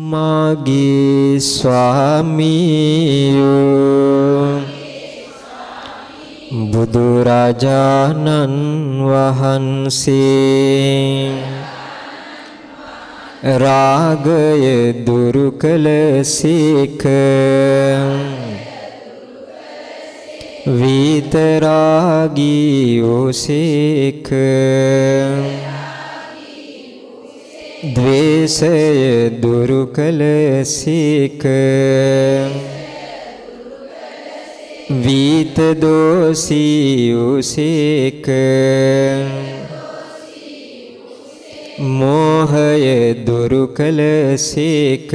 මාගේ ස්වාමියෝ බුදුරජාණන් වහන්සේ රාගය දුරු කළසේක විතරාගී වූසේක ද්වේෂය දුරු කළසේක විත දෝෂී වූසේක මෝහය දුරු කළසේක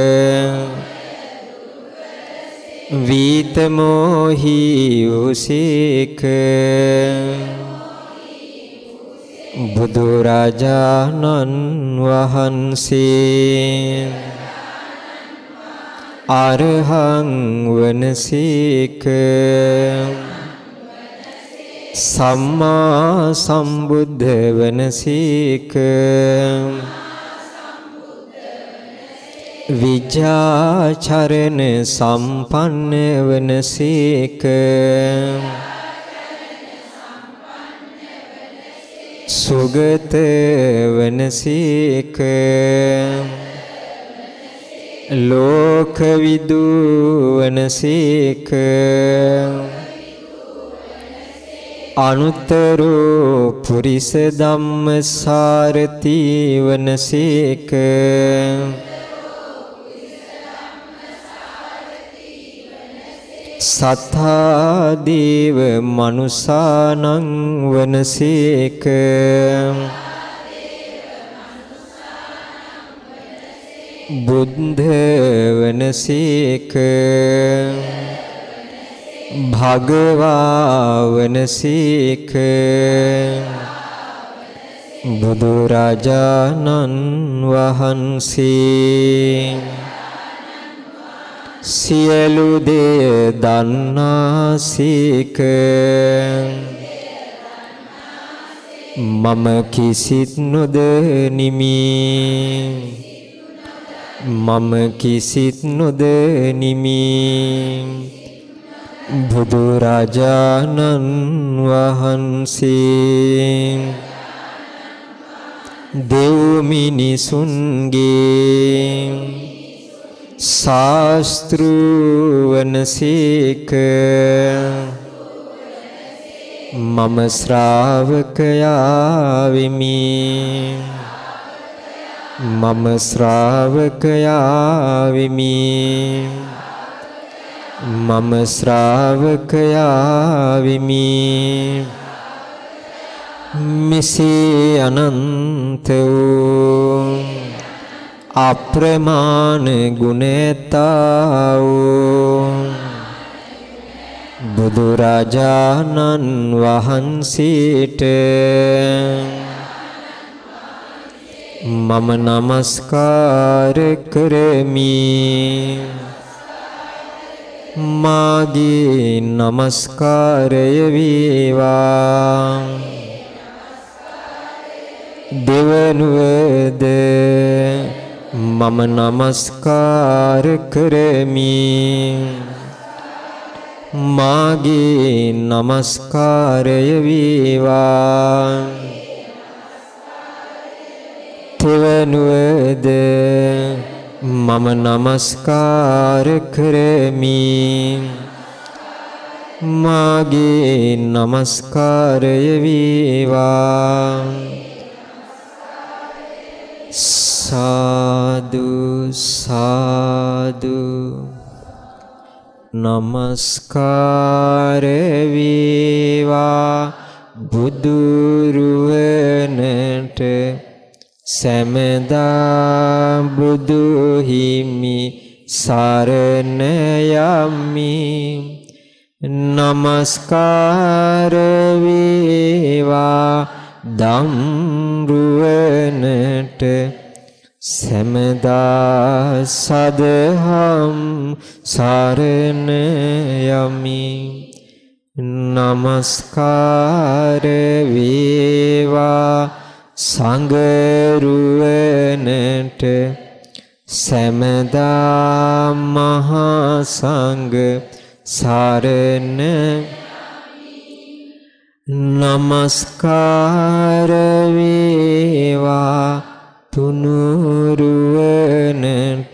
විත මෝහී වූසේක බුදුරජාණන් වහන්සේ අරහං වනසේක සම්මා සම්බුද්ධ වනසේක විජ්ජාචරණ සම්පන්න වනසේක සුගත වනසේක ලෝකවිදු වනසේක අනුත්තරෝ පුරිස ධම්මසාරති වනසේක සත්තා දේව මනුසානං වනසේක බුද්ධ වනසේක භගවා වනසේක බුදුරජාණන් වහන්සේ සියලු දේ දන්නාසේක මම කිසිත් නොදනිමි මම කිසිත් නොදනිමි බුදුරජාණන් වහන්සේ දෙව් මිනිසුන්ගේ ශාස්තෘවනසේක මම ශ්‍රාවකයා වෙමි මම ශ්‍රාවකයා වෙමි මම ශ්‍රාවකයා වෙමි මෙසේ අනන්ත වූ අප්‍රමාණ ගුණතා වූ බුදුරජාණන් වහන්සේට මම නමස්කාර කරමි මාගේ නමස්කාරය වේවා දෙවනුවද මම නමස්කාර කරමි මාගේ නමස්කාරය වේවා තෙවනුවද මම නමස්කාර කරමි මාගේ නමස්කාරය වේවා සාදු සාදු නමස්කාර වේවා බුදුරුවනට සැමදා බුදු හිමි සරණ යමි නමස්කාර වේවා ධම්රුවනට සැමදා සදහම් සරණ යමි නමස්කාර වේවා සංඝරුවනට සෑමදා මහා සංඝ සරණ නමස්කාර වේවා තුනුරුවනට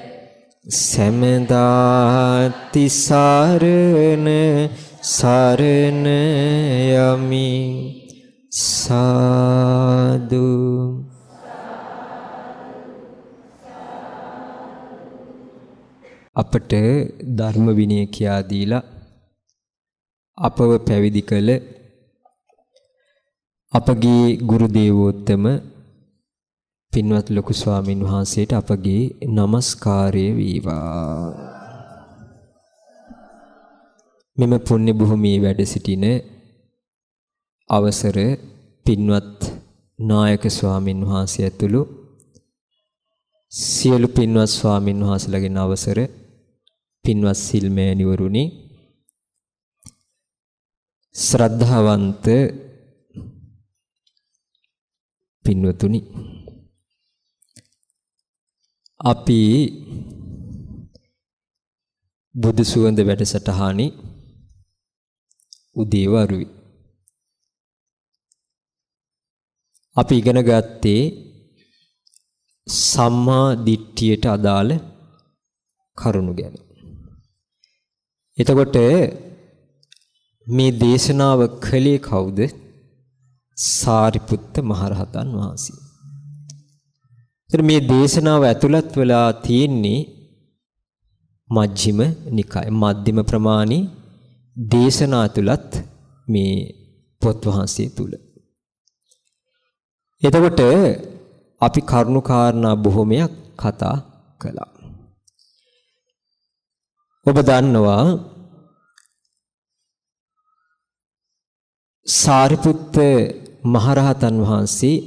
සෑමදා තිසරණ සරණ යමි සාදු. අපට ධර්ම විනය කියා දීලා අපව පැවිදි කළ අපගේ ගුරු දේවෝත්තම පින්වත් ලොකු ස්වාමීන් වහන්සේට අපගේ নমස්කාරය වේවා. මෙම පුණ්‍ය භූමියේ වැඩ සිටින අවසර පින්වත් නායක ස්වාමීන් වහන්සේ ඇතුළු සියලු පින්වත් ස්වාමීන් වහන්සේලාගෙන් අවසර පින්වත් සිල්මෑණිවරුනි, ශ්‍රද්ධාවන්ත පින්වතුනි, අපි බුදු සුවඳ වැඩසටහනේ උදේවරුයි අපි ඉගෙන ගත්තේ සම්මා දිට්ඨියට අදාළ කරුණු ගැන. එතකොට මේ දේශනාව කළේ කවුද? සාරිපුත්ත මහරහතන් වහන්සේ. එතන මේ දේශනාව ඇතුළත් වෙලා තියෙන්නේ මජ්ක්‍ධිම නිකාය මධ්‍යම ප්‍රමාණී දේශනා ඇතුළත් මේ පොත් වහන්සේ තුල. එතකොට අපි කරුණු කාරණා බොහොමයක් කතා කළා. ඔබ දන්නවා සාරිපුත්ත මහරහතන් වහන්සේ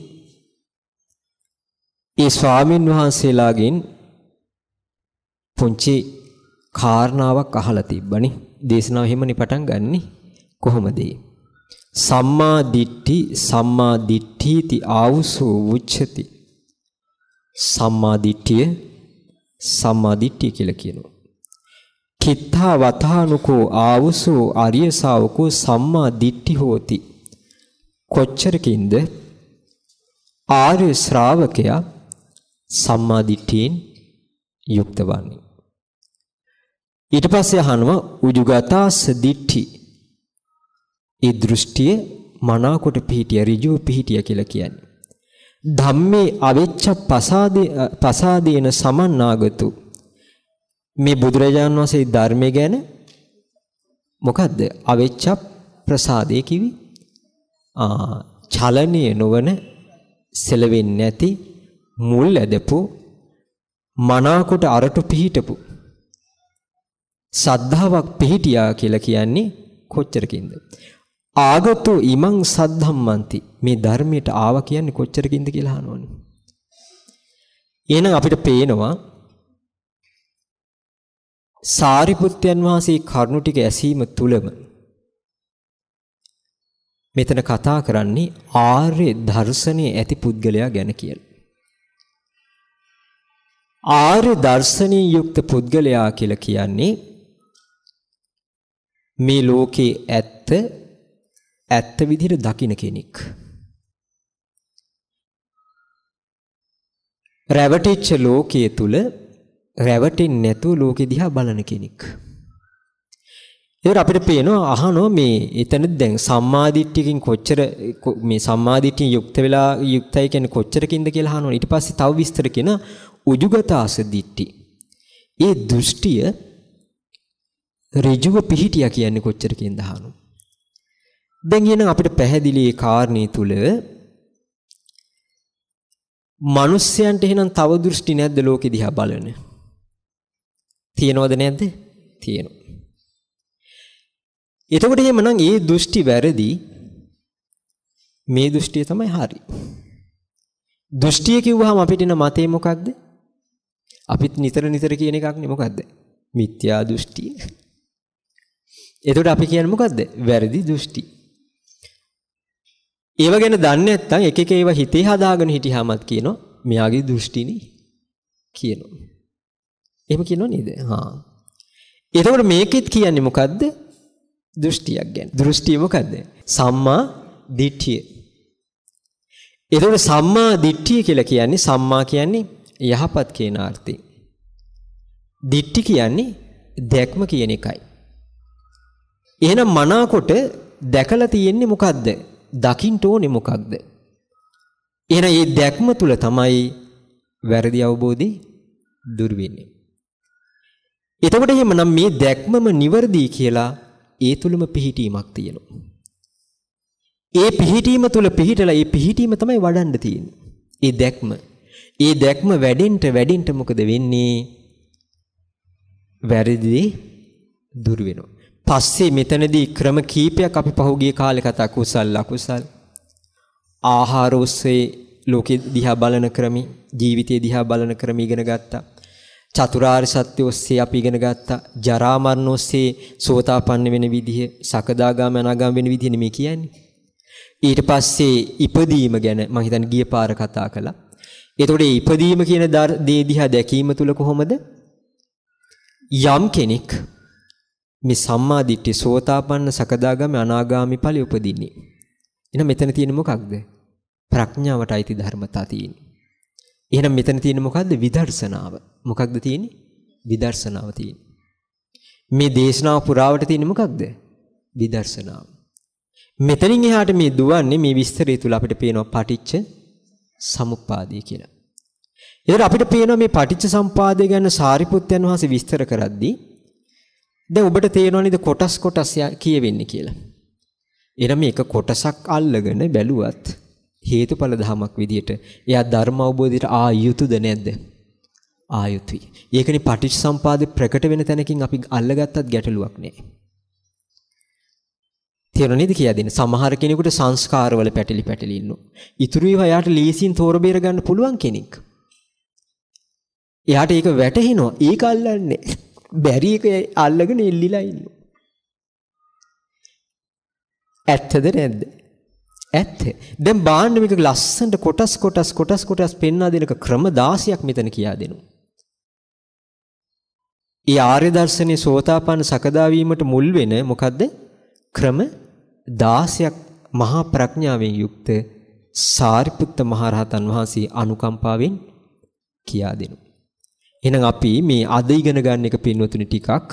ඒ ස්වාමීන් වහන්සේලාගෙන් පුංචි කාරණාවක් අහලා තිබ්බනේ. දේශනාව එහෙමනේ පටන් ගන්නෙ. කොහොමද? සම්මා දිට්ඨි සම්මා දිට්ඨීති ආවුසෝ උච්චති. සම්මා දිට්ඨිය සම්මා දිට්ඨිය කියලා කියනවා. කිත්තා වතානුකෝ ආවුසෝ ආර්ය ශාවකෝ සම්මා දිට්ඨි හෝති. කොච්චරකින්ද ආර්ය ශ්‍රාවකයා සම්මා දිට්ඨියෙන් යුක්ත වන්නේ? ඊට පස්සේ අහනවා උජුගතාස දිට්ඨි. ඒ දෘෂ්ටිය මනාකොට පිහිටිය ඍජුව පිහිටිය කියලා කියන්නේ. ධම්මේ අවෙච්ච පසාදේන සමන්නාගතු. මේ බුදුරජාණන් වහන්සේ ධර්මය ගැන මොකද්ද? අවෙච්ච ප්‍රසාදේ කිවි. චලනීය නොවන සෙලවෙන්නේ නැති මුල් ඇදපු මනාකොට අරටු පිහිටපු සද්ධාාවක් පිහිටියා කියලා කියන්නේ කොච්චරකින්ද? ආගතෝ ඉමං සද්ධම්මන්ති. මේ ධර්මයට ආවා කියන්නේ කොච්චරකින්ද කියලා අහනවනේ. එහෙනම් අපිට පේනවා සාරිපුත්තයන් වහන්සේ කරුණු ටික ඇසීම තුලම මෙතන කතා කරන්නේ ආර්ය දර්ශනයේ ඇති පුද්ගලයා ගැන කියලා. ආර්ය දර්ශනයේ යුක්ත පුද්ගලයා කියලා කියන්නේ මේ ලෝකේ ඇත්ත විදිහට දකින්න කෙනෙක්. රැවටිච්ච ලෝකයේ තුල රැවටෙන්නේ නැතුව ලෝකෙ දිහා බලන කෙනෙක්. ඒක අපිට පේනවා අහනවා මේ එතන දැන් සම්මාදිට්ඨියකින් කොච්චර මේ සම්මාදිට්ඨිය යුක්තයි කියන්නේ කොච්චරකින්ද කියලා අහනවා. ඊට පස්සේ තව විස්තර කියන උජුගතාස දිට්ඨි. ඒ දෘෂ්ටිය ඍජුව පිහිටියා කියන්නේ කොච්චරකින්ද අහනවා. දැන් එහෙනම් අපිට පැහැදිලි ඒ කාරණේ තුල මිනිස්යන්ට එහෙනම් තව දෘෂ්ටි නැද්ද ලෝකෙ දිහා බලන? තියෙනවද නැද්ද? තියෙනවා. එතකොට එහෙමනම් ඒ දෘෂ්ටි වැරදි, මේ දෘෂ්ටිය තමයි හරි. දෘෂ්ටිය කිව්වහම අපිට එන මතේ මොකක්ද? අපිත් නිතර කියන එකක් නේ. මොකද්ද? මිත්‍යා දෘෂ්ටිය. එතකොට අපි කියන්නේ මොකද්ද? වැරදි දෘෂ්ටි. ඒව ගැන දන්නේ නැත්නම් එක ඒවා හිතේ හදාගෙන හිටියාමත් කියනවා මෙයාගේ දෘෂ්ටිනේ කියනවා. එහෙම කියනව නේද? හා. එතකොට මේකෙත් කියන්නේ මොකද්ද? දෘෂ්ටියක් ගැන. දෘෂ්ටිය මොකද්ද? සම්මා දිට්ඨිය. එතකොට සම්මා දිට්ඨිය කියලා කියන්නේ සම්මා කියන්නේ යහපත් කියන අර්ථයෙන්. දිට්ඨි කියන්නේ දැක්ම කියන එකයි. එහෙනම් මනාකොට දැකලා තියෙන්නේ මොකද්ද? දකින්න ඕනේ මොකක්ද? එහෙනම් මේ දැක්ම තුල තමයි වැරදි අවබෝධي දුර වෙන්නේ. එතකොට එහෙමනම් මේ දැක්මම නිවර්දී කියලා ඒ තුලම පිහිටීමක් තියෙනවා. ඒ පිහිටීම තුල පිහිටලා ඒ පිහිටීම තමයි වඩන්න තියෙන්නේ. ඒ දැක්ම. ඒ දැක්ම වැඩෙන්න මොකද වෙන්නේ? වැරදි දුර වෙනවා. පස්සේ මෙතනදී ක්‍රම කීපයක් අපි පහුගිය කාලේ කතා කුසල් අකුසල් ආහාර ඔස්සේ ලෝකෙ දිහා බලන ක්‍රමී ජීවිතය දිහා බලන ක්‍රම ඉගෙන ගත්තා. චතුරාර්ය සත්‍ය ඔස්සේ අපි ඉගෙන ගත්තා. ජරා මරණ ඔස්සේ සෝතාපන්න වෙන විදිහ, සකදාගාම අනාගාම වෙන විදිහ නෙමෙයි කියන්නේ. ඊට පස්සේ ඉපදීම ගැන මම හිතන්නේ ගිය පාර කතා කළා. එතකොට මේ ඉපදීම කියන දේ දිහා දැකීම තුල කොහොමද යම් කෙනෙක් මේ සම්මා දිට්ඨි සෝතාපන්න සකදාගාම අනාගාමි ඵලෙ උපදින්නේ. එහෙනම් මෙතන තියෙන්නේ මොකක්ද? ප්‍රඥාවට අයිති ධර්මතා තියෙන්නේ. එහෙනම් මෙතන තියෙන්නේ මොකද්ද? විදර්ශනාව. මොකක්ද තියෙන්නේ? විදර්ශනාව තියෙන්නේ. මේ දේශනාව පුරාවට තියෙන්නේ මොකක්ද? විදර්ශනාව. මෙතනින් එහාට මේ දුවන්නේ මේ විස්තරය තුල අපිට පේනවා පටිච්ච සමුප්පාදය කියලා. ඒතර අපිට පේනවා මේ පටිච්ච සමුප්පාදය ගැන සාරිපුත්තයන් වහන්සේ විස්තර කරද්දී දැන් ඔබට තේරෙනවා නේද කොටස් කියවෙන්නේ කියලා. එහෙනම් මේක කොටසක් අල්ලගෙන බැලුවත් හේතුඵල ධමයක් විදියට එයා ධර්ම අවබෝධයට ආයුතුද නැද්ද? ආයුතුයි. ඒකනේ පටිච්ච සමුප්පාදේ ප්‍රකට වෙන තැනකින් අපි අල්ලගත්තත් ගැටලුවක් නෑ. තේරුණා නේද කියලා දෙන්නේ? සමහර කෙනෙකුට සංස්කාරවල පැටලි ඉන්නවා. ඉතුරු ඒවා එයාට ලීසින් තෝර බේර ගන්න පුළුවන් කෙනෙක්. එයාට ඒක වැටහෙනවා. ඒක අල්ලන්නේ බැරි එක අල්ලගෙන එල්ලිලා ඉන්නවා. ඇත්තද නැද්ද? ඇත්ත. දැන් බාන්න මේක ලස්සනට කොටස් පෙන්වා දෙනක ක්‍රම 16ක් මෙතන කියා දෙනවා. ඒ ආර්ය දර්ශනයේ සෝතාපන්න සකදා වීමට මුල් වෙන මොකද්ද? ක්‍රම 16ක් මහා ප්‍රඥාවෙන් යුක්ත සාරිපුත්ත මහරහතන් වහන්සේ අනුකම්පාවෙන් කියා දෙනවා. එහෙනම් අපි මේ අද ඉගෙන ගන්න එක පින්වතුනි ටිකක්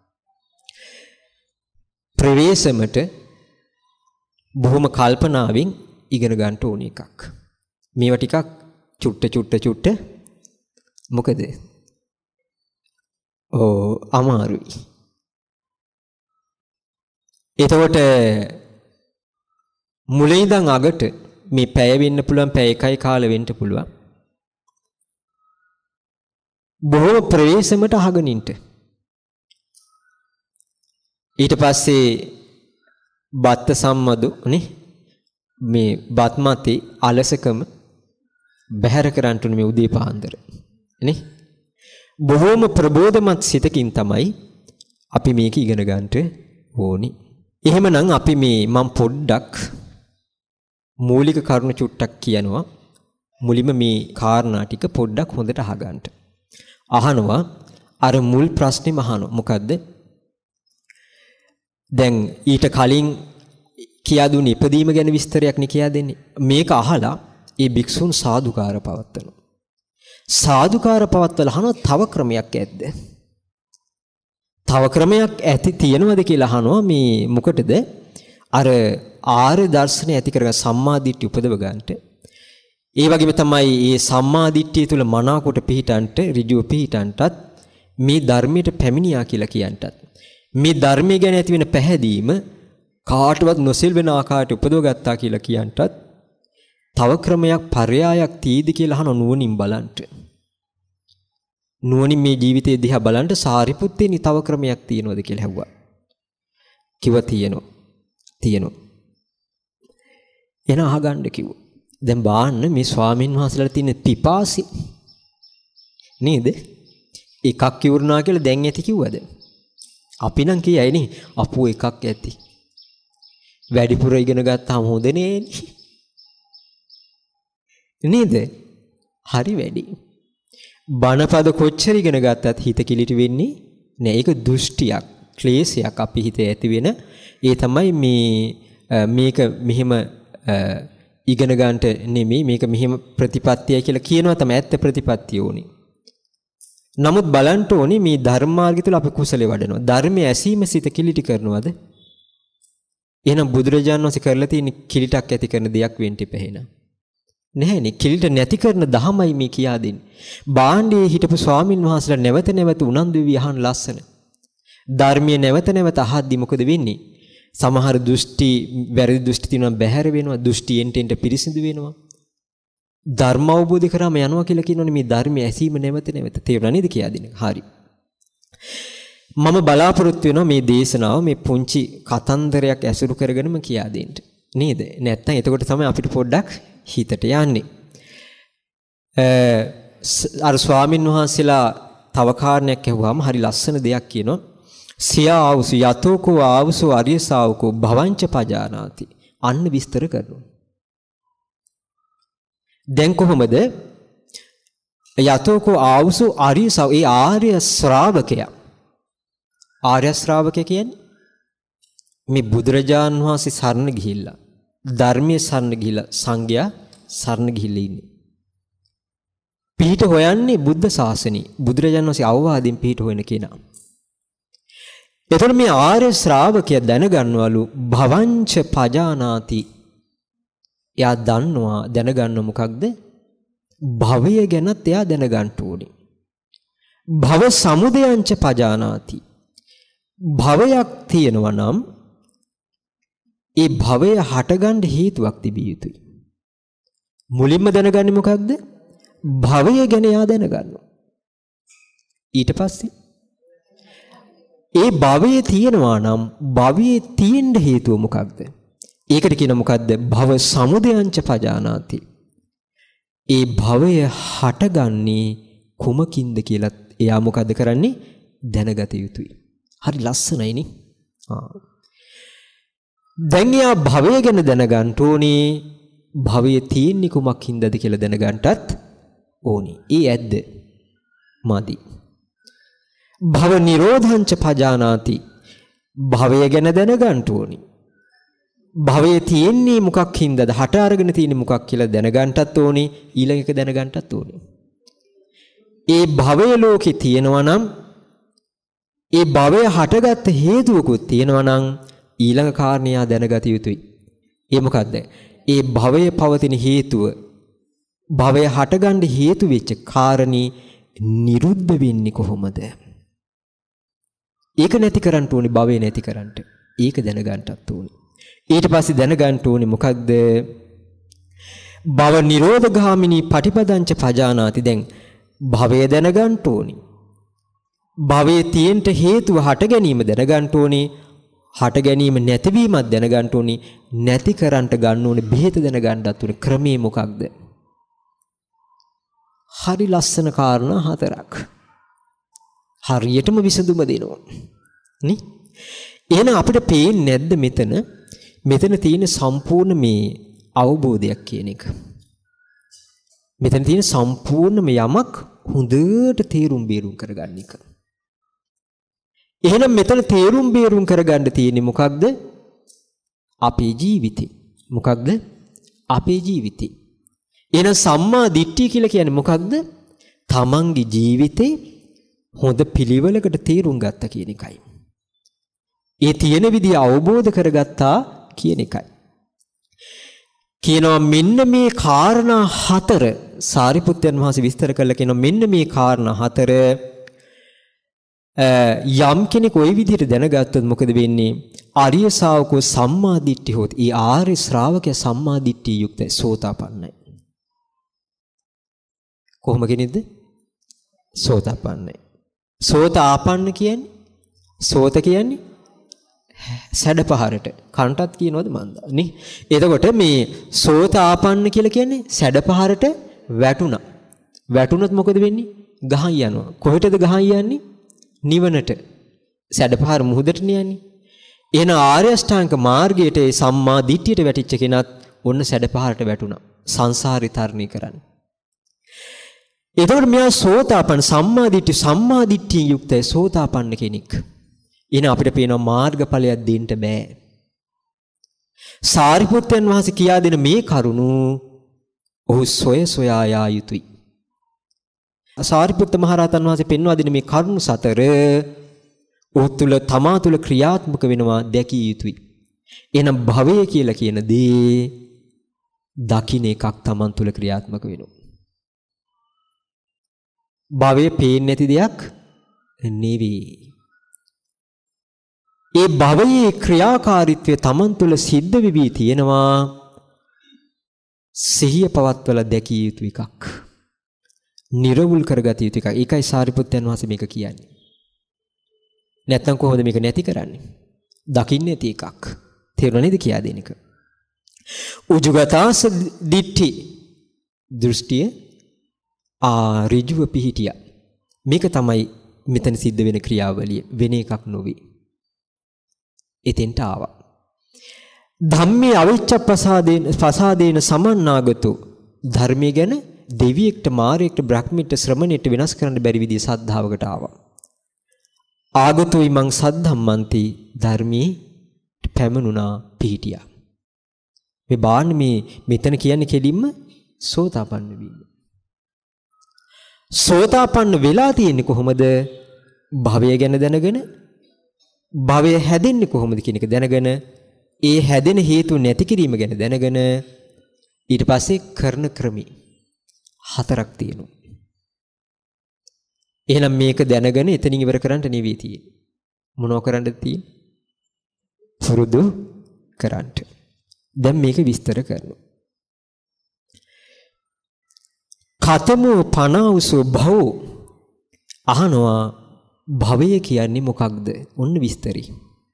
ප්‍රවේශමට බොහොම කල්පනාවෙන් ඉගෙන ගන්න ඕන එකක්. මේවා ටිකක් චුට්ට මොකද? අමාරුයි. එතකොට මුලින් ඉඳන් අගට මේ පැය වෙන්න පුළුවන්, පැය එකයි කාල වෙන්න පුළුවන්. බොහෝ ප්‍රවේශමට අහගෙන ඉන්න. ඊට පස්සේ බත්ත සම්මදු නේ මේ බත්මති අලසකම බැහැර කරන්න මේ උදේ පාන්දර නේ බොහෝම ප්‍රබෝධමත් සිතකින් තමයි අපි මේක ඉගෙන ගන්නට ඕනි. එහෙමනම් අපි මම පොඩ්ඩක් මූලික කරුණු චුට්ටක් කියනවා. මුලින්ම මේ කාරණා ටික පොඩ්ඩක් හොඳට අහගන්න. අහනවා අර මුල් ප්‍රශ්නේම අහනවා. මොකද්ද? දැන් ඊට කලින් කියා දුන්න ඉපදීම ගැන විස්තරයක් නේ කියා දෙන්නේ. මේක අහලා ඒ භික්ෂුන් සාදුකාර පවත්වනවා. සාදුකාර පවත්වලා අහනවා තව ක්‍රමයක් ඇද්ද? තව ක්‍රමයක් ඇති තියෙනවද කියලා අහනවා. මේ මොකටද? අර ආර්ය දර්ශනය ඇති කරගන්න සම්මා දිට්ඨිය උපදව ගන්නට. ඒ වගේම තමයි මේ සම්මා දිට්ඨිය තුල මනාකොට පිහිටන්ට ඍජුව පිහිටන්ටත් මේ ධර්මයට පැමිණියා කියලා කියන්ටත් මේ ධර්මයේ ගැන ඇති වෙන පැහැදීම කාටවත් නොසෙල්වෙන ආකාරයට උපදව ගත්තා කියලා කියන්ටත් තව ක්‍රමයක් පරයායක් තීද කියලා අහන නුවණින් බලන්ට. නුවණින් මේ ජීවිතය දිහා බලන්ට සාරිපුත්තේනි තව ක්‍රමයක් තියෙනවද කියලා ඇහුවා. කිව්වා තියෙනවා. එන අහගන්න කිව්වා. දැන් බාන්න මේ ස්වාමින් වහන්සේලාට තියෙන පිපාසි නේද? එකක් ඉවරනා කියලා දැන් ඇති කිව්වද? අපි නම් කියයි නේ අපෝ එකක් ඇති. වැඩිපුර ඉගෙන ගත්තාම හොඳ නේද? හරි වැඩි. බණපද කොච්චර ඉගෙන ගත්තත් හිත කිලිට වෙන්නේ නෑ. ඒක දෘෂ්ටියක්, ක්ලේශයක් අපි හිතේ ඇති වෙන. ඒ තමයි මේක මෙහෙම ඉගෙන ගන්නට නෙමෙයි, මේක මෙහෙම ප්‍රතිපත්තියයි කියලා කියනවා තමයි ඇත්ත ප්‍රතිපත්තිය ඕනේ. නමුත් බලන්න ඕනේ මේ ධර්ම මාර්ගය තුළ අපි කුසලයේ වඩනවා. ධර්මයේ ඇසීම සිත කිලිටි කරනවද? එහෙනම් බුදුරජාණන් වහන්සේ කරලා තියෙන කිලිටක් ඇති කරන දෙයක් වෙන්න ඉපැහෙන. නැහැනේ. කිලිට නැති කරන දහමයි මේ කියා දෙන්නේ. බාණ්ඩේ හිටපු ස්වාමින් වහන්සේලා නැවත නැවත උනන්දු වෙවි අහන ලස්සන. ධර්මයේ නැවත නැවත අහද්දි මොකද වෙන්නේ? සමහර දෘෂ්ටි, වැරදි දෘෂ්ටි තියෙනවා බැහැර වෙනවා. දෘෂ්ටියෙන් ටෙන්ට පිරිසිදු වෙනවා. ධර්ම අවබෝධ කරාම යනවා කියලා කියනෝනේ මේ ධර්මයේ ඇසීම නැවත නැවත. තේරුණා නේද කියා දෙන්නේ? හරි. මම බලාපොරොත්තු වෙනවා මේ දේශනාව මේ පුංචි කතන්දරයක් ඇසුරු කරගෙනම කියා දෙන්න. නේද? නැත්තම් එතකොට තමයි අපිට පොඩ්ඩක් හිතට යන්නේ. අර ස්වාමින් වහන්සේලා තව කාරණයක් ඇහුවාම හරි ලස්සන දෙයක් කියනවා. සියා ආවුසු යතෝකෝ ආවුසු අරිය ශාවකෝ භවංච පජානාති. අන්න විස්තර කරනවා. දැන් කොහොමද යතෝකෝ ආවුසු අරිය ශාව ඒ ආර්ය ශ්‍රාවකයා. ආර්ය ශ්‍රාවකයා කියන්නේ මේ බුදුරජාන් වහන්සේ සරණ ගිහිල්ලා, ධර්මයේ සරණ ගිහිල්ලා, සංඝයා සරණ ගිහිල්ලා ඉන්නේ. පිහිට හොයන්නේ බුද්ධ ශාසනය. බුදුරජාණන් වහන්සේ අවවාදයෙන් පිහිට හොයන කෙනා. එතකොට මේ ආර්ය ශ්‍රාවකයා දැනගන්නවලු භවංච පජානාති. එයා දන්නවා, දැනගන්න මොකක්ද? භවය ගැනත් එයා දැනගන්න ඕනේ. භව සමුදයංච පජානාති. භවයක් තියෙනවා නම් ඒ භවය හටගන්න හේතුවක් තිබිය යුතුයි. මුලින්ම දැනගන්නේ මොකක්ද? භවය ගැන එයා දැනගන්නවා. ඊට පස්සේ ඒ භවයේ තියෙනවා නම් භවයේ තියෙන්න හේතුව මොකක්ද? ඒකට කියන මොකද්ද? භව සමුදයංච පජානාති. ඒ භවය හටගන්නේ කුමකින්ද කියලා එයා මොකද කරන්නේ? දැනගත යුතුයි. හරි ලස්සනයිනේ. දැන් එයා භවය ගැන දැනගන්න ඕනේ. භවයේ තියෙන්නේ කුමකින්දද කියලා දැනගන්නටත් ඕනේ. ඒ ඇද්ද? මදි. භව නිරෝධංච පජානාති. භවය ගැන දැනගන්න ඕනේ. භවයේ තියෙන්නේ මොකක් හින්දාද? හට අරගෙන තියෙන්නේ මොකක් කියලා දැනගන්නටත් ඕනේ. ඊළඟ එක දැනගන්නටත් ඕනේ. ඒ භවය ලෝකේ තියෙනවා නම් ඒ භවය හටගත්ත හේතුවකුත් තියෙනවා නම් ඊළඟ කාරණිය දැනගත යුතුයි. ඒ මොකද්ද? ඒ භවය පවතින හේතුව, භවය හටගන්න හේතු වෙච්ච කාරණේ නිරුද්ධ වෙන්නේ කොහොමද? ඒක නැති කරන්න ඕනේ. භවය නැති කරන්න. ඒක දැනගන්නටත් ඕනේ. ඊට පස්සේ දැනගන්න ඕනේ මොකක්ද? භව නිරෝධගාමිනී පටිපදංච පජානාති. දැන් භවය දැනගන්න ඕනේ. භවයේ තියෙන්න හේතුව හට ගැනීම දැනගන්න ඕනේ. හට ගැනීම නැතිවීමත් දැනගන්න ඕනේ. නැති කරන්නට ගන්න ඕනේ බෙහෙත දැනගන්නත් ඕනේ. ක්‍රමේ මොකක්ද? හරි ලස්සන කාරණා හතරක්. හරියටම විසඳුම දෙනවා. නේ? එහෙනම් අපිට පේන්නේ නැද්ද මෙතන තියෙන සම්පූර්ණ මේ අවබෝධයක් කියන එක? මෙතන තියෙන සම්පූර්ණම යමක් හොඳට තේරුම් බේරුම් කරගන්න එක. එහෙනම් මෙතන තේරුම් බේරුම් කරගන්න තියෙන්නේ මොකක්ද? අපේ ජීවිතේ. මොකක්ද? අපේ ජීවිතේ. එහෙනම් සම්මා දිට්ඨිය කියලා කියන්නේ මොකක්ද? තමන්ගේ ජීවිතේ හොඳ පිළිවෙලකට තේරුම් ගත්තා කියන එකයි. ඒ තියෙන විදිය අවබෝධ කරගත්තා කියන එකයි. කියනවා මෙන්න මේ කාරණා හතර සාරිපුත්යන් වහන්සේ විස්තර කළා කියනවා මෙන්න මේ කාරණා හතර යම් කෙනෙක් ওই විදිහට දැනගත්තොත් මොකද වෙන්නේ? ආර්ය ශාවකෝ සම්මා දිට්ඨි හොත්. ඊ ආර්ය ශ්‍රාවකයා සම්මා දිට්ඨිය යුක්තයි, සෝතාපන්නයි. කොහොම කෙනෙක්ද? සෝතාපන්නයි. සෝතාපන්න කියන්නේ සෝත කියන්නේ සැඩපහරට. කන්ටත් කියනවද මන්ද? නේ. එතකොට මේ සෝතාපන්න කියලා කියන්නේ සැඩපහරට වැටුණා. වැටුණොත් මොකද වෙන්නේ? ගහන් යනවා. කොහෙටද ගහන් යන්නේ? නිවනට. සැඩපහර මුහුදට යන්නේ. එහෙනම් ආර්ය අෂ්ටාංග මාර්ගයට ඒ සම්මා දිට්ඨියට වැටිච්ච කෙනත් ඔන්න සැඩපහරට වැටුණා. සංසාරේ තරණය කරන්නේ. එතකොට මෙයා සෝතාපන්න සම්මාදිට්ඨියෙන් යුක්තයි සෝතාපන්න කෙනෙක්. එන අපිට පේනවා මාර්ගඵලයක් දෙන්න බෑ. සාරිපුත්තයන් වහන්සේ කියා දෙන මේ කරුණු ඔහු සොයා යා යුතුයි. සාරිපුත්ත මහරහතන් වහන්සේ පෙන්වා දෙන මේ කරුණු 4 ඔහු තුල තමා තුල ක්‍රියාත්මක වෙනවා දැකිය යුතුයි. එහෙනම් භවය කියලා කියන දේ දකින්න එකක් තමන් තුල ක්‍රියාත්මක වෙනවා. භවය පේන්නේ නැති දෙයක් නෙවෙයි. ඒ භවයේ ක්‍රියාකාරීත්වය තමන් තුළ සිද්ධ වෙවි තියෙනවා. සිහිය පවත්වලා දැකිය යුතු එකක්. නිර්වුල් කරගත යුතු එකක්. ඒකයි සාරිපුත්තයන් වහන්සේ මේක කියන්නේ. නැත්නම් කොහොමද මේක නැති කරන්නේ? දකින්නේ නැති එකක්. තේරුණා නේද කියා දෙන එක? උජුගතාස දිට්ඨි දෘෂ්ටිය ඍජුව පිහිටියා. මේක තමයි මෙතන සිද්ධ වෙන ක්‍රියාවලිය. වෙන එකක් නොවේ. එතෙන්ට ආවා. ධම්මේ අවිච්ඡ ප්‍රසාදේන සමන්නාගතෝ ධර්මයේ ගැන දෙවියෙක්ට මාරයෙක්ට බ්‍රහ්මෙක්ට ශ්‍රමණෙක්ට වෙනස් කරන්න බැරි විදිහේ සද්ධාවකට ආවා. ආගතෝයි මං සද්ධම්මන්ති ධර්මයේ පැමනුණා පිහිටියා. මේ බාන්නේ මේ මෙතන කියන්නේ කෙලින්ම සෝතාපන්න වීම. සෝතාපන්න වෙලා තියෙන්නේ කොහොමද? භවය ගැන දැනගෙන භවය හැදෙන්නේ කොහොමද කියන එක දැනගෙන ඒ හැදෙන හේතු නැති කිරීම ගැන දැනගෙන ඊට පස්සේ කරන ක්‍රමී 4ක් තියෙනවා. එහෙනම් මේක දැනගෙන එතනින් ඉවර කරන්න නෙවෙයි තියෙන්නේ. මොනව කරන්නද තියෙන්නේ? පුරුදු කරන්න. දැන් මේක විස්තර කරනවා. කතමෝ පනාවුසෝ භවෝ අහනවා භවය කියන්නේ මොකක්ද? ඔන්න විස්තරي.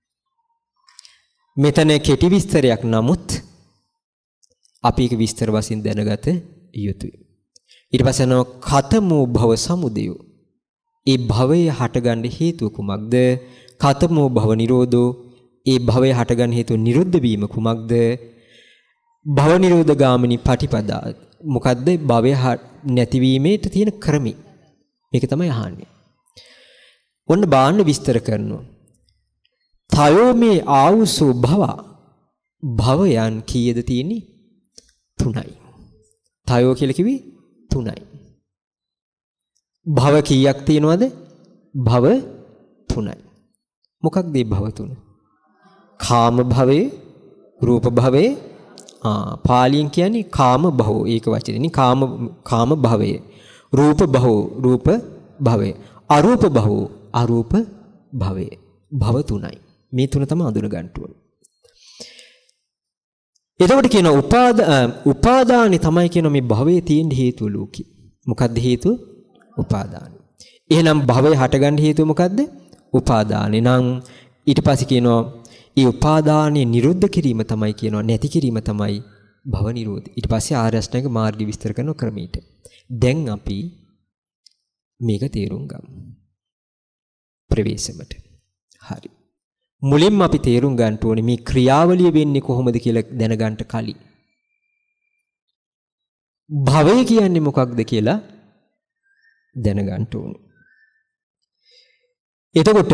මෙතන කෙටි විස්තරයක් නමුත් අපි ඒක විස්තර වශයෙන් දැනගත යුතුයි. ඊට පස්සේ යනවා කතමෝ භව සමුදය. ඒ භවය හටගන්න හේතුව කුමක්ද? කතමෝ භව නිරෝධෝ. ඒ භවය හටගන්න හේතුව නිරුද්ධ වීම කුමක්ද? භව නිරෝධ ගාමිනී පටිපදා. මොකද්ද භවය නැතිවීමේට තියෙන ක්‍රමي? මේක තමයි අහන්නේ. ඔන්න බාන්න විස්තර කරනවා. තයෝ මේ ආවුසෝ භව. භවයන් කීයද තියෙන්නේ? 3යි. තයෝ කියලා කිව්වේ 3යි. භව කීයක් තියෙනවද? භව 3යි. මොකක්ද මේ භව 3? කාම භවයේ, රූප භවයේ, පාලියෙන් කියන්නේ කාම භවෝ. ඒක වචනේ. කාම භවයේ, රූප භවෝ, රූප භවයේ, අරූප භවෝ, අරූප භවයේ. භව 3යි. මේ 3 තමයි අඳුන ගන්න ඕන. එතකොට කියන උපාදානි තමයි කියන මේ භවයේ තියෙන හේතුව ලෝකේ. මොකද්ද හේතුව? උපාදානි. එහෙනම් භවය හටගන්න හේතුව මොකද්ද? උපාදානි. නම් ඊට පස්සේ කියනවා ඒ උපාදානිය නිරුද්ධ කිරීම තමයි කියනවා, නැති කිරීම තමයි භව නිරෝධය. ඊට පස්සේ ආර්ය අෂ්ටාංග මාර්ගය විස්තර කරන ක්‍රමයට. දැන් අපි මේක තේරුම් ගමු. ප්‍රවේශමට. හරි. මුලින්ම අපි තේරුම් ගන්න ඕනේ මේ ක්‍රියාවලිය වෙන්නේ කොහොමද කියලා දැනගන්න කලින්. භවය කියන්නේ මොකක්ද කියලා දැනගන්න ඕනේ. එතකොට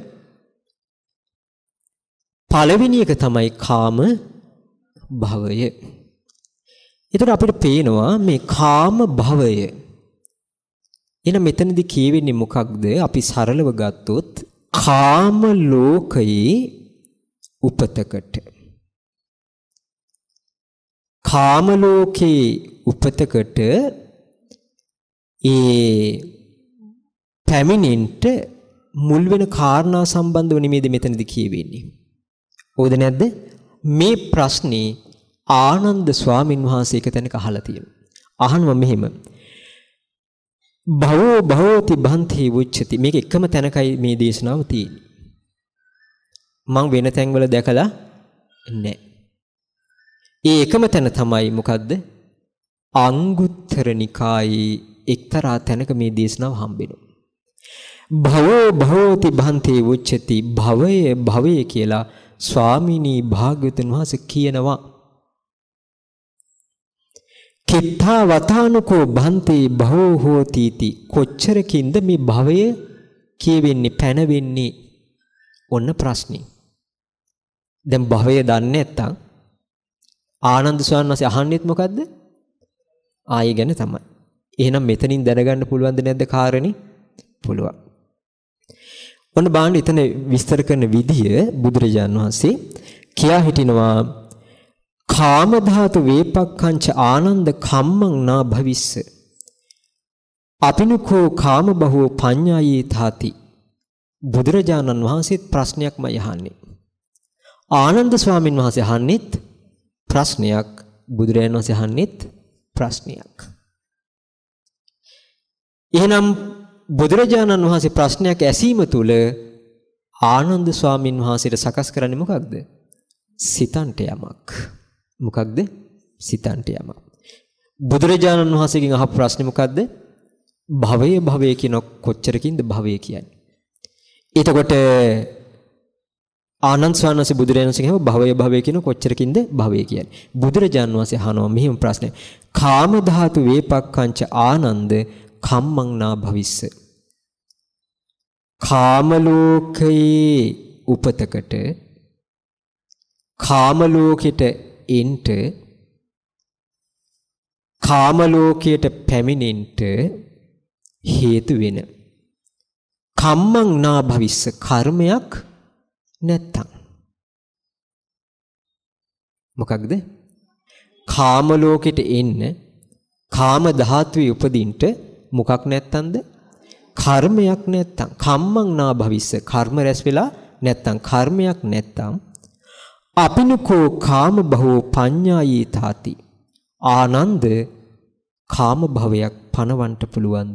පළවෙනි එක තමයි කාම භවය. එතකොට අපිට පේනවා මේ කාම භවය. එහෙනම් මෙතනදී කියවෙන්නේ මොකක්ද? අපි සරලව ගත්තොත් කාම ලෝකයේ උපතකට. කාම ලෝකයේ උපතකට පැමිණෙන්න මුල් වෙන කාරණා සම්බන්ධව නෙමෙයිද මෙතනදී කියවෙන්නේ. ඕද නැද්ද? මේ ප්‍රශ්නේ ආනන්ද ස්වාමින් වහන්සේ එක තැනක අහලා තියෙනවා. අහනවා මෙහෙම. භවෝ භවෝති බන්ති උච්චති. මේක එකම තැනකයි මේ දේශනාව තියෙන්නේ. මම වෙන තැන්වල දැකලා නැහැ. ඒ එකම තැන තමයි මොකද්ද? අංගුත්තර නිකායේ එක්තරා තැනක මේ දේශනාව හම්බෙනවා. භවෝ භවෝති බන්ති උච්චති. භවය කියලා ස්වාමිනී භාග්‍යවතුන් වහන්සේ කියනවා. කිත්තා වතානුකෝ බන්ති භවෝ හෝතිති කොච්චරකින්ද මේ භවය කියවෙන්නේ පැනවෙන්නේ ඔන්න ප්‍රශ්නේ. දැන් භවය දන්නේ නැත්තම් ආනන්ද ස්වාමීන් වහන්සේ අහන්නෙත් මොකද්ද? ආයෙ ගැන තමයි. එහෙනම් මෙතනින් දැනගන්න පුළුවන්ද නැද්ද කාරණේ? පුළුවන්. ඔන්න බලන්න එතන විස්තර කරන විදිය බුදුරජාණන් වහන්සේ කියා හිටිනවා කාම ධාතු වේපක්ඛංච ආනන්ද කම්මං නා භවිස්ස අපිනුකෝ කාම බහුව පඤ්ඤායේ තාති. බුදුරජාණන් වහන්සේත් ප්‍රශ්නයක්ම යහන්නේ. ආනන්ද ස්වාමීන් වහන්සේ අහන්නෙත් ප්‍රශ්නයක්, බුදුරජාණන් වහන්සේ අහන්නෙත් ප්‍රශ්නයක්. එහෙනම් බුදුරජාණන් වහන්සේ ප්‍රශ්නයක් ඇසීම තුළ ආනන්ද ස්වාමීන් වහන්සේට සකස් කරන්නේ මොකක්ද? සිතන්ට යමක්. මොකක්ද? සිතන්ට යමක්. බුදුරජාණන් වහන්සේගෙන් අහපු ප්‍රශ්නේ මොකක්ද? භවය කියන කොච්චරකින්ද භවය කියන්නේ? එතකොට ආනන්ද ස්වාමීන් වහන්සේ බුදුරජාණන් වහන්සේ භවය කියන කොච්චරකින්ද භවය කියන්නේ? බුදුරජාණන් වහන්සේ අහනවා මෙහිම ප්‍රශ්නයක්. කාම ධාතු වේපක්ඛංච ආනන්ද කම්මං නා භවිස්ස. කාම ලෝකයේ උපතකට කාම ලෝකෙට එන්ට කාම ලෝකයට පැමිණෙන්න හේතු වෙන කම්මං නා භවිස්ස කර්මයක් නැත්තම් මොකක්ද? කාම ලෝකෙට එන්න කාම ධාතුවේ උපදින්න මොකක් නැත්තම්ද? කර්මයක් නැත්තම්. කම්මං නා භවිස්ස කර්ම රැස් වෙලා නැත්තම් කර්මයක් නැත්තම් අපිනුකෝ කාම භවෝ පඤ්ඤායේ තාති. ආනන්ද කාම භවයක් පණවන්න පුළුවන්ද?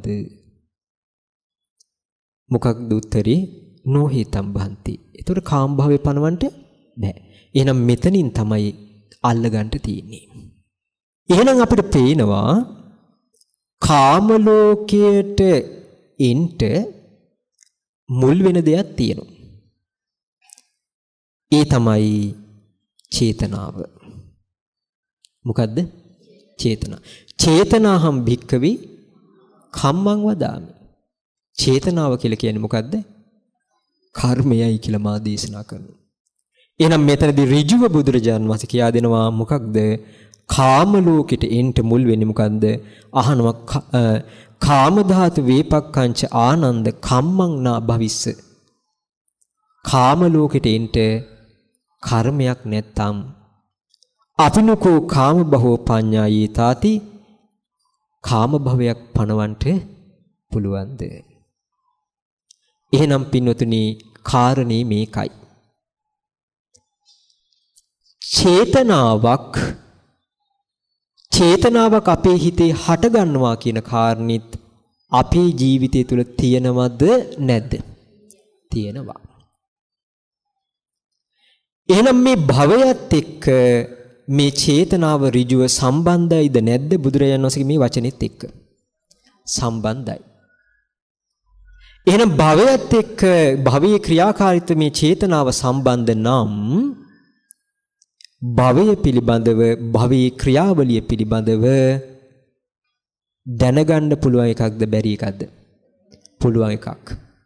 මොකක්ද උත්තරේ? නොහිතම් බන්ති. ඒතර කාම භවය පණවන්න බෑ. එහෙනම් මෙතනින් තමයි අල්ලගන්න තියෙන්නේ. එහෙනම් අපිට පේනවා කාම ලෝකයට එන්ට මුල් වෙන දෙයක් තියෙනවා. ඒ තමයි චේතනාව. මොකද්ද? චේතනා. චේතනාහම් භික්ඛවේ කම්මං වදාමි. චේතනාව කියලා කියන්නේ මොකද්ද? කර්මයයි කියලා මා දේශනා කරනවා. එහෙනම් මෙතනදී ඍජුව බුදුරජාණන් වහන්සේ කියා දෙනවා මොකක්ද? කාම ලෝකෙට එන්න මුල් වෙන්නේ මොකද්ද? අහනවා කාම ධාතු වේපක්ඛංච ආනන්ද කම්මං නා භවිස්ස. කාම ලෝකෙට එන්න කර්මයක් නැත්තම් අපිනුකෝ කාම බහෝ පඤ්ඤායේ තාති කාම භවයක් පණවන්ට පුළුවන්ද? එහෙනම් පින්වතුනි කාරණේ මේකයි. චේතනාවක් අපේ හිතේ හට ගන්නවා කියන කාරණෙත් අපේ ජීවිතය තුළ තියෙනවද නැද්ද? තියෙනවා. එහෙනම් මේ භවයත් එක්ක මේ චේතනාව ඍජුව සම්බන්ධයිද නැද්ද? බුදුරජාණන් වහන්සේගේ මේ වචනේත් එක්ක සම්බන්ධයි. එහෙනම් භවයත් එක්ක භවයේ ක්‍රියාකාරීත්වය මේ චේතනාව සම්බන්ධ නම් භවය පිළිබඳව භවයේ ක්‍රියාවලිය පිළිබඳව දැනගන්න පුළුවන් එකක්ද බැරි එකක්ද? පුළුවන් එකක්.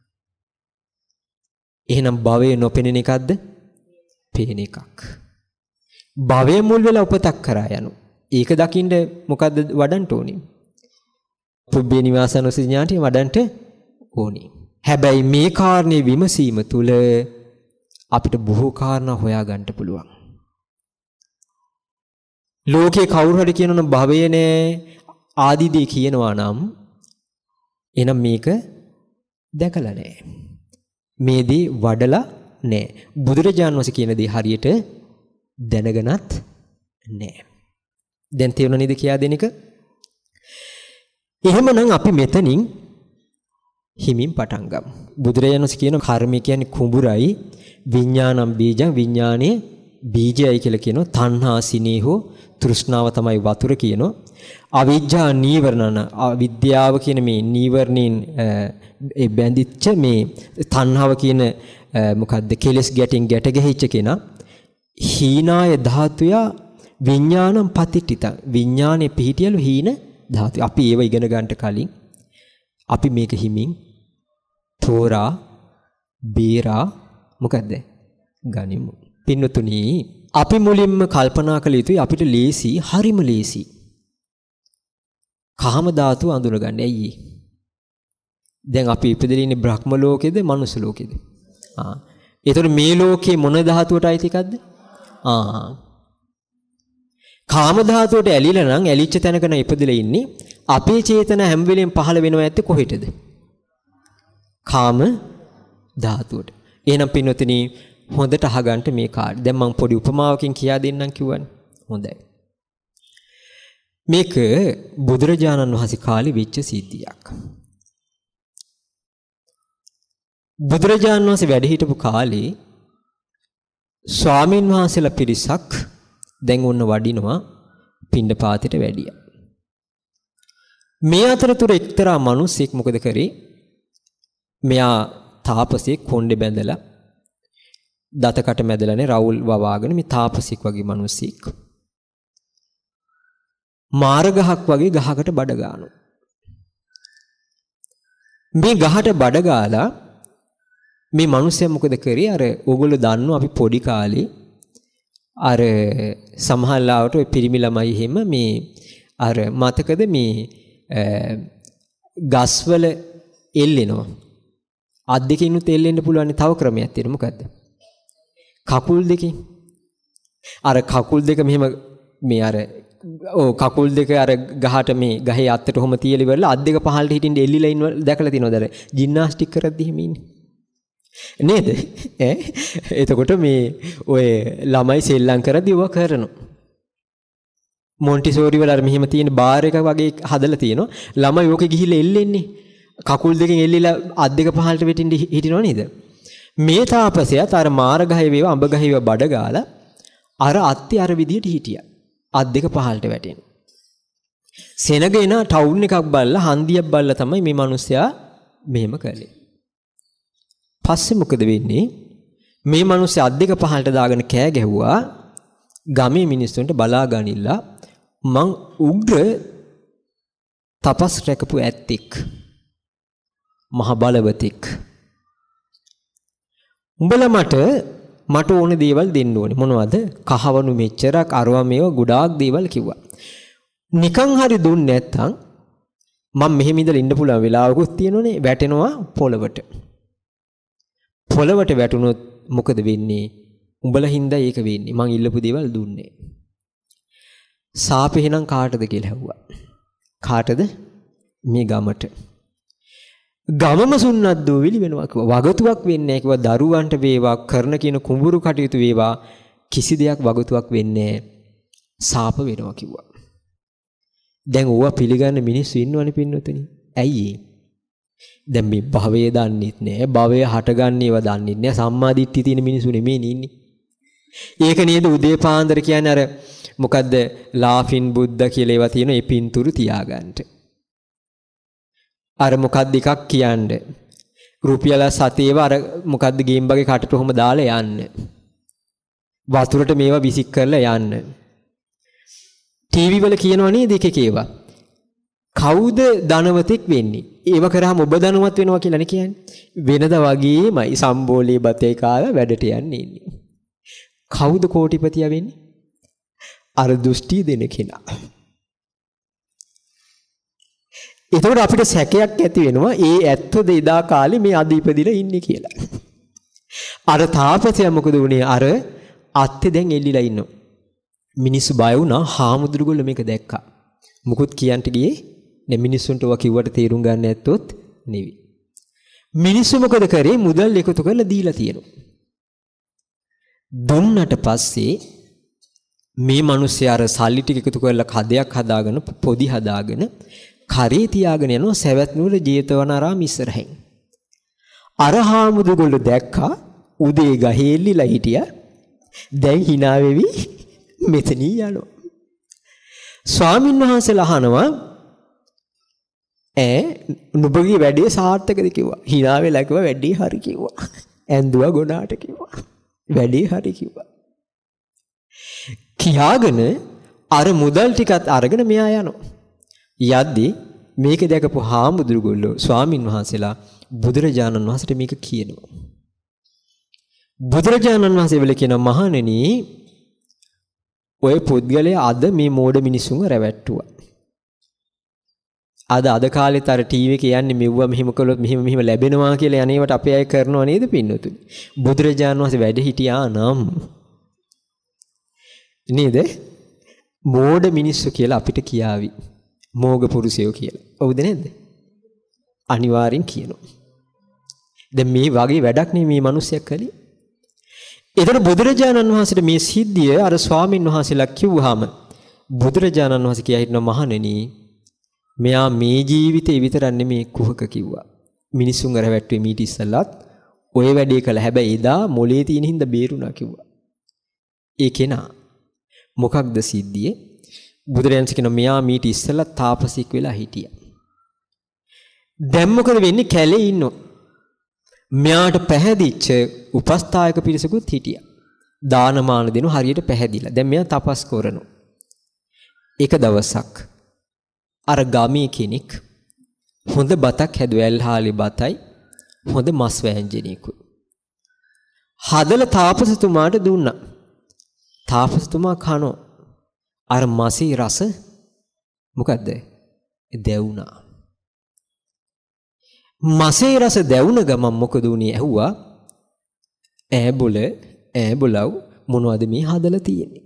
එහෙනම් භවය නොපෙනෙන එකක්ද? පේන එකක්. භවය මුල් වෙලා උපතක් කරා යනු. ඒක දකින්න මොකද්ද වඩන්න ඕනේ? පුබ්බේ නිවාසනෝසි ඥාණය වඩන්න ඕනේ. හැබැයි මේ කාරණේ විමසීම තුළ අපිට බොහෝ කාරණා හොයාගන්න පුළුවන්. ලෝකේ කවුරු හරි කියනනම් භවය නෑ ආදීදී කියනවා නම් එහෙනම් මේක දැකලා නෑ. මේ දේ වඩලා නෑ. බුදුරජාණන් වහන්සේ කියන දේ හරියට දැනගනත් නෑ. දැන් තේරුණා නේද කියා දෙන එක? එහෙමනම් අපි මෙතනින් හිමින් පටන් ගමු. බුදුරජාණන් වහන්සේ කියන කර්මය කියන්නේ කුඹුරයි, විඥානම් බීජං විඥානේ බීජයයි කියලා කියනවා. තණ්හා සිනේහෝ තෘෂ්ණාව තමයි වතුර කියනවා. අවිජ්ජා නීවරණ අවිද්‍යාව කියන මේ නීවරණින් බැඳිච්ච මේ තණ්හාව කියන මොකද්ද කෙලස් ගැටින් ගැට ගැහිච්ච කෙනා හීනාය ධාතුය විඥානම් පතිට්ඨිතං. විඥානේ පිහිටියලු හීන ධාතු. අපි ඒව ඉගෙන ගන්නට කලින් අපි මේක හිමින් තෝරා බේරා මොකද්ද? ගනිමු. පින්නතුනි අපි මුලින්ම කල්පනා කළ යුතුයි අපිට ලේසි, හරිම ලේසි. කාම ධාතු අඳුනගන්න. ඇයි ඒ? දැන් අපි ඉපදෙලා ඉන්නේ බ්‍රහ්ම ලෝකෙද, මනුස්ස ලෝකෙද? ඒතර මේ ලෝකේ මොන ධාතුවට අයිති එකක්ද? කාම ධාතුවට ඇලිලා නම් ඇලිච්ච තැනක නම් ඉපදෙලා ඉන්නේ. අපේ චේතන හැම වෙලෙම පහළ වෙනවා ඇත්තේ කොහෙටද? කාම ධාතුවට. එහෙනම් පින්වතුනි හොඳට අහගන්න මේ කාර්ය. දැන් මම පොඩි උපමාවකින් කියා දෙන්නම් කිව්වනේ. හොඳයි. මේක බුදුරජාණන් වහන්සේ කාලේ වෙච්ච සිද්ධියක්. බුදුරජාණන් වහන්සේ වැඩ හිටපු කාලේ ස්වාමීන් වහන්සේලා පිරිසක් දැන් ඔන්න වඩිනවා පිණ්ඩපාතයට වැඩියා. මේ අතරතුර එක්තරා මිනිසෙක් මොකද කරේ? මෙයා තාපසෙක් කොණ්ඩේ බැඳලා දතකට මැදලානේ රවුල් වවාගෙන මේ තාපසෙක් වගේ මිනිසෙක් මාර ගහක් වගේ ගහකට බඩ ගන්නවා. මේ ගහට බඩ ගාලා මේ මිනිස්සයා මොකද කරේ? අර ඕගොල්ලෝ දන්නෝ අපි පොඩි කාලේ අර සමහරලාවට ඔය පිරිමි ළමයි එහෙම මේ අර මතකද මේ ගස්වල එල්ලෙනවා. අත් දෙකිනුත් එල්ලෙන්න පුළුවන් තව ක්‍රමයක් තියෙනවා. මොකද්ද? කකුල් දෙකෙන්. අර කකුල් දෙක මෙහෙම මේ අර කකුල් දෙක අර ගහට මේ ගහේ අත්තට ඔහම තියලා ඉවරලා අත් දෙක පහළට හිටින්න එල්ලිලා ඉන්න දැකලා තියෙනවද? අර ජිම්නාස්ටික් කරද්දි එහෙම ඉන්නේ. නේද? එතකොට මේ ඔය ළමයි සෙල්ලම් කරද්දි ඒවා කරනවා. මොන්ටිසෝරි වල අර මෙහෙම තියෙන බාර් එක වගේ හදලා තියෙනවා. ළමයි ඕකේ ගිහිල්ලා එල්ලෙන්නේ. කකුල් දෙකෙන් එල්ලිලා අත් දෙක පහළට වෙටින්න හිටිනව නේද? මේ තාපසයාත් අර මාර ගහේ වේවා අඹ ගහේ වේවා බඩ ගාලා අර අත්ති අර විදියට හිටියා. අත් දෙක පහළට වැටෙන. සෙනගෙන ටවුන් එකක් බල්ලා හන්දියක් බල්ලා තමයි මේ මිනිස්සයා මෙහෙම කළේ. පස්සේ මොකද වෙන්නේ? මේ මිනිස්සයා අත් දෙක පහළට දාගෙන කෑ ගැහුවා. ගමේ මිනිස්සුන්ට බලා ගනිලා මං උග්‍ර තපස් රැකපු ඇත්තෙක්. මහ බලවතෙක්. උඹලා මට ඕන දේවල් දෙන්න ඕනේ. මොනවද? කහවණු මෙච්චරක් අරවා මේවා ගොඩාක් දේවල් කිව්වා. නිකන් හරි දුන්නේ නැත්තම් මම මෙහෙම ඉඳලා ඉන්න පුළුවන් වෙලාවකුත් තියෙනෝනේ. වැටෙනවා පොළවට. පොළවට වැටුනොත් මොකද වෙන්නේ? උඹලා හින්දා ඒක වෙන්නේ. මං ඉල්ලපු දේවල් දුන්නේ. සාපේ එහෙනම් කාටද කියලා ඇහුවා. කාටද? මේ ගමට. ගමම සුන්නත් දෝවිලි වෙනවා කිව්වා. වගතුවක් වෙන්නේ නැහැ කිව්වා. දරුවන්ට වේවා කරන කියන කුඹුරු කටයුතු වේවා කිසි දෙයක් වගතුවක් වෙන්නේ නැහැ. සාප වෙනවා කිව්වා. දැන් ඕවා පිළිගන්න මිනිස්සු ඉන්නවනේ පින්නතුනි. ඇයි ඒ? දැන් මේ භවය දන්නෙත් නැහැ. භවය හටගන්න ඒවා දන්නෙත් නැහැ. සම්මා දිට්ඨිය තියෙන මිනිස්සු නෙමෙයි ඉන්නේ. ඒක නේද උදේ පාන්දර කියන්නේ අර මොකද්ද ලාෆින් බුද්දා කියලා ඒවා තියෙන ඒ පින්තුරු තියාගන්න. අර මොකද්ද එකක් කියන්නේ. රුපියල 7 අර මොකද්ද ගේම් බගේ කටට ඔහම දාලා යන්න. වතුරට මේවා විසික් කරලා යන්න. ටීවී වල කියනවා නේද එකක ඒවා. කවුද ධනවතෙක් වෙන්නේ? ඒව කරාම ඔබ ධනවත් වෙනවා කියලානේ කියන්නේ. වෙනද වගේමයි සම්බෝලේ බතේ කාලා වැඩට යන්නේ ඉන්නේ. කවුද කෝටිපතියා වෙන්නේ? අර දෘෂ්ටි දෙන කෙනා. එතකොට අපිට සැකයක් ඇති වෙනවා ඒ ඇත්තද එදා කාලේ මේ අද ඉපදිලා ඉන්නේ කියලා. අර තාපසයා මොකද වුනේ? අර අත්තේ දැන් එල්ලිලා ඉන්නවා. මිනිස්සු බය වුණා. හාමුදුරුවෝ මේක දැක්කා. මුකුත් කියන්න ගියේ නේ. මිනිස්සුන්ට ඔවා කිව්වට තේරුම් ගන්න නැත්තොත් නෙවෙයි. මිනිස්සු මොකද කරේ? මුදල් එකතු කරලා දීලා තියෙනවා. දුන්නට පස්සේ මේ මිනිස්සයා අර සල්ලි ටික එකතු කරලා කදයක් හදාගෙන පොදි හදාගෙන කරේ තියාගෙන යනවා සවැත් නුවර ජේතවනාරාම ඉස්සරහින්. අර හාමුදුරුවෝ දැක්කා උදේ ගහේ එල්ලිලා හිටියා. දැන් hina වෙවි මෙතනින් යනවා. ස්වාමීන් වහන්සේලා අහනවා නුඹගේ වැඩේ සාර්ථකද කිව්වා. hina වෙලා කිව්වා වැඩේ හරි කිව්වා. ඇඳුවා ගොනාට කිව්වා. වැඩේ හරි කිව්වා. කියාගෙන අර මුදල් ටිකත් අරගෙන මෙයා යනවා. යද්දී මේක දැකපු හාමුදුරුවෝ ස්වාමින් වහන්සේලා බුදුරජාණන් වහන්සේට මේක කියනවා. බුදුරජාණන් වහන්සේ වෙල කියන මහණෙනි ඔය පුද්ගලයා අද මේ මෝඩ මිනිසුන්ව රැවට්ටුවා. අද කාලෙත් අර ටීවී එකේ යන්නේ මෙව්වා මෙහෙම කළොත් මෙහෙම ලැබෙනවා කියලා යන්නේවට අපේ අය කරනව නේද පින්නතුනි? බුදුරජාණන් වහන්සේ වැඩ හිටියා නම් නේද? මෝඩ මිනිස්සු කියලා අපිට කියාවි. මෝග පුරුෂයෝ කියලා. ඔව්ද නැද්ද? අනිවාර්යෙන් කියනවා. දැන් මේ වගේ වැඩක් නේ මේ මිනිස්සයා කළේ. ඒතර බුදුරජාණන් වහන්සේට මේ සිද්ධිය අර ස්වාමින් වහන්සේලා කිව්වහම බුදුරජාණන් වහන්සේ කියා හිටන මහණෙනි මෙයා මේ ජීවිතේ විතරක් නෙමේ කුහක කිව්වා. මිනිසුන් අර වැට්ටුවේ මීට ඉස්සෙල්ලත් ඔය වැඩේ කළා. හැබැයි එදා මොලේ තියෙන හින්දා බේරුණා කිව්වා. ඒ කෙනා මොකක්ද සිද්ධියේ? බුදුරජාණන් කියන මෙයා මීට ඉස්සෙල්ලා තාපසික වෙලා හිටියා. දැන් මොකද වෙන්නේ? කැලේ ඉන්නෝ. මෙයාට පැහැදිච්ච උපස්ථායක පිරිසකුත් හිටියා. දානමාන දෙනු හරියට පැහැදිලා. දැන් මෙයා තපස් කරනවා. එක දවසක් අර ගමේ කෙනෙක් හොඳ බතක් හැදුවා. ඇල්හාලි බතයි හොඳ මස් වෑංජනයකුයි. හදලා තාපසතුමාට දුන්නා. තාපසතුමා කනෝ. අර මසේ රස මොකද්ද? දැවුණා. මසේ රස දැවුණ ගමන් මොකද උනේ? ඇහුවා ඈබොලව් මොනවද මේ හදලා තියෙන්නේ?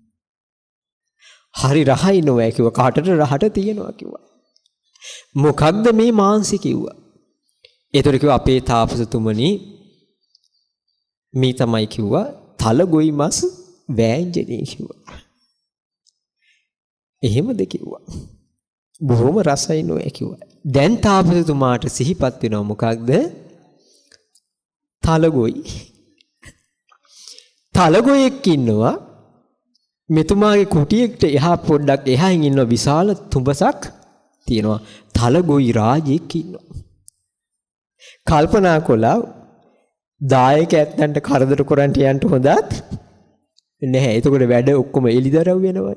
හරි රහයි නෝය කිව්වා. කාටද රහට තියෙනවා කිව්වා. මොකක්ද මේ මාංශි කිව්වා. ඒතර කිව්වා අපේ තාපසතුමනි මේ තමයි කිව්වා තලගොයි මස් වෑංජනේ කිව්වා. එහෙමද කිව්වා. බොහොම රසයි නෝය කිව්වා. දැන් තාපසතුමාට සිහිපත් වෙනවා මොකක්ද? තලගොයි. තලගොයෙක් ඉන්නවා. මෙතුමාගේ කුටියකට එහා පොඩ්ඩක් එහායින් ඉන්න විශාල තුඹසක් තියෙනවා. තලගොයි රාජෙක් ඉන්නවා. කල්පනා කළා දායක ඇත්තන්ට කරදර කරන්ට යන්න හොඳත් නැහැ. එතකොට වැඩ ඔක්කොම එලිදරව් වෙනවා.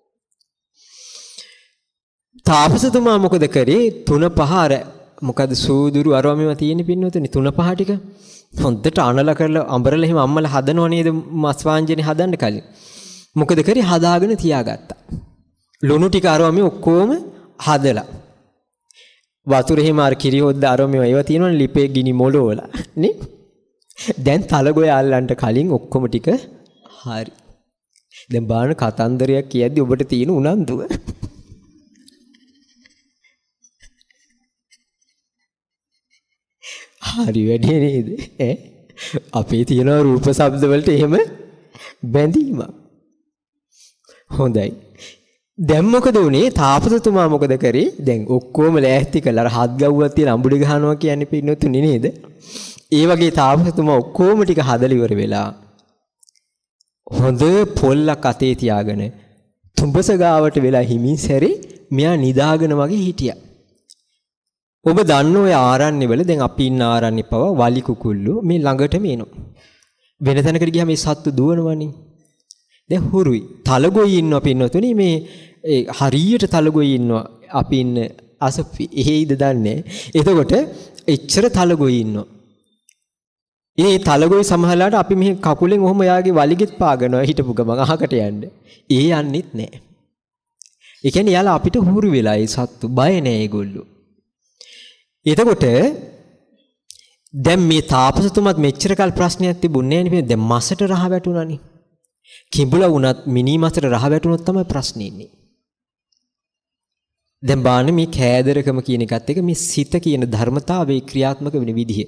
තාපසතුමා මොකද කරේ? 3-5 අර මොකද සූදුරු අරවමෙම තියෙන පින්නොතනේ 3-5 ටික හොඳට අනලා කරලා අඹරලා එහෙම අම්මලා හදනව නේද මස් වාංජනේ හදන්න කලින්. මොකද කරේ? හදාගෙන තියාගත්තා. ලුණු ටික අරවමෙ ඔක්කොම හදලා. වතුර එහෙම අර කිරි හොද්ද අරවමෙ ඒවා තියෙනවනේ ලිපේ ගිනි මොළවල නේ. දැන් තලගොය අල්ලන්න කලින් ඔක්කොම ටික හරි. දැන් බාන කතන්දරයක් කියද්දි ඔබට තියෙන උනන්දුව. හරි වැඩේ නේද? අපේ තියෙන රූප ශබ්ද වලට එහෙම බැඳීමක්. හොඳයි. දැන් මොකද උනේ? තාපසතුමා මොකද කරේ? දැන් ඔක්කොම ලෑස්ති කළා. අර හත් ගව්වක් තියලා අඹුඩි ගහනවා කියන්නේ පින්නොතුනේ නේද? ඒ වගේ තාපසතුමා ඔක්කොම ටික හදලා ඉවර වෙලා හොඳ පොල්ලක් අතේ තියාගෙන තුඹස ගාවට වෙලා හිමින් සැරේ මෙයා නිදාගෙන වගේ හිටියා. ඔබ දන්න ඔය ආරණ්‍ය වල දැන් අපි ඉන්න ආරණ්‍ය පව වලි කුකුල්ලෝ මේ ළඟටම එනවා. වෙන තැනකට ගියාම මේ සත්තු දුවනවනේ. දැන් හුරුයි. තලගොයි ඉන්නවා පින්නතුනේ මේ හරියට තලගොයි ඉන්නවා. අපි ඉන්න අසපි එහෙයිද දන්නේ. එතකොට එච්චර තලගොයි ඉන්නවා. ඒ තලගොයි සමහරලාට අපි මෙහි කකුලෙන් ඔහොම යාගේ වලිගෙත් පාගනවා හිටපු ගමන් අහකට යන්න. ඒ යන්නෙත් නෑ. ඒ කියන්නේ යාලා අපිට හුරු වෙලා ඒ සත්තු බය නෑ ඒගොල්ලෝ. එතකොට දැන් මේ තාපසතුමත් මෙච්චර කල් ප්‍රශ්නයක් තිබුණේ නෑ නේ. දැන් මසට රහ වැටුණානේ. කිඹුලා වුණත් මිනි මසට රහ වැටුණොත් තමයි ප්‍රශ්නේ ඉන්නේ. දැන් බාන්නේ මේ කෑදරකම කියන එකත් එක මේ සිත කියන ධර්මතාවයේ ක්‍රියාත්මක වෙන විදිහ.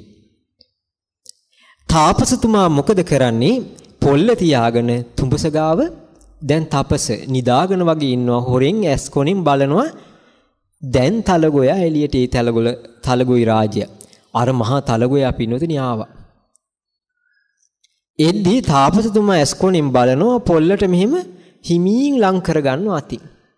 තාපසතුමා මොකද කරන්නේ? පොල්ල තියාගෙන තුඹස ගාව දැන් තපස නිදාගෙන වගේ ඉන්නවා. හොරෙන් ඇස් කොණින් බලනවා. දැන් තලගොයා එළියට ඒ තලගොයි රාජ්‍ය අර මහා තලගොයා පින්නොතනේ ආවා. එද්දී තාපසතුමා ඇස් කොණින් බලනවා පොල්ලට මෙහෙම හිමින් ලං කරගන්නවා අතින්.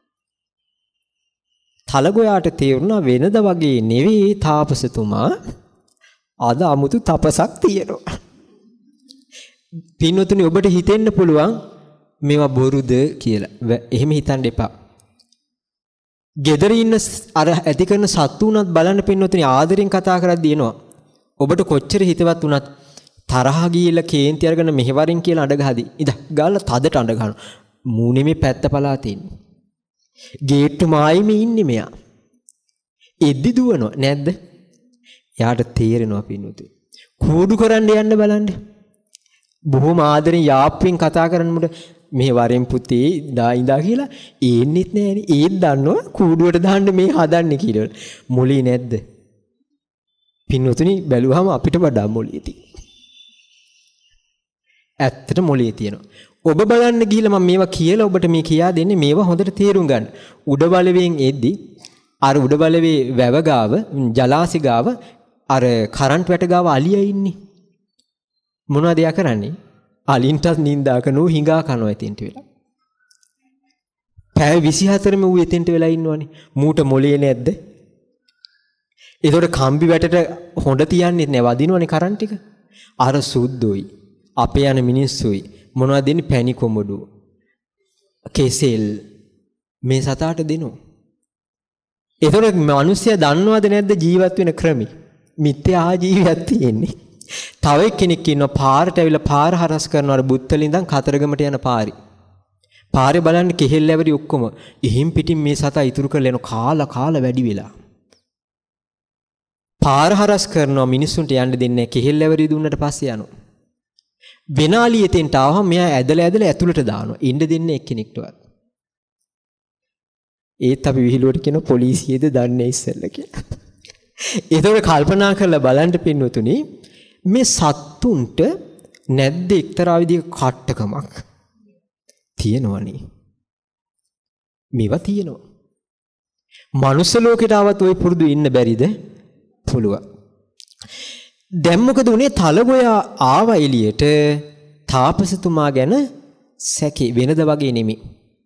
තලගොයාට තේරුණා වෙනද වගේ නෙවෙයි තාපසතුමා අද අමුතු තපසක් තියෙනවා. පින්නොතනේ ඔබට හිතෙන්න පුළුවන් මේවා බොරුද කියලා. එහෙම හිතන්න එපා. ගෙදර ඉන්න අර ඇති කරන සත්තු උනත් බලන්න පින්නොතිනි ආදරෙන් කතා කරද්දී එනවා. ඔබට කොච්චර හිතවත් උනත් තරහ ගිහිල්ලා කේන්ති අරගෙන මෙහෙවරින් කියලා අඬ ගහදී. ඉතින් ගාලා තදට අඬ ගන්නවා. මූණේ මේ පැත්ත පලා තියෙන්නේ. ගේට්ටු මායිමේ ඉන්නේ මෙයා. එද්දි දුවනවා නැද්ද? යාට තේරෙනවා පින්නොතිනි. කූඩු කරන්න යන්න බලන්න. බොහොම ආදරෙන් යාප්පෙන් කතා කරනකොට මේ වරෙන් පුතේ ඉඳා කියලා ඒන්නෙත් නෑනේ. ඒත් දන්නවා කූඩුවට දාන්න මේ හදන්නේ කියලා. මොලේ නැද්ද? පින්නොතුනි බැලුවාම අපිට වඩා මොලේ තියෙනවා. ඇත්තට මොලේ තියෙනවා. ඔබ බලන්න ගිහිල්ලා මම මේවා කියලා ඔබට මේ කියා දෙන්නේ මේවා හොඳට තේරුම් ගන්න. උඩ බලවෙන් එද්දි අර උඩ බලවේ වැව ගාව ජලාශය ගාව අර කරන්ට් වැට ගාව අලියා ඉන්නේ. මොනවද යා කරන්නේ? අලින්ටත් නින්දා කරනෝ හිඟා කනවා එතෙන්ට වෙලා. පැය 24ම ඌ එතෙන්ට වෙලා ඉන්නවනේ. මූට මොලේ නැද්ද? ඒතකොට කම්බි වැටට හොඬ තියන්නේ නැහැ වදිනවනේ කරන්ට් ටික. අර සුද්දෝයි අපේ යන මිනිස්සුයි මොනවද දෙන්නේ? පැණි කොමඩු කෙසෙල් මේ සතාට දෙනවා. ඒතකොට මිනිස්සයා දන්නවද නැද්ද ජීවත් වෙන ක්‍රමي? මිත්‍යා ජීවියක් තියෙන්නේ. තව කෙනෙක් ඉන්නවා පාරට ඇවිල්ලා පාර හරස් කරනවා අර බුත්තල ඉඳන් කතරගමට යන පාරේ. පාරේ බලන්න කෙහෙල් ඇවරි ඔක්කොම. ඉහිම් පිටින් මේ සතා ඉතුරු කරලා එන කාලා වැඩි වෙලා. පාර හරස් කරනවා මිනිස්සුන්ට යන්න දෙන්නේ නැහැ. කෙහෙල් ඇවරි දුන්නට පස්සේ යනවා. වෙනාලියෙතෙන්ට ආවම මෙයා ඇදලා ඇතුළට දානවා. ඉන්න දෙන්නේ එක්කෙනෙක්ටවත්. ඒත් අපි විහිළුවට කියන පොලිසියේද දන්නේ ඉස්සෙල්ලා කියලා. ඒතකොට කල්පනා කරලා බලන්න පින්නතුනි මේ සත්තුන්ට නැද්ද එක්තරා විදිහක කට්ටකමක් තියෙනවනේ. මේවා තියෙනවා. මනුස්ස ලෝකයට ආවත් ওই පුරුදු ඉන්න බැරිද? පුළුවන්. දැන් මොකද උනේ? තලගොයා ආව එළියට තාපසතුමා ගැන සැකේ වෙනද වගේ නෙමෙයි.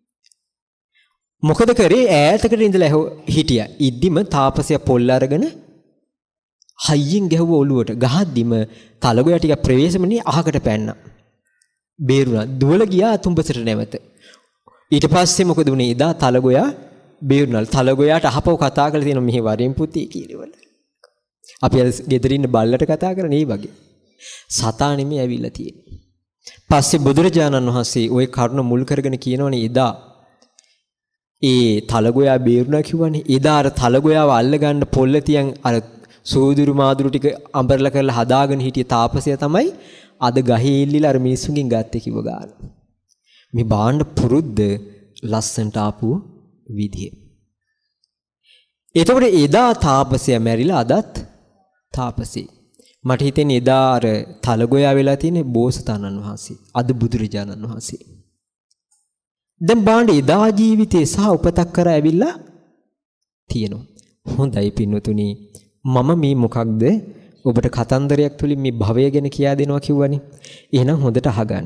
මොකද කරේ? ඈතකට ඉඳලා හිටියා. ඉද්දිම තාපසයා පොල් අරගෙන හයියෙන් ගැහුව ඔළුවට. ගහද්දිම තලගොයා ටික ප්‍රවේශමනේ අහකට පැන්නා. බේරුණා. දුවල ගියා තුඹසට නැවත. ඊට පස්සේ මොකද උනේ? එදා තලගොයා බේරුණා. තලගොයාට අහපව කතා කරලා තියෙනවා මෙහි වරෙන් පුතේ කියලාවල. අපි අර ගෙදර ඉන්න බල්ලට කතා කරන්නේ ඒ වගේ. සතා නෙමෙයි ඇවිල්ලා තියෙන්නේ. පස්සේ බුදුරජාණන් වහන්සේ ওই කරුණ මුල් කරගෙන කියනවනේ එදා ඒ තලගොයා බේරුණා කිව්වනේ. එදා අර තලගොයාව අල්ලගන්න පොල්ල තියන් අර සූදුරු මාදුරු ටික අඹරලා කරලා හදාගෙන හිටිය තාපසය තමයි අද ගහේ ඉල්ලලා අර මිනිස්සුන්ගෙන් ගත්තේ කිව්ව ගාන. මේ බාණ්ඩ පුරුද්ද ලස්සන්ට ආපු විදිය. එතකොට එදා තාපසය මැරිලා අදත් තාපසී. මට හිතෙන්නේ එදා අර තලගොයා වෙලා තියෙන්නේ බෝසතාණන් වහන්සේ. අද බුදුරජාණන් වහන්සේ. දැන් බාණ්ඩ එදා ජීවිතේ සහ උපතක් කර ඇවිල්ලා තියෙනවා. හොඳයි පින්වතුනි. මම මේ මොකක්ද ඔබට කතන්දරයක් තුලින් මේ භවය ගැන කියා දෙනවා කිව්වනේ. එහෙනම් හොඳට අහගන්න.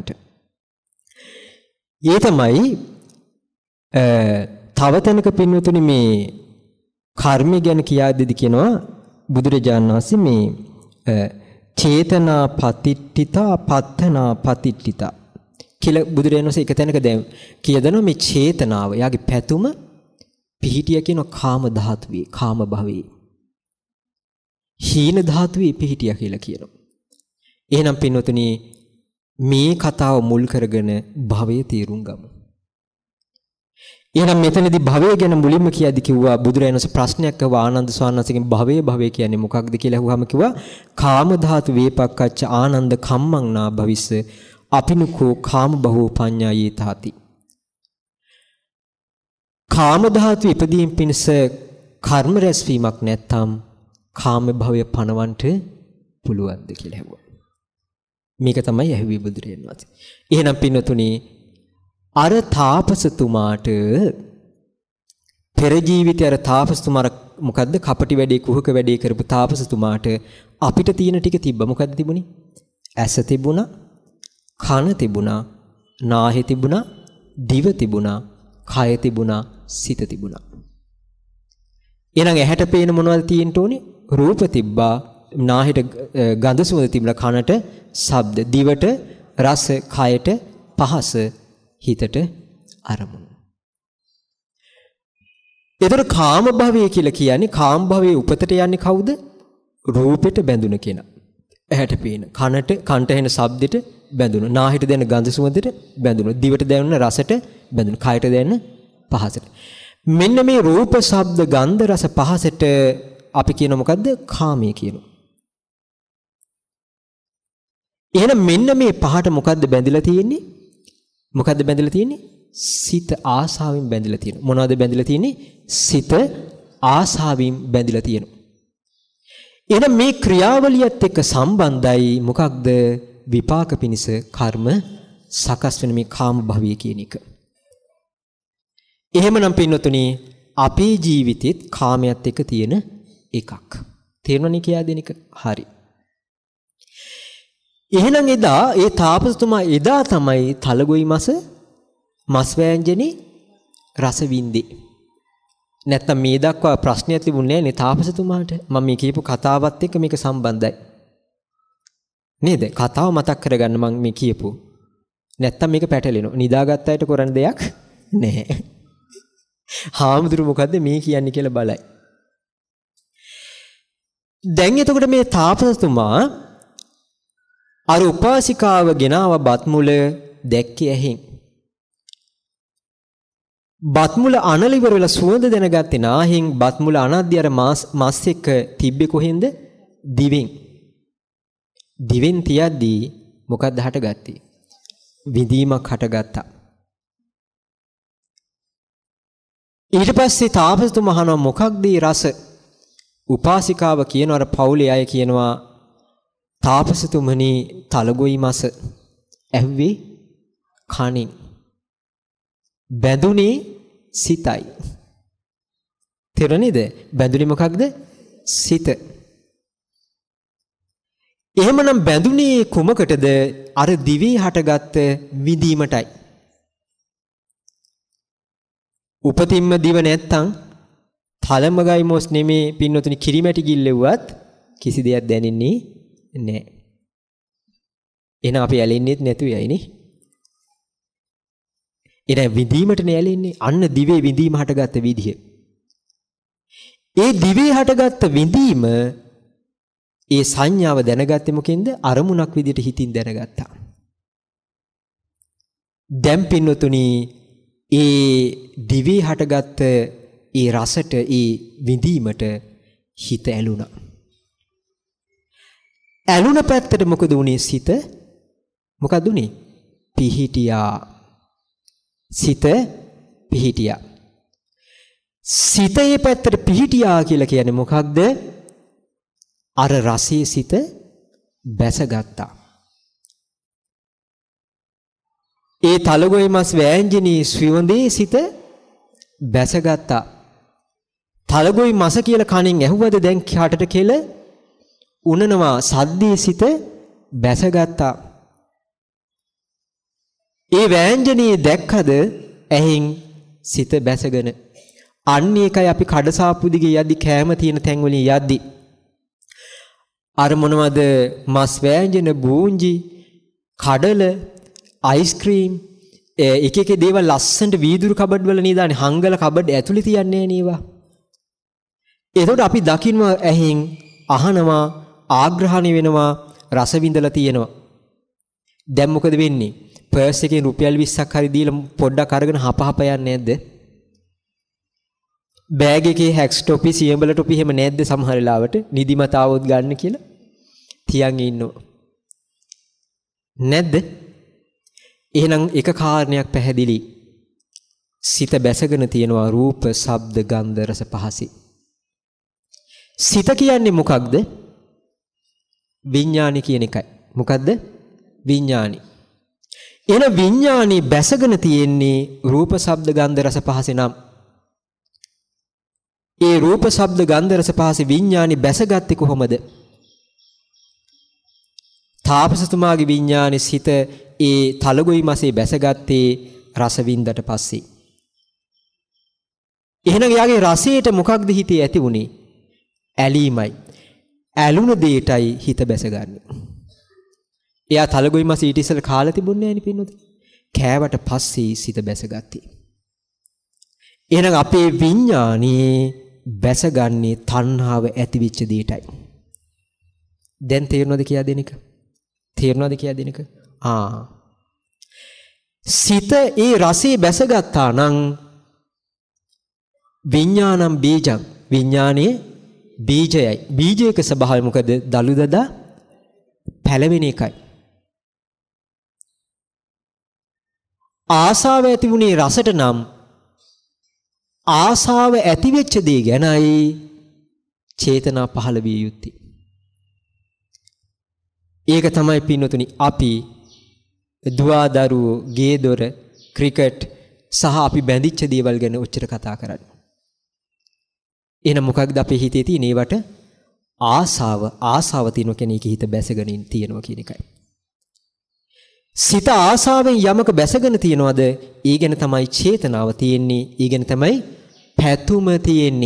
ඒ තමයි තව තැනක පින්වතුනි මේ කර්මය ගැන කියා දෙදි කියනවා බුදුරජාණන් වහන්සේ මේ චේතනා පතිට්ඨිතා පත්තනා පතිට්ඨිතා කියලා බුදුරජාණන් වහන්සේ එක තැනක දැන් කියදනවා මේ චේතනාව යාගේ පැතුම පිහිටිය කියන කාම ධාතුවේ කාම භවයේ හීන ධාතුවේ පිහිටියා කියලා කියනවා. එහෙනම් පින්වතුනි මේ කතාව මුල් කරගෙන භවය තේරුම් ගමු. එහෙනම් මෙතනදී භවය ගැන මුලින්ම කියද්දි කිව්වා බුදුරජාණන් වහන්සේ ප්‍රශ්නයක් අහුවා ආනන්ද ස්වාමීන් වහන්සේගෙන් භවය කියන්නේ මොකක්ද කියලා අහුවාම කිව්වා කාම ධාතු වේපක්කච්ච ආනන්ද කම්මං නා භවිස්ස අපිනුකෝ කාම බහෝ පඤ්ඤායේ තාති. කාම ධාතු ඉදීම් පිණිස කර්ම රැස්වීමක් නැත්තම් කාම භවය පණවන්නට පුළුවන්ද කියලා ඇහුවා. මේක තමයි ඇහුවේ බුදුරජාණන් වහන්සේ. එහෙනම් පින්වතුනි අර තාපසතුමාට පෙර ජීවිතේ අර තාපසතුමාර මොකද්ද කපටි වැඩේ කුහක වැඩේ කරපු තාපසතුමාට අපිට තියෙන ටික තිබ්බ. මොකද්ද තිබුණේ? ඇස තිබුණා, කන තිබුණා, නාහය තිබුණා, දිව තිබුණා, කය තිබුණා, සිත තිබුණා. එහෙනම් ඇහැට පේන මොනවද තියෙන්න ඕනේ? රූප තිබ්බා, නාහයට ගඳ සුවඳ තිබුණා, කනට ශබ්ද, දිවට රස, කයට පහස, හිතට අරමුණු. ඒතර කාම භවය කියලා කියන්නේ කාම භවයේ උපතට යන්නේ කවුද? රූපෙට බැඳුන කෙනා. ඇහැට පේන, කනට හෙන ශබ්දෙට බැඳුන, නාහිට දැනෙන ගඳ සුවඳට බැඳුන, දිවට දැනෙන රසට බැඳුන, කයට දැනෙන පහසට. මෙන්න මේ රූප, ශබ්ද, ගන්ධ, රස, පහසට අපි කියන මොකද්ද? කාමයේ කියනවා. එහෙනම් මෙන්න මේ පහට මොකද්ද බැඳිලා තියෙන්නේ? මොකද්ද බැඳිලා තියෙන්නේ? සිත ආසාවෙන් බැඳිලා තියෙනවා. මොනවද බැඳිලා තියෙන්නේ? සිත ආසාවෙන් බැඳිලා තියෙනවා. එහෙනම් මේ ක්‍රියාවලියත් එක්ක සම්බන්ධයි මොකක්ද? විපාක පිණිස කර්ම සකස් වෙන මේ කාම භවය කියන එක. එහෙමනම් පින්නතුනි අපේ ජීවිතෙත් කාමයට එක්ක තියෙන එකක්. තේරුණානේ කියා දෙන එක? හරි. එහෙනම් එදා ඒ තාපසතුමා එදා තමයි තලගොයි මස් වෑංජනේ රස වින්දේ. නැත්තම් මේ දක්වා ප්‍රශ්නයක් තිබුණේ නැහැ නේ තාපසතුමාට. මම මේ කියපු කතාවත් එක්ක මේක සම්බන්ධයි. නේද? කතාව මතක් කරගන්න මම මේ කියපු. නැත්තම් මේක පැටලෙනවා. නිදාගත්ත අයට කරන්න දෙයක් නැහැ. හාමුදුරු මොකද්ද මේ කියන්නේ කියලා බලයි. දැන් එතකොට මේ තාපසතුමා අර උපාසිකාව ගෙනාව බත් මුල දැක්කේ ඇහෙන්. බත් මුල අනල ඉවර වෙලා සුවඳ දැනගත්තේ නාහෙන්. බත් මුල අනද්දී අර මස් එක්ක තිබ්බේ කොහෙන්ද? දිවෙන්. දිවෙන් තියද්දී මොකක්ද හටගත්තේ? විඳීමක් හටගත්තා. ඊට පස්සේ තාපසතුමා අහනවා මොකක්ද මේ රස? උපාසිකාව කියනවා අර පවුලේ අය කියනවා තාපසතුමනි තලගොයි මස ඇහුවේ කණින්. බැඳුනේ සිතයි. තේරෙනේද? බැඳුනේ මොකක්ද? සිත. එහෙමනම් බැඳුනේ කුමකටද? අර දිවේ හටගත්ත විඳීමටයි. උපතින්ම දිව නැත්තම් තලමගයි මොස් නෙමේ පින්නතුනි කිරිමැටි ගිල්ලෙව්වත් කිසි දෙයක් දැනෙන්නේ නැහැ. එහෙනම් අපි ඇලෙන්නේත් නැතු යයිනේ. එහෙනම් විඳීමටනේ ඇලෙන්නේ. අන්න දිවේ විඳීම හටගත්ත විදිය. ඒ දිවේ හටගත්ත විඳීම ඒ සංඥාව දැනගත්තේ මොකෙන්ද? අරමුණක් විදියට හිතින් දැනගත්තා. දැන් පින්නතුනි ඒ දිවේ හටගත්ත ඒ රසට ඒ විඳීමට හිත ඇලුනා. ඇලුන පැත්තට මොකද වුනේ? සිත මොකද වුනේ? පිහිටියා. සිත පිහිටියා. සිතේ පැත්තට පිහිටියා කියලා කියන්නේ මොකක්ද? අර රසයේ සිත බැසගත්තා. ඒ තලගොයි මස් වෑංජනී ස්විවඳේ සිත බැසගත්තා. තලගොයි මස කියලා කණෙන් ඇහුවද දැන් කටට කෙල උනනවා. සද්දේ සිත බැසගත්තා. ඒ වෑංජනී දැක්කද ඇහෙන් සිත බැසගෙන. අන්න ඒකයි අපි කඩසාප්පු දිගේ යද්දි කෑම තියෙන තැන් වලින් යද්දි අර මොනවද මස් වෑංජන බූංජි කඩල අයිස්ක්‍රීම් එක එක දේවල් ලස්සනට වීදුරු කබඩ් වල නේදානේ හංගල කබඩ් ඇතුලේ තියන්නේ නේවා. එතකොට අපි දකින්නවා ඇහෙන් අහනවා ආග්‍රහණය වෙනවා රස විඳලා තියෙනවා. දැන් මොකද වෙන්නේ? පර්ස් එකේ රුපියල් 20ක් හරි දීලා පොඩ්ඩක් අරගෙන හපහප යන්නේ නැද්ද? බෑග් එකේ හැක්ස් ටොපි සියඹල ටොපි එහෙම නැද්ද සමහර වෙලාවට නිදිමත આવොත් ගන්න කියලා තියන් ඉන්නවා. නැද්ද? එහෙනම් එක කාරණයක් පැහැදිලි. සිත බැසගෙන තියෙනවා රූප, ශබ්ද, ගන්ධ, රස, පහසි. සිත කියන්නේ මොකක්ද? විඥානි කියන එකයි. මොකද්ද? විඥානි. එන විඥානි බැසගෙන තියෙන්නේ රූප, ශබ්ද, ගන්ධ, රස, පහස නම්. ඒ රූප, ශබ්ද, ගන්ධ, රස, පහස විඥානි බැසගත්තේ කොහොමද? තාපසතුමාගේ විඥානි සිත ඒ තලගොයි මාසේ බැසගත්තේ රස වින්දට පස්සේ. එහෙනම් යාගේ රසයට මොකක්ද හිතේ ඇති වුනේ? ඇලීමයි. ඇලුන දෙයටයි හිත බැසගන්නේ. එයා තලගොයි මාසේ ඊට ඉස්සෙල්ලා කාලා තිබුණේ නැහැ නේ පින්නොත්. කෑවට පස්සේ සිත බැසගත්තේ. එහෙනම් අපේ විඥානේ බැසගන්නේ තණ්හාව ඇතිවෙච්ච දෙයටයි. දැන් තේරෙනවද කියලා දෙන එක? තේරෙනවද කියලා දෙන එක? සිත ඒ රසේ බැසගත්තා නම් විඥානම් බීජං, විඥානයේ බීජයයි. බීජයක ස්වභාවය මොකද? දලුදදා පැලවෙන එකයි. ආසාව ඇති වුණේ රසට නම් ආසාව ඇති වෙච්ච දේ ගැනයි චේතනා පහළ විය යුත්තේ. ඒක තමයි පින්නතුනි අපි දුවදරුවෝ, ගේ දොර, ක්‍රිකට් සහ අපි බැඳිච්ච දේවල් ගැන ඔච්චර කතා කරන්නේ. එහෙනම් මොකක්ද අපේ හිතේ තියෙන ඒවට? ආසාව තියෙන කෙනෙක් හිත බැසගෙන තියෙනවා කියන එකයි. සිත ආසාවෙන් යමක බැසගෙන තියනවාද? ඒ ගැන තමයි චේතනාව තියෙන්නේ. ඒ ගැන තමයි පැතුම තියෙන්නේ.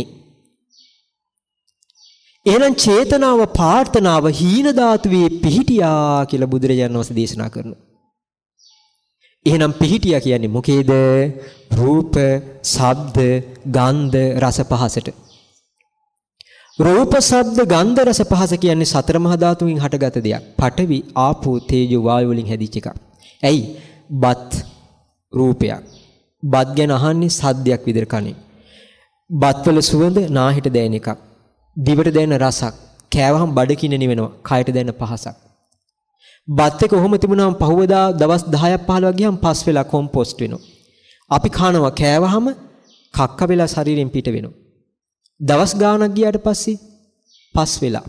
එහෙනම් චේතනාව, ප්‍රාර්ථනාව හීන ධාතුවේ පිහිටියා කියලා බුදුරජාණන් වහන්සේ දේශනා කරනවා. එහෙනම් පිහිටියා කියන්නේ මොකේද? රූප, ශබ්ද, ගන්ධ, රස පහසට. රූප, ශබ්ද, ගන්ධ, රස පහස කියන්නේ සතර මහා ධාතුන්ගෙන් හටගත දෙයක්. පඨවි, ආපෝ, තේජෝ, වායු වලින් හැදිච්ච එකක්. ඇයි? බත් රූපයක්. බත් ගැන අහන්නේ සද්දයක් විදිහට කන්නේ. බත්වල සුවඳ නාහිට දැනෙන එකක්. දිවට දැනෙන රසක්. කෑවහම බඩකින නිවෙනවා. කයට දැනෙන පහසක්. බත් එක කොහොම තිබුණාම පහවදා දවස් 10ක් 15ක් ගියාම පස් වෙලා කොම්පෝස්ට් වෙනවා. අපි කනවා කෑවහම කක්ක වෙලා ශරීරයෙන් පිට වෙනවා. දවස් ගාණක් ගියාට පස්සේ පස් වෙලා.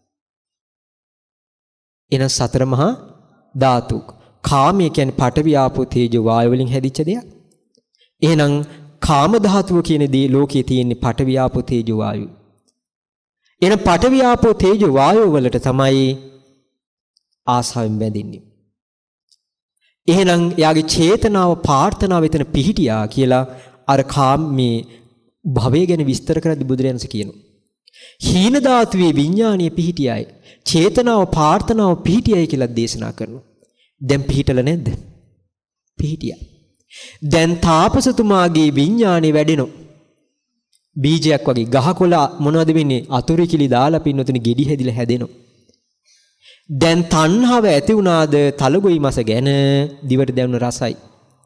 එන සතර මහා ධාතු. කාමය කියන්නේ පඨවි, ආපෝ, තේජෝ, වායු වලින් හැදිච්ච දෙයක්. එහෙනම් කාම ධාතුව කියන දේ ලෝකයේ තියෙන්නේ පඨවි, ආපෝ, තේජෝ, වායු. එහෙනම් පඨවි, ආපෝ, තේජෝ, වායු වලට තමයි ආසාවෙන් බැඳින්නේ. එහෙනම් යාගේ චේතනාව, ප්‍රාර්ථනාව එතන පිහිටියා කියලා අර කාමයේ භවය ගැන විස්තර කරද්දී බුදුරජාණන් කියනවා. හීන ධාතුවේ විඥානීය පිහිටියයි, චේතනාව, ප්‍රාර්ථනාව පිහිටියයි කියලා දේශනා කරනවා. දැන් පිහිටල නැද්ද? පිහිටියා. දැන් තාපසතුමාගේ විඥානේ වැඩෙනවා. බීජයක් වගේ ගහකොළ මොනවද වෙන්නේ? අතුරු කිලි දාලා පින්නතුනි ගෙඩි හැදිලා හැදෙනවා. දැන් තණ්හාව ඇති වුණාද? තලගොයි මස ගැන දිවට දැනුන රසයි.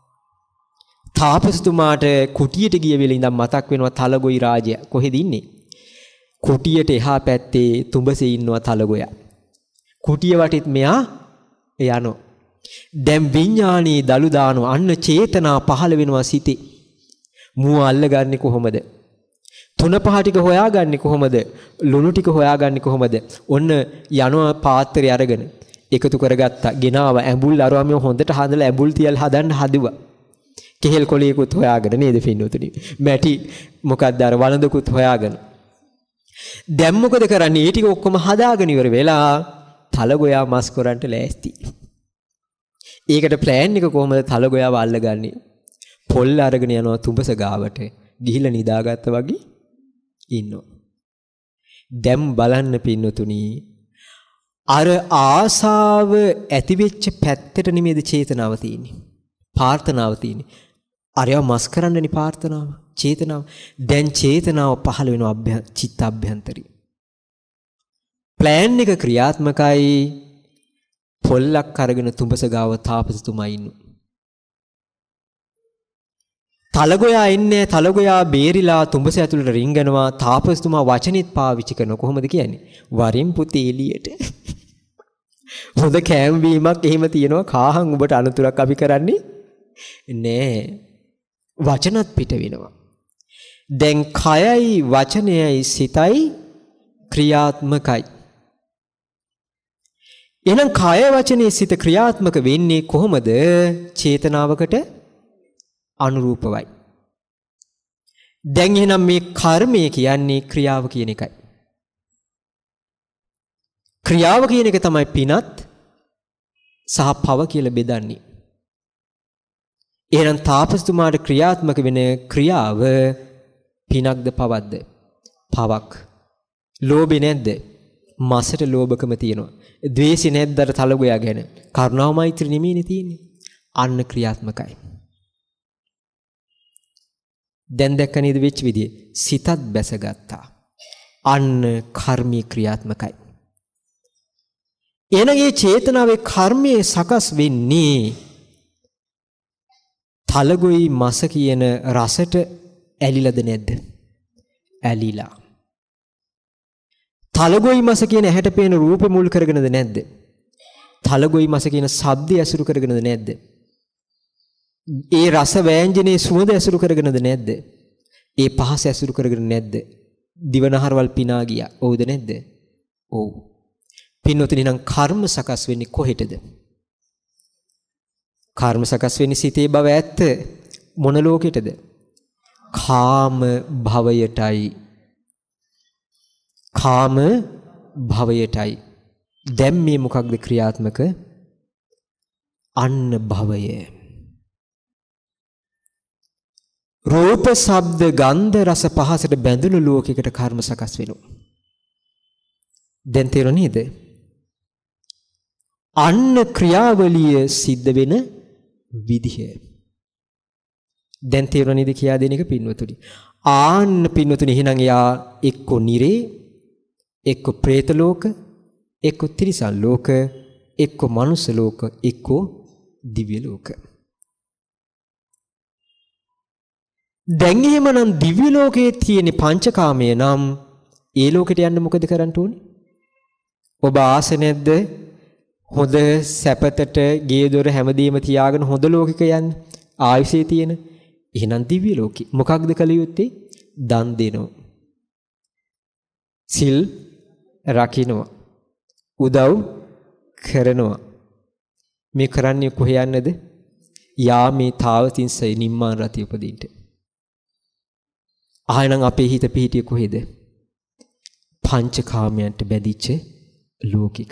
තාපසතුමාට කුටියට ගිය වෙලේ ඉඳන් මතක් වෙනවා තලගොයි රාජය. කොහෙද ඉන්නේ? කුටියට එහා පැත්තේ තුඹසේ ඉන්නවා තලගොයා. කුටිය වටේත් මෙයා යනවා. දැන් විඥානී දලු දානවා. අන්න චේතනා පහළ වෙනවා සිතේ. මුව අල්ලගන්නේ කොහොමද? තුන පහ ටික හොයාගන්නේ කොහොමද? ලුණු ටික හොයාගන්නේ කොහොමද? ඔන්න යනවා පාත්‍රය අරගෙන එකතු කරගත්තා. ගෙනාව ඇඹුල් අරවම හොඳට හදලා ඇඹුල් තියලා හදන්න හදුවා. කෙහෙල් කොළියකුත් හොයාගෙන නේද පින්නතුනි? මැටි මොකක්ද අර වළඳකුත් හොයාගෙන. දැන් මොකද කරන්නේ? ඒ ටික ඔක්කොම හදාගෙන ඉවර වෙලා තලගොයා මස් කරන්ට ලෑස්ති. ඒකට ප්ලෑන් එක කොහොමද තලගොයාව අල්ලගන්නේ? පොල් අරගෙන යනවා තුඹස ගාවට. ගිහිල්ලා නිදාගත්තා වගේ ඉන්නවා. දැන් බලන්න පින්නතුනි, අර ආසාව ඇතිවෙච්ච පැත්තට නෙමෙයිද චේතනාව තියෙන්නේ? ප්‍රාර්ථනාව තියෙන්නේ. අරයව මස් කරන්නනේ ප්‍රාර්ථනාව, චේතනාව. දැන් චේතනාව පහළ වෙනවා චිත්ත අභ්‍යන්තරي. ප්ලෑන් එක ක්‍රියාත්මකයි. පොල්ලක් අරගෙන තුඹස ගාව තාපසතුමා ඉන්නවා. තලගොයා ඉන්නේ. තලගොයා බේරිලා තුඹස ඇතුළට රිංගනවා. තාපසතුමා වචනෙත් පාවිච්චි කරනවා. කොහොමද කියන්නේ? වරින් පුතේ එළියට. හොඳ කෑම්වීමක් එහෙම තියෙනවා. කාහන් ඔබට අනුතරක් අපි කරන්නේ නෑ. වචනත් පිට වෙනවා. දැන් කයයි වචනයයි සිතයි ක්‍රියාත්මකයි. එහෙනම් කය වචනේ සිත ක්‍රියාත්මක වෙන්නේ කොහොමද? චේතනාවකට අනුරූපවයි. දැන් එහෙනම් මේ කර්මය කියන්නේ ක්‍රියාව කියන එකයි. ක්‍රියාව කියන එක තමයි පිනත් සහ පව කියලා බෙදන්නේ. එහෙනම් තාපසතුමාට ක්‍රියාත්මක වෙන ක්‍රියාව පිනක්ද පවක්ද? පවක්. ලෝභේ නැද්ද? මසට ලෝභකම තියෙනවා. ද්වේෂේ නැද්ද? අර තලගොයා ගැන. කරුණාව මෛත්‍රී නෙමෙයිනේ තියෙන්නේ. අන්න ක්‍රියාත්මකයි. දැන් දැක්ක නේද වෙච්ච විදිය? සිතත් බැසගත්තා. අන්න කර්මී ක්‍රියාත්මකයි. එනගේ චේතනාවේ කර්මයේ සකස් වෙන්නේ තලගොයි මස කියන රසට ඇලිලාද නැද්ද? ඇලිලා. තලගොයි මස කියන ඇහැට පේන රූපේ මුල් කරගෙනද නැද්ද? තලගොයි මස කියන ශබ්දය ඇසුරු කරගෙනද නැද්ද? ඒ රස වෑංජනේ සුවඳ ඇසුරු කරගෙනද නැද්ද? ඒ පහස ඇසුරු කරගෙන නැද්ද? දිවනහරවල් පිනා ගියා. ඔව්ද නැද්ද? ඔව්. පින්නොතනි නම් කර්ම සකස් වෙන්නේ කොහෙටද? කර්ම සකස් වෙන්නේ සිතේ බව ඇත්ත. මොන ලෝකෙටද? කාම භවයටයි. කාම භවයටයි. දැන් මේ මොකක්ද ක්‍රියාත්මක? අන්න භවය. රූප, ශබ්ද, ගන්ධ, රස, පහසට බැඳුණු ලෝකයකට කර්ම සකස් වෙනවා. දැන් තේරුණා නේද? අන්න ක්‍රියාවලිය සිද්ධ වෙන විදිහ. දැන් තේරුණා නේද කියා දෙන එක පින්වතුනි? ආන්න පින්වතුනි එහෙනම් එයා එක්ක නිරේ, එක්ක പ്രേත ලෝක, එක්ක තිරිසන් ලෝක, එක්ක මනුස්ස ලෝක, එක්ක දිව්‍ය ලෝක. දැන් එහෙමනම් දිව්‍ය ලෝකයේ තියෙන පංචකාමය නම් ඒ ලෝකෙට යන්න මොකද කරන්න ඕනේ? ඔබ ආස නැද්ද? හොඳ සැපතට ගේ දොර හැමදේම තියාගෙන හොඳ ලෝකෙක යන්න ආයුෂයේ තියෙන. එහෙනම් දිව්‍ය ලෝකෙ මොකක්ද කළ යුත්තේ? දන් දෙනවා. සිල් රකින්නවා. උදව් කරනවා. මේ කරන්නේ කොහේ යන්නද? යාමේ තාවතින්සයි නිම්මාන රතිය උපදින්න. ආයෙනම් අපේ හිත පිහිටිය කොහෙද? පංචකාමයන්ට බැඳිච්ච ලෝකික.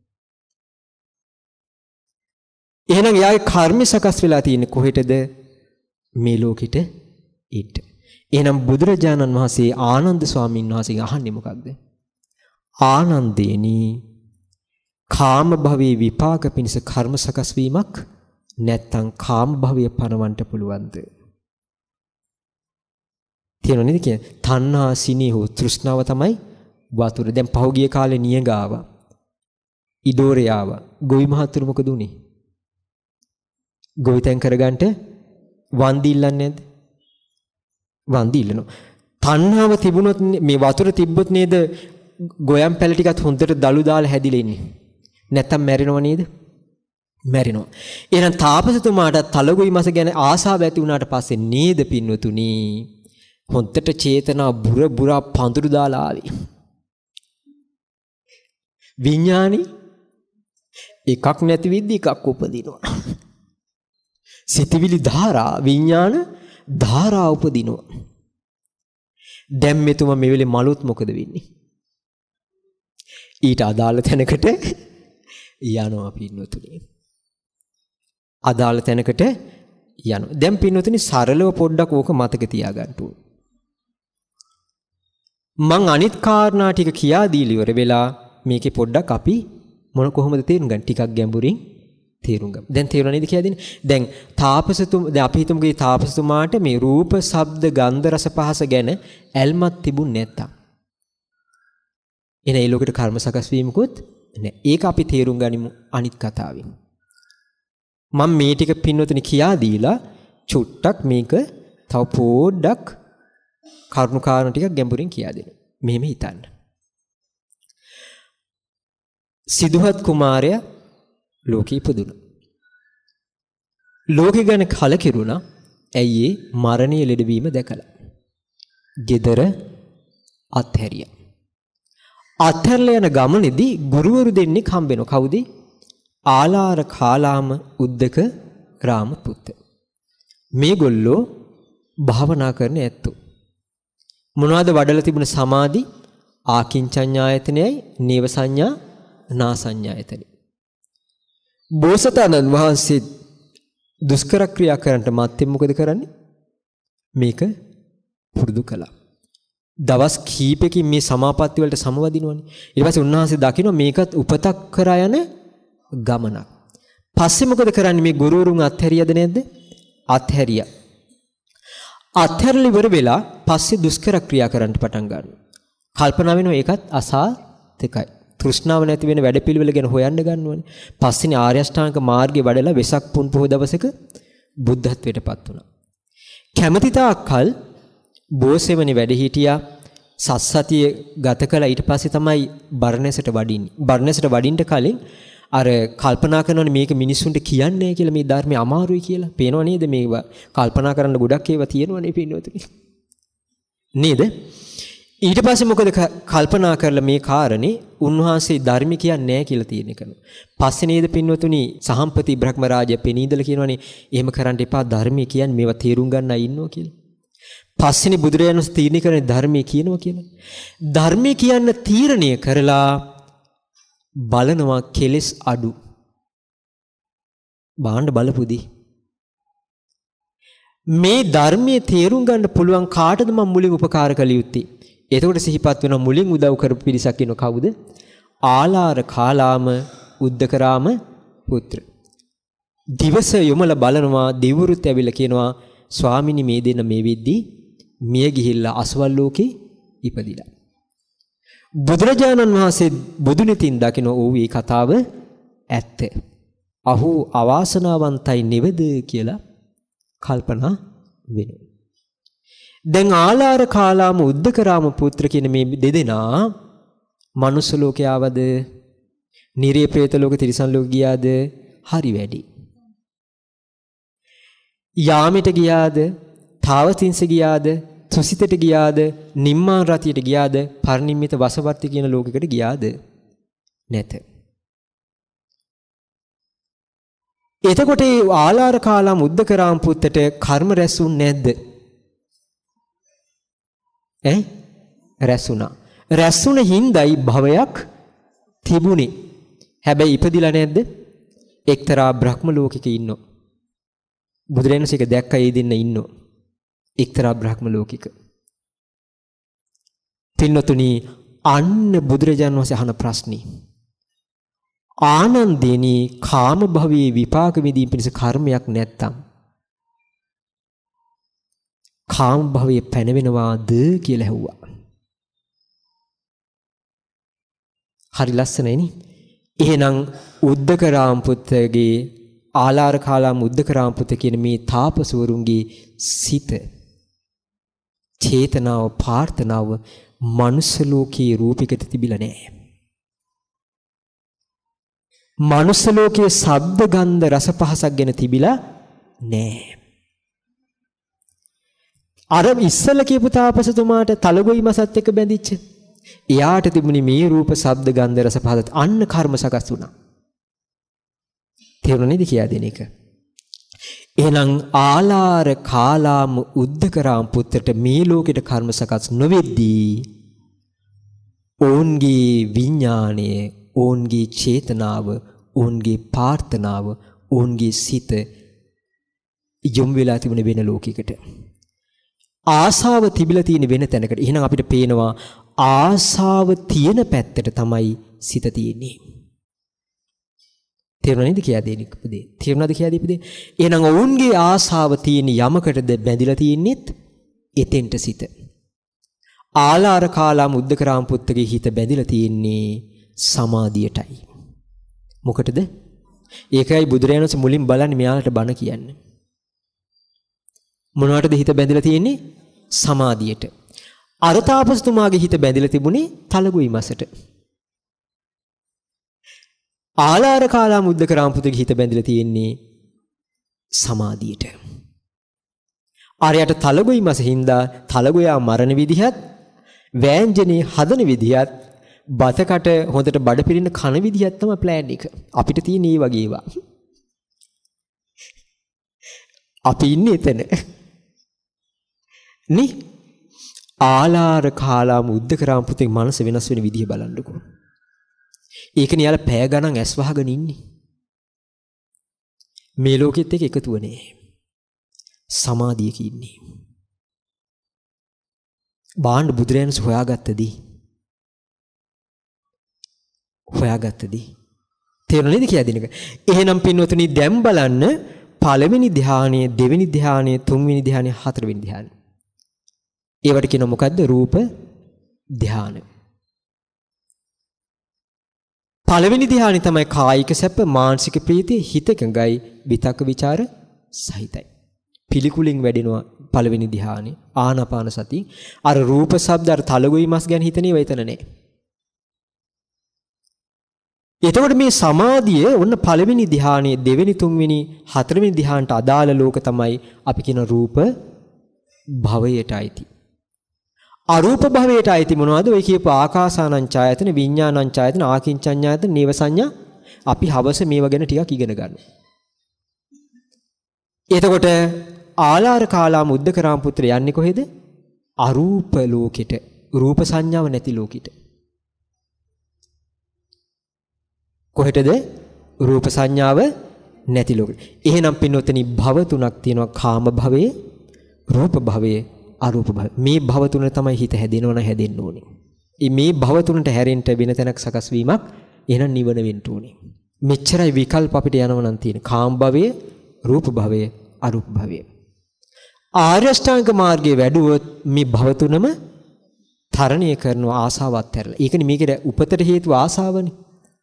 එහෙනම් යාගේ කර්ම සකස් වෙලා තියෙන්නේ කොහෙටද? මේ ලෝකෙට ඊට. එහෙනම් බුදුරජාණන් වහන්සේ ආනන්ද ස්වාමීන් වහන්සේගෙන් අහන්නේ මොකක්ද? ආනන්දේනි, කාම භවයේ විපාක පිණිස කර්ම සකස් වීමක් නැත්තම් කාම භවය පණවන්න පුළුවන්ද? තියෙනව නේද කියන්නේ? තණ්හා සිනේහෝ තෘෂ්ණාව තමයි වතුර. දැන් පහුගිය කාලේ නියඟ ආවා. ඉදෝරේ ආවා. ගොවි මහතුරු මොකද උනේ? ගොවිතැන් කරගන්නට වන්දි ඉල්ලන්නේ නැද්ද? වන්දි ඉල්ලනවා. තණ්හාව තිබුණොත් මේ වතුර තිබ්බොත් නේද ගොයම් පැල ටිකත් හොඳට දලු දාලා හැදිලා ඉන්නේ. නැත්තම් මැරෙනව නේද? මැරෙනවා. එහෙනම් තාපසතුමාට තලගොයි මස ගැන ආසාව ඇති වුණාට පස්සේ නේද පින්වතුනි හොඳට චේතනා බුර පඳුරු දාලා ආවේ. විඥානි එකක් නැති විද්දි එකක් උපදිනවා. සිතවිලි ධාරා විඥාන ධාරා උපදිනවා. දැන් මෙතුමා මේ වෙලේ මලුත් මොකද වෙන්නේ? ඊට අදාළ තැනකට යනවා පින්වතුනි. අදාළ තැනකට යනවා. දැන් පින්වතුනි සරලව පොඩ්ඩක් ඕක මතක තියාගන්න ඕනේ. මං අනිත් කාරණා ටික කියා දීලා ඉවර වෙලා මේකේ පොඩ්ඩක් අපි මොන කොහොමද තේරුම් ගන්න ටිකක් ගැඹුරින් තේරුම් ගමු. දැන් තේරුණා නේද කියලා දෙන්නේ? දැන් දැන් අපි හිතමුගේ තාපසතුමාට මේ රූප, ශබ්ද, ගන්ධ, රස, පහස ගැන ඇල්මක් තිබුණ නැත්තම්. එනේ ලෝකෙට කර්ම සකස් වීමකුත් නැහැ. ඒක අපි තේරුම් ගනිමු අනිත් කතාවෙන්. මම මේ ටික පින්වතුනි කියා දීලා චුට්ටක් මේක තව පොඩ්ඩක් කරුණු කාරණා ටිකක් ගැඹුරින් කියා දෙනවා. මෙහෙම හිතන්න. සිදුහත් කුමාරයා ලෝකේ ඉපදුණා. ලෝකෙ ගැන කලකිරුණා. ඇයි ඒ මරණීය ලෙඩවීම දැකලා. gedara අත්හැරියා. අත්හැරලා යන ගමනේදී ගුරුවරු දෙන්නෙක් හම්බ වෙනවා. කවුද? ආලාර කාලාම උද්දක රාමපුත්ත. මේගොල්ලෝ භාවනා කරන ඇත්තෝ. මොනවද වඩලා තිබුණ සමාධි? ආකින්චඤ්ඤායතනයයි නේව සංඥා නාසඤ්ඤායතනයි. බෝසතාණන් වහන්සේ දුෂ්කර ක්‍රියා කරන්නට මත්තෙන් මොකද කරන්නේ? මේක පුරුදු කළා. දවස් කීපකින් මේ සමාපatti වලට සමවදිනවනේ. ඊට පස්සේ උන්වහන්සේ දකින්න මේකත් උපතක් කරා යන ගමනක්. පස්සේ මොකද කරන්නේ මේ ගුරුවරුන් අත්හැරියද නැද්ද? අත්හැරියා. අත්හැරලා ඉවර වෙලා පස්සේ දුෂ්කර ක්‍රියා කරන්න පටන් ගන්නවා. කල්පනා වෙනවා ඒකත් අසාර්ථකයි. තෘෂ්ණාව නැති වෙන වැඩපිළිවෙල ගැන හොයන්න ගන්නවනේ. පස්සේනේ ආර්ය අෂ්ටාංග මාර්ගයේ වඩලා වෙසක් පුන් පොහොය දවසක බුද්ධත්වයටපත් වුණා. කැමැති තාක්කල් බෝසෙවනේ වැඩ හිටියා. සත්සතිය ගත කළා. ඊට පස්සේ තමයි බර්ණැසට වඩින්නේ. බර්ණැසට වඩින්න කලින් අර කල්පනා කරනවානේ මේක මිනිස්සුන්ට කියන්නේ කියලා මේ ධර්මය අමාරුයි කියලා. පේනව නේද මේවා කල්පනා කරන්න ගොඩක් ඒවා තියෙනවනේ පින්නොතුනි. නේද? ඊට පස්සේ මොකද කල්පනා කරලා මේ කාරණේ උන්වහන්සේ ධර්ම කියන්නේ නැහැ කියලා තියෙන එක. පස්සේ නේද පින්නොතුනි සහම්පති බ්‍රහ්මරාජය පෙනීදලා කියනවනේ එහෙම කරන්න එපා ධර්මයේ කියන්නේ මේවා තේරුම් ගන්න අය ඉන්නවා කියලා. පස්සේනේ බුදුරජාණන් වහන්සේ තීරණය කරන්නේ ධර්මයේ කියනවා කියලා. ධර්මයේ කියන්න තීරණය කරලා බලනවා කෙලෙස් අඩු. බාණ්ඩ බලපුදී. මේ ධර්මයේ තේරුම් ගන්න පුළුවන් කාටද මම මුලින් උපකාර කළ යුත්තේ? එතකොට සිහිපත් වෙනවා මුලින් උදව් කරපු පිරිසක් ඉන්න කවුද? ආලාර කාලාම උද්දකරාම පුත්‍ර. දිවස යොමලා බලනවා දෙවිවරුත් ඇවිල්ලා කියනවා ස්වාමිනි මේ දෙන්න මේ වෙද්දී මිය ගිහිල්ලා අසවල් ලෝකේ ඉපදිලා. බුදුරජාණන් වහන්සේ බුදුනිතින් දකින්න ඕ මේ කතාව ඇත්ත. අහෝ අවාසනාවන්තයි නෙවෙද කියලා කල්පනා වෙනවා. දැන් ආලාර කාලාම උද්දකරාම පුත්‍ර කියන මේ දෙදෙනා මනුස්ස ලෝකේ ආවද? නිරේ പ്രേත ලෝක තිරිසන් ලෝක ගියාද? හරි වැඩි. යාමෙට ගියාද? තාවතින්ස ගියාද? තුසිතට ගියාද? නිම්මාන රතියට ගියාද? පරිනිම්මිත වසවර්ති කියන ලෝකයකට ගියාද? නැත. එතකොට ඒ ආලාර කාලාම උද්දකරාම පුත්තට කර්ම රැස්ුන් නැද්ද? රැස්ුණා. රැස්ුණ හින්දායි භවයක් තිබුණේ. හැබැයි ඉපදිලා නැද්ද? එක්තරා බ්‍රහ්ම ලෝකෙක ඉන්නෝ. බුදුරජාණන් වහන්සේ දැක්කා ඒ දෙන්න ඉන්නෝ. එක්තරා බ්‍රහ්ම ලෝකික. පින්නතුනි අන්න බුදුරජාණන් වහන්සේ අහන ප්‍රශ්නේ. ආනන්දේනි කාම භවයේ විපාක විඳීම පිණිස කර්මයක් නැත්තම් කාම භවයේ පැනවෙනවාද කියලා ඇහුවා. හරි ලස්සනයි නේ. එහෙනම් උද්දකරාම පුත්‍රගේ ආලාර කාලාම උද්දකරාම පුත්‍ර කියන මේ තාපසවරුන්ගේ සිත චේතනාව ප්‍රාර්ථනාව මනුස්ස ලෝකයේ රූපයකට තිබිලා නැහැ. මනුස්ස ලෝකයේ ශබ්ද ගන්ධ රස පහසක් ගැන තිබිලා නැහැ. අර ඉස්සල කියපු තාපසතුමාට තලගොයි මසත් එක්ක බැඳිච්ච එයාට තිබුණේ මේ රූප ශබ්ද ගන්ධ රස පහසත් අන්න කර්ම සකස් වුණා. තේරුණා නේද කියා දෙන එක? එහෙනම් ආලාර කාලාම උද්දකරාම පුත්‍රට මේ ලෝකෙට කර්ම සකස් නොවෙද්දී ඕන්ගේ විඥාණය, ඕන්ගේ චේතනාව, ඕන්ගේ ප්‍රාර්ථනාව, ඕන්ගේ සිත යොමු වෙලා තිබුණ වෙන ලෝකයකට. ආසාව තිබිලා තියෙන වෙන තැනකට. එහෙනම් අපිට පේනවා ආසාව තියෙන පැත්තට තමයි සිත තියෙන්නේ. තේරුණා නේද කියා දෙන්නේ ඉපදේ? තේරුණාද කියා දෙන්නේ? එහෙනම් ඔවුන්ගේ ආසාව තියෙන යමකටද බැඳිලා තියෙන්නේත් එතෙන්ට සිත. ආලාර කාලාම උද්දකරාම පුත්තගේ හිත බැඳිලා තියෙන්නේ සමාධියටයි. මොකටද? ඒකයි බුදුරජාණන් වහන්සේ මුලින් බලන්නේ මෙයාලට බණ කියන්නේ. මොනවටද හිත බැඳිලා තියෙන්නේ? සමාධියට. අර තාපසතුමාගේ හිත බැඳිලා තිබුණේ තලගොයි මසට. ආලාර කාලාම උද්දකරාම පුතගේ හිත බැඳිලා තියෙන්නේ සමාධියට. ආරයට තලගොයි මස හින්දා තලගොයා මරණ විදිහත්, වෑංජනේ හදන විදිහත්, බතකට හොඳට බඩ පිරින්න කන විදිහත් තමයි ප්ලෑන් එක. අපිට තියෙන මේ වගේ ඒවා. අපි ඉන්නේ එතන. නේ? ආලාර කාලාම උද්දකරාම පුතේ මනස වෙනස් වෙන විදිහ බලන්නකෝ. ඒකනේ යාලා පැය ගණන් ඇස් වහගෙන ඉන්නේ. මේ ලෝකෙත් එක්ක එකතුව නෑ. සමාධියක ඉන්නේ. බාණ්ඩ බුදුරයන්ස් හොයාගත්තදී තේරුණාද කියලා දෙන එක. එහෙනම් පින්වතුනි දැන් බලන්න පළවෙනි ධ්‍යානය, දෙවෙනි ධ්‍යානය, තුන්වෙනි ධ්‍යානය, හතරවෙනි ධ්‍යානය. ඒවට කියන මොකද්ද? රූප ධ්‍යාන. පළවෙනි ධ්‍යානෙ තමයි කායික සැප, මානසික ප්‍රීතිය, හිත එකඟයි, විතක්ක ਵਿਚාර සහිතයි. පිළිකුලින් වැඩෙනවා පළවෙනි ධ්‍යානෙ ආනාපාන සති. අර රූප ශබ්ද අර තලගොයි මස් ගැන හිතනේ වේතන නැහැ. එතකොට මේ සමාධිය ඔන්න පළවෙනි ධ්‍යානයේ දෙවෙනි තුන්වෙනි හතරවෙනි ධ්‍යානට අදාළ ලෝක තමයි අපි කියන රූප භවයට අයිති. අරූප භවයට අයිති මොනවද? ඔය කියපු ආකාසානං ඡායතන, විඥානං ඡායතන, ආකින්චඤ්ඤායතන, නේව සංඥා. අපි හවස මේව ගැන ටිකක් ඉගෙන ගන්න. එතකොට ආලාර කාලාම උද්දකරාම පුත්‍ර යන්නේ කොහෙද? අරූප ලෝකෙට. රූප සංඥාව නැති ලෝකෙට. කොහෙටද? රූප සංඥාව නැති ලෝකෙට. එහෙනම් පින්වත්නි භව තුනක් තියෙනවා. කාම භවයේ, රූප භවයේ, අරූප භවය. මේ භව තුන තමයි හිත හැදෙනවන හැදෙන්න ඕනේ. මේ භව තුනට හැරෙන්න වෙන තැනක් සකස් වීමක් එහෙනම් නිවන වෙන්න ඕනේ. මෙච්චරයි විකල්ප අපිට යනව නම් තියෙන. කාම භවයේ, රූප භවයේ, අරූප භවයේ. ආර්ය අෂ්ටාංග මාර්ගයේ වැඩුවොත් මේ භව තුනම තරණය කරන ආසාවත් ඇරලා. ඒකනේ මේකට උපතට හේතුව ආසාවනේ.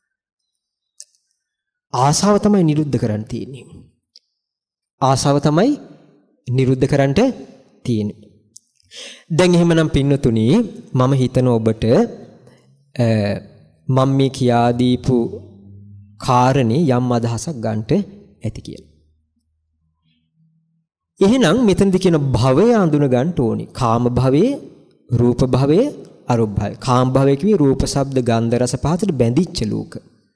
ආසාව තමයි නිරුද්ධ කරන්න තියෙන්නේ. ආසාව තමයි නිරුද්ධ කරන්න තියෙන්නේ. දැන් එහෙමනම් පින්නතුණි මම හිතන ඔබට මම මේ කියා දීපු කාරණේ යම් අදහසක් ගන්නට ඇති කියලා. එහෙනම් මෙතනදි කියන භවය අඳුන ගන්න ඕනේ. කාම භවයේ, රූප භවයේ, අරූප භවයේ. කාම භවයේ කිව්වේ රූප, ශබ්ද, ගන්ධ, රස, පහතට බැඳිච්ච ලෝක.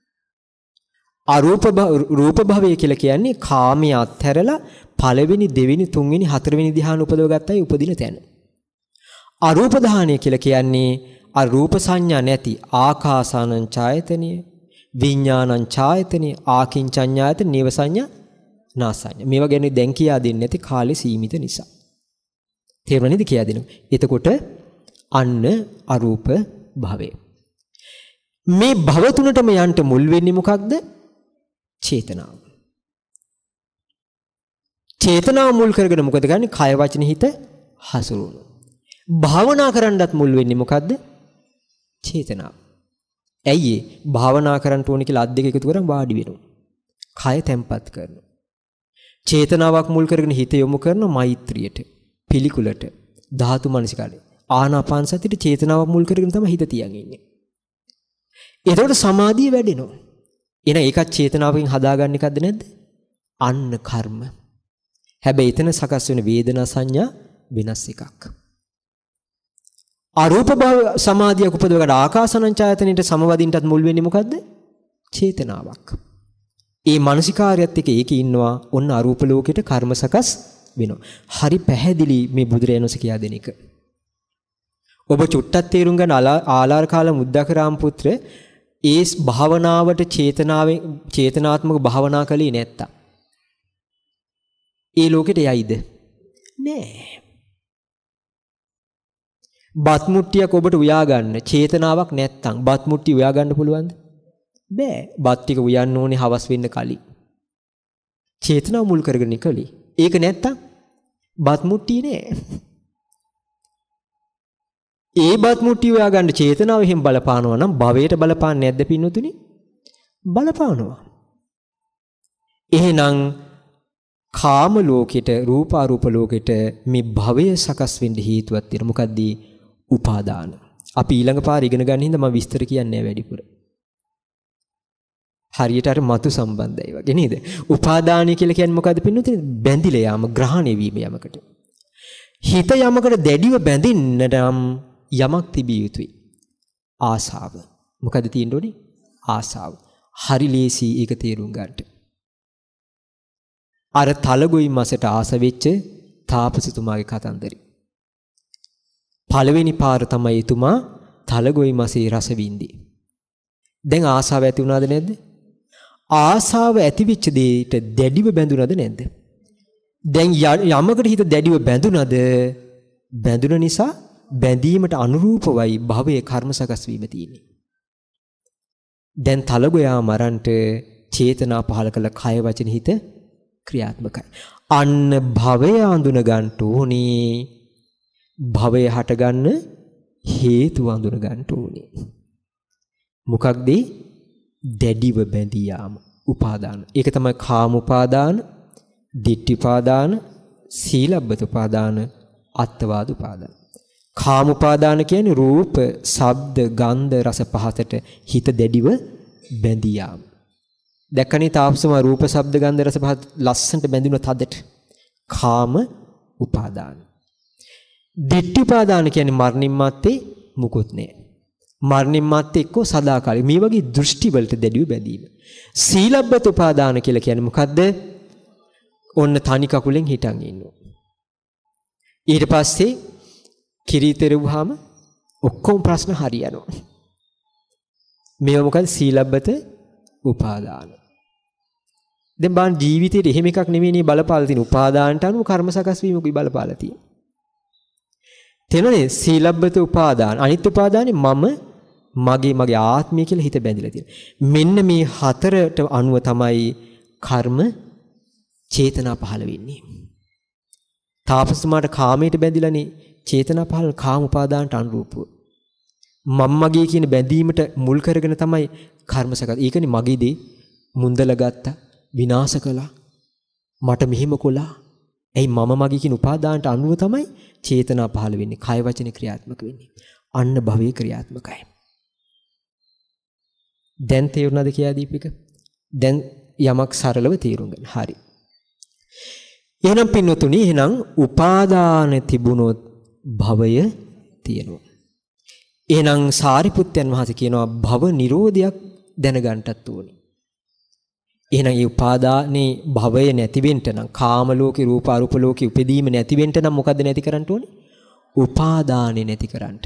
රූප භවය කියලා කියන්නේ කාමයේ අත්හැරලා පළවෙනි, දෙවෙනි, තුන්වෙනි, හතරවෙනි ධ්‍යාන උපදව ගත්තයි උපදින තැන. අරූප ධානය කියලා කියන්නේ අරූප සංඥා නැති ආකාසානං ඡායතනෙ, විඥානං ඡායතනෙ, ආකින්චඤ්ඤායතනෙ, නේව සංඥා, නාසඤ්ඤා. මේවා ගැන දැන් කියා දෙන්නේ නැති කාලේ සීමිත නිසා. තේරුණා නේද කියා දෙනවා. එතකොට අන්න අරූප භවය. මේ භව තුනටම යන්න මුල් වෙන්නේ මොකක්ද? චේතනාව. චේතනාව මුල් කරගෙන මොකද ගන්නේ? කය වචන හිත හසුරුවන. භාවනා කරන්නත් මුල් වෙන්නේ මොකද්ද? චේතනාව. ඇයි ඒ? භාවනා කරන්න ඕනේ කියලා අත් දෙක එකතු කරන් වාඩි වෙනවා. කය තැම්පත් කරනවා. චේතනාවක් මුල් කරගෙන හිත යොමු කරන මෛත්‍රියට, පිළිකුලට, ධාතු මනසිකාරය. ආනාපාන සතියට චේතනාවක් මුල් කරගෙන තමයි හිත තියන් ඉන්නේ. එතකොට සමාධිය වැඩෙනවා. එහෙනම් ඒකත් චේතනාවකින් හදාගන්න එකක්ද නැද්ද? අන්න කර්ම. හැබැයි එතන සකස් වෙන වේදනා සංඥා වෙනස් එකක්. අරූප භව සමාධියක් උපදවකට ආකාසානං ඡායතනෙට සමවදින්නටත් මුල් වෙන්නේ මොකද්ද? චේතනාවක්. ඒ මානසිකාරයත් එක්ක ඒකේ ඉන්නවා ඔන්න අරූප ලෝකෙට කර්ම සකස් වෙනවා. හරි පැහැදිලි මේ බුදුරජාණන් වහන්සේ කියා දෙන එක. ඔබ චුට්ටක් තේරුම් ගන්න ආලාර කාල මුද්දකරාම පුත්‍ර ඒ භාවනාවට චේතනාත්මක භාවනා කළේ නැත්තම් ඒ ලෝකෙට යයිද? නෑ. බත් මුට්ටියක් ඔබට උයා ගන්න චේතනාවක් නැත්තම් බත් මුට්ටිය උයා ගන්න පුළුවන්ද? බෑ. බත් ටික උයන්න ඕනේ හවස් වෙන්න කලින්. චේතනාව මුල් කරගෙන කළේ. ඒක නැත්තම් බත් මුට්ටිය නෑ. ඒ බත් මුට්ටිය උයා ගන්න චේතනාව එහෙම බලපානවා නම් භවයට බලපාන්නේ නැද්ද පින්නතුනි? බලපානවා. එහෙනම් කාම ලෝකෙට, රූප අරූප ලෝකෙට මේ භවය සකස් වෙන්න හේතුවක් තියෙනවා. මොකද්ද? උපාදාන. අපි ඊළඟ පාර ඉගෙන ගන්න හින්දා මම විස්තර කියන්නේ නැහැ වැඩිපුර. හරියට අර මතු සම්බන්ධයි වගේ නේද? උපාදානය කියලා කියන්නේ මොකද්ද පින්නතුනි? බැඳිලා යාම, ග්‍රහණය වීම යමකට. හිත යමකට දැඩිව බැඳින්න නම් යමක් තිබිය යුතුයි. ආසාව. මොකද තියෙන්න ඕනේ? ආසාව. හරි ලේසි ඒක තේරුම් ගන්නට. අර තලගොයි මාසෙට ආස වෙච්ච තාපසතුමාගේ කතන්දරේ. පළවෙනි පාර තමයි එතුමා තලගොයි මාසේ රස වින්දේ. දැන් ආසාව ඇති වුණාද නැද්ද? ආසාව ඇතිවෙච්ච දෙයට දැඩිව බැඳුනද නැද්ද? දැන් යමකට හිත දැඩිව බැඳුනද? බැඳුන නිසා බැඳීමට අනුරූපවයි භවයේ කර්ම සකස් වීම තියෙන්නේ. දැන් තලගොයා මරන්ට චේතනා පහල කළ කය වචන හිත ක්‍රියාත්මකයි. අන්න භවය අඳුන ගන්න ඕනේ. භවය හටගන්න හේතු අඳුන ගන්න ඕනේ. මොකක්ද? දැඩිව බැඳී යාම. උපාදාන. ඒක තමයි කාම උපාදාන, ditthi උපාදාන, සීලබ්බත උපාදාන, අත්වාද උපාදාන. කාම උපාදාන කියන්නේ රූප, ශබ්ද, ගන්ධ, රස පහතට හිත දැඩිව බැඳී යාම. දැක්කනේ තාපසම රූප, ශබ්ද, ගන්ධ, රස පහත ලස්සනට බැඳින තදට. කාම උපාදාන. ditthi උපාදාන කියන්නේ මරණින් මත්තේ මුකුත් නැහැ. මරණින් මත්තේ එක්ක සදාකාලික මේ වගේ දෘෂ්ටි වලට දැඩිව බැඳීම. සීලබ්බත උපාදාන කියලා කියන්නේ මොකද්ද? ඔන්න තනි කකුලෙන් හිටන් ඉන්නවා. ඊට පස්සේ කිරීතෙරුවාම ඔක්කොම ප්‍රශ්න හරියනවා. මේව මොකද? සීලබ්බත උපාදාන. දැන් බාන් ජීවිතේට එහෙම එකක් නෙවෙයිනේ බලපාලා තියෙන. උපාදානට අනුව කර්ම සකස් වීමකුයි බලපාලා තියෙන්නේ. තේනනේ? සීලබ්බත උපාදාන. අනිත් උපාදානේ මගේ ආත්මය කියලා හිත බැඳිලා තියෙනවා. මෙන්න මේ හතරට අනුව තමයි කර්ම චේතනා පහළ වෙන්නේ. තාපසතුමාට කාමයට බැඳිලානේ චේතනා පහළ කාම උපාදානට අනුරූපව. මගේ කියන බැඳීමට මුල් කරගෙන තමයි කර්ම සකස්. ඒකනේ මගේ දේ මුන්දලා ගත්තා, විනාශ කළා. මට මෙහෙම කොලා. එයි මගේ කියන උපාදානට අනුව තමයි චේතනා පහළ වෙන්නේ. කය වචන ක්‍රියාත්මක වෙන්නේ. අන්න භවයේ ක්‍රියාත්මකයි. දැන් තේරුණාද කියලා දීපික? දැන් යමක් සරලව තේරුම් ගන්න. හරි. එහෙනම් පින්වතුනි, එහෙනම් උපාදාන තිබුණොත් භවය තියෙනවා. එහෙනම් සාරිපුත්තයන් වහන්සේ කියනවා භව නිරෝධයක් දැනගන්නටත් ඕනේ. එහෙනම් මේ උපාදානේ භවය නැති වෙන්න නම්, කාම ලෝකේ, රූප අරූප ලෝකේ උපදීම නැති වෙන්න නම් මොකද්ද නැති කරන්න ඕනේ? උපාදානේ නැති කරන්න.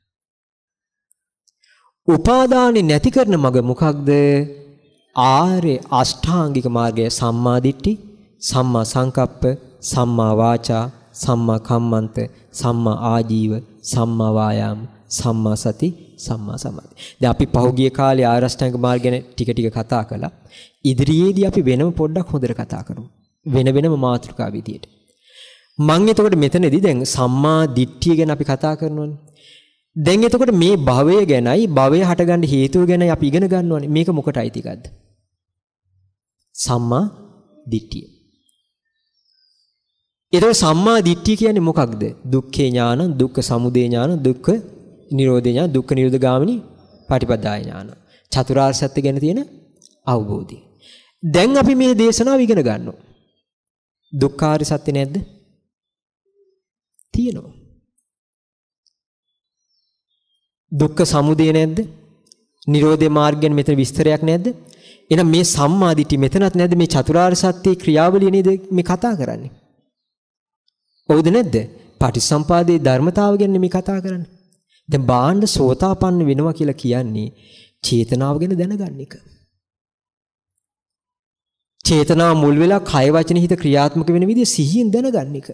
උපාදානේ නැති කරන මග මොකක්ද? ආර්ය අෂ්ටාංගික මාර්ගය. සම්මා දිට්ඨි, සම්මා සංකප්ප, සම්මා වාචා, සම්මා කම්මන්ත, සම්මා ආජීව, සම්මා වායාම, සම්මා සති, සම්මා සමාධි. දැන් අපි පහුගිය කාලේ ආර්ය අෂ්ටාංගික මාර්ගය ගැන ටික කතා කළා. ඉදිරියේදී අපි වෙනම පොඩ්ඩක් හොඳට කතා කරමු. වෙනම මාතෘකා විදියට. මම එතකොට මෙතනදී දැන් සම්මා දිට්ඨිය ගැන අපි කතා කරනවානේ. දැන් එතකොට මේ භවය ගැනයි, භවය හටගන්න හේතුව ගැනයි අපි ඉගෙන ගන්නවානේ. මේක මොකටයි තිකද්ද? සම්මා දිට්ඨිය. එතකොට සම්මා දිට්ඨිය කියන්නේ මොකක්ද? දුක්ඛේ ඥාන, දුක්ඛ සමුදය ඥාන, දුක්ඛ නිරෝධේ ඥාන, දුක්ඛ නිරෝධ ගාමිනී පටිපදාය ඥාන. චතුරාර්ය සත්‍ය ගැන තියෙන අවබෝධය. දැන් අපි මේ දේශනාව ඉගෙන ගන්නවා. දුක්ඛාරය සත්‍ය නැද්ද? තියෙනවා. දුක්ඛ සමුදය නැද්ද? නිරෝධේ මාර්ගයෙන් මෙතන විස්තරයක් නැද්ද? එහෙනම් මේ සම්මා දිට්ඨිය මෙතනත් නැද්ද? මේ චතුරාර්ය සත්‍යයේ ක්‍රියාවලිය නේද මේ කතා කරන්නේ? ඔව්ද නැද්ද? පටිච්චසමුපාදයේ ධර්මතාව ගැන මේ කතා කරන්නේ. දැන් බාණ්ඩ සෝතාපන්න වෙනවා කියලා කියන්නේ චේතනාව ගැන දැනගන්න එක. චේතනාව මුල් වෙලා කය වචන හිත ක්‍රියාත්මක වෙන විදිය සිහියෙන් දැනගන්න එක.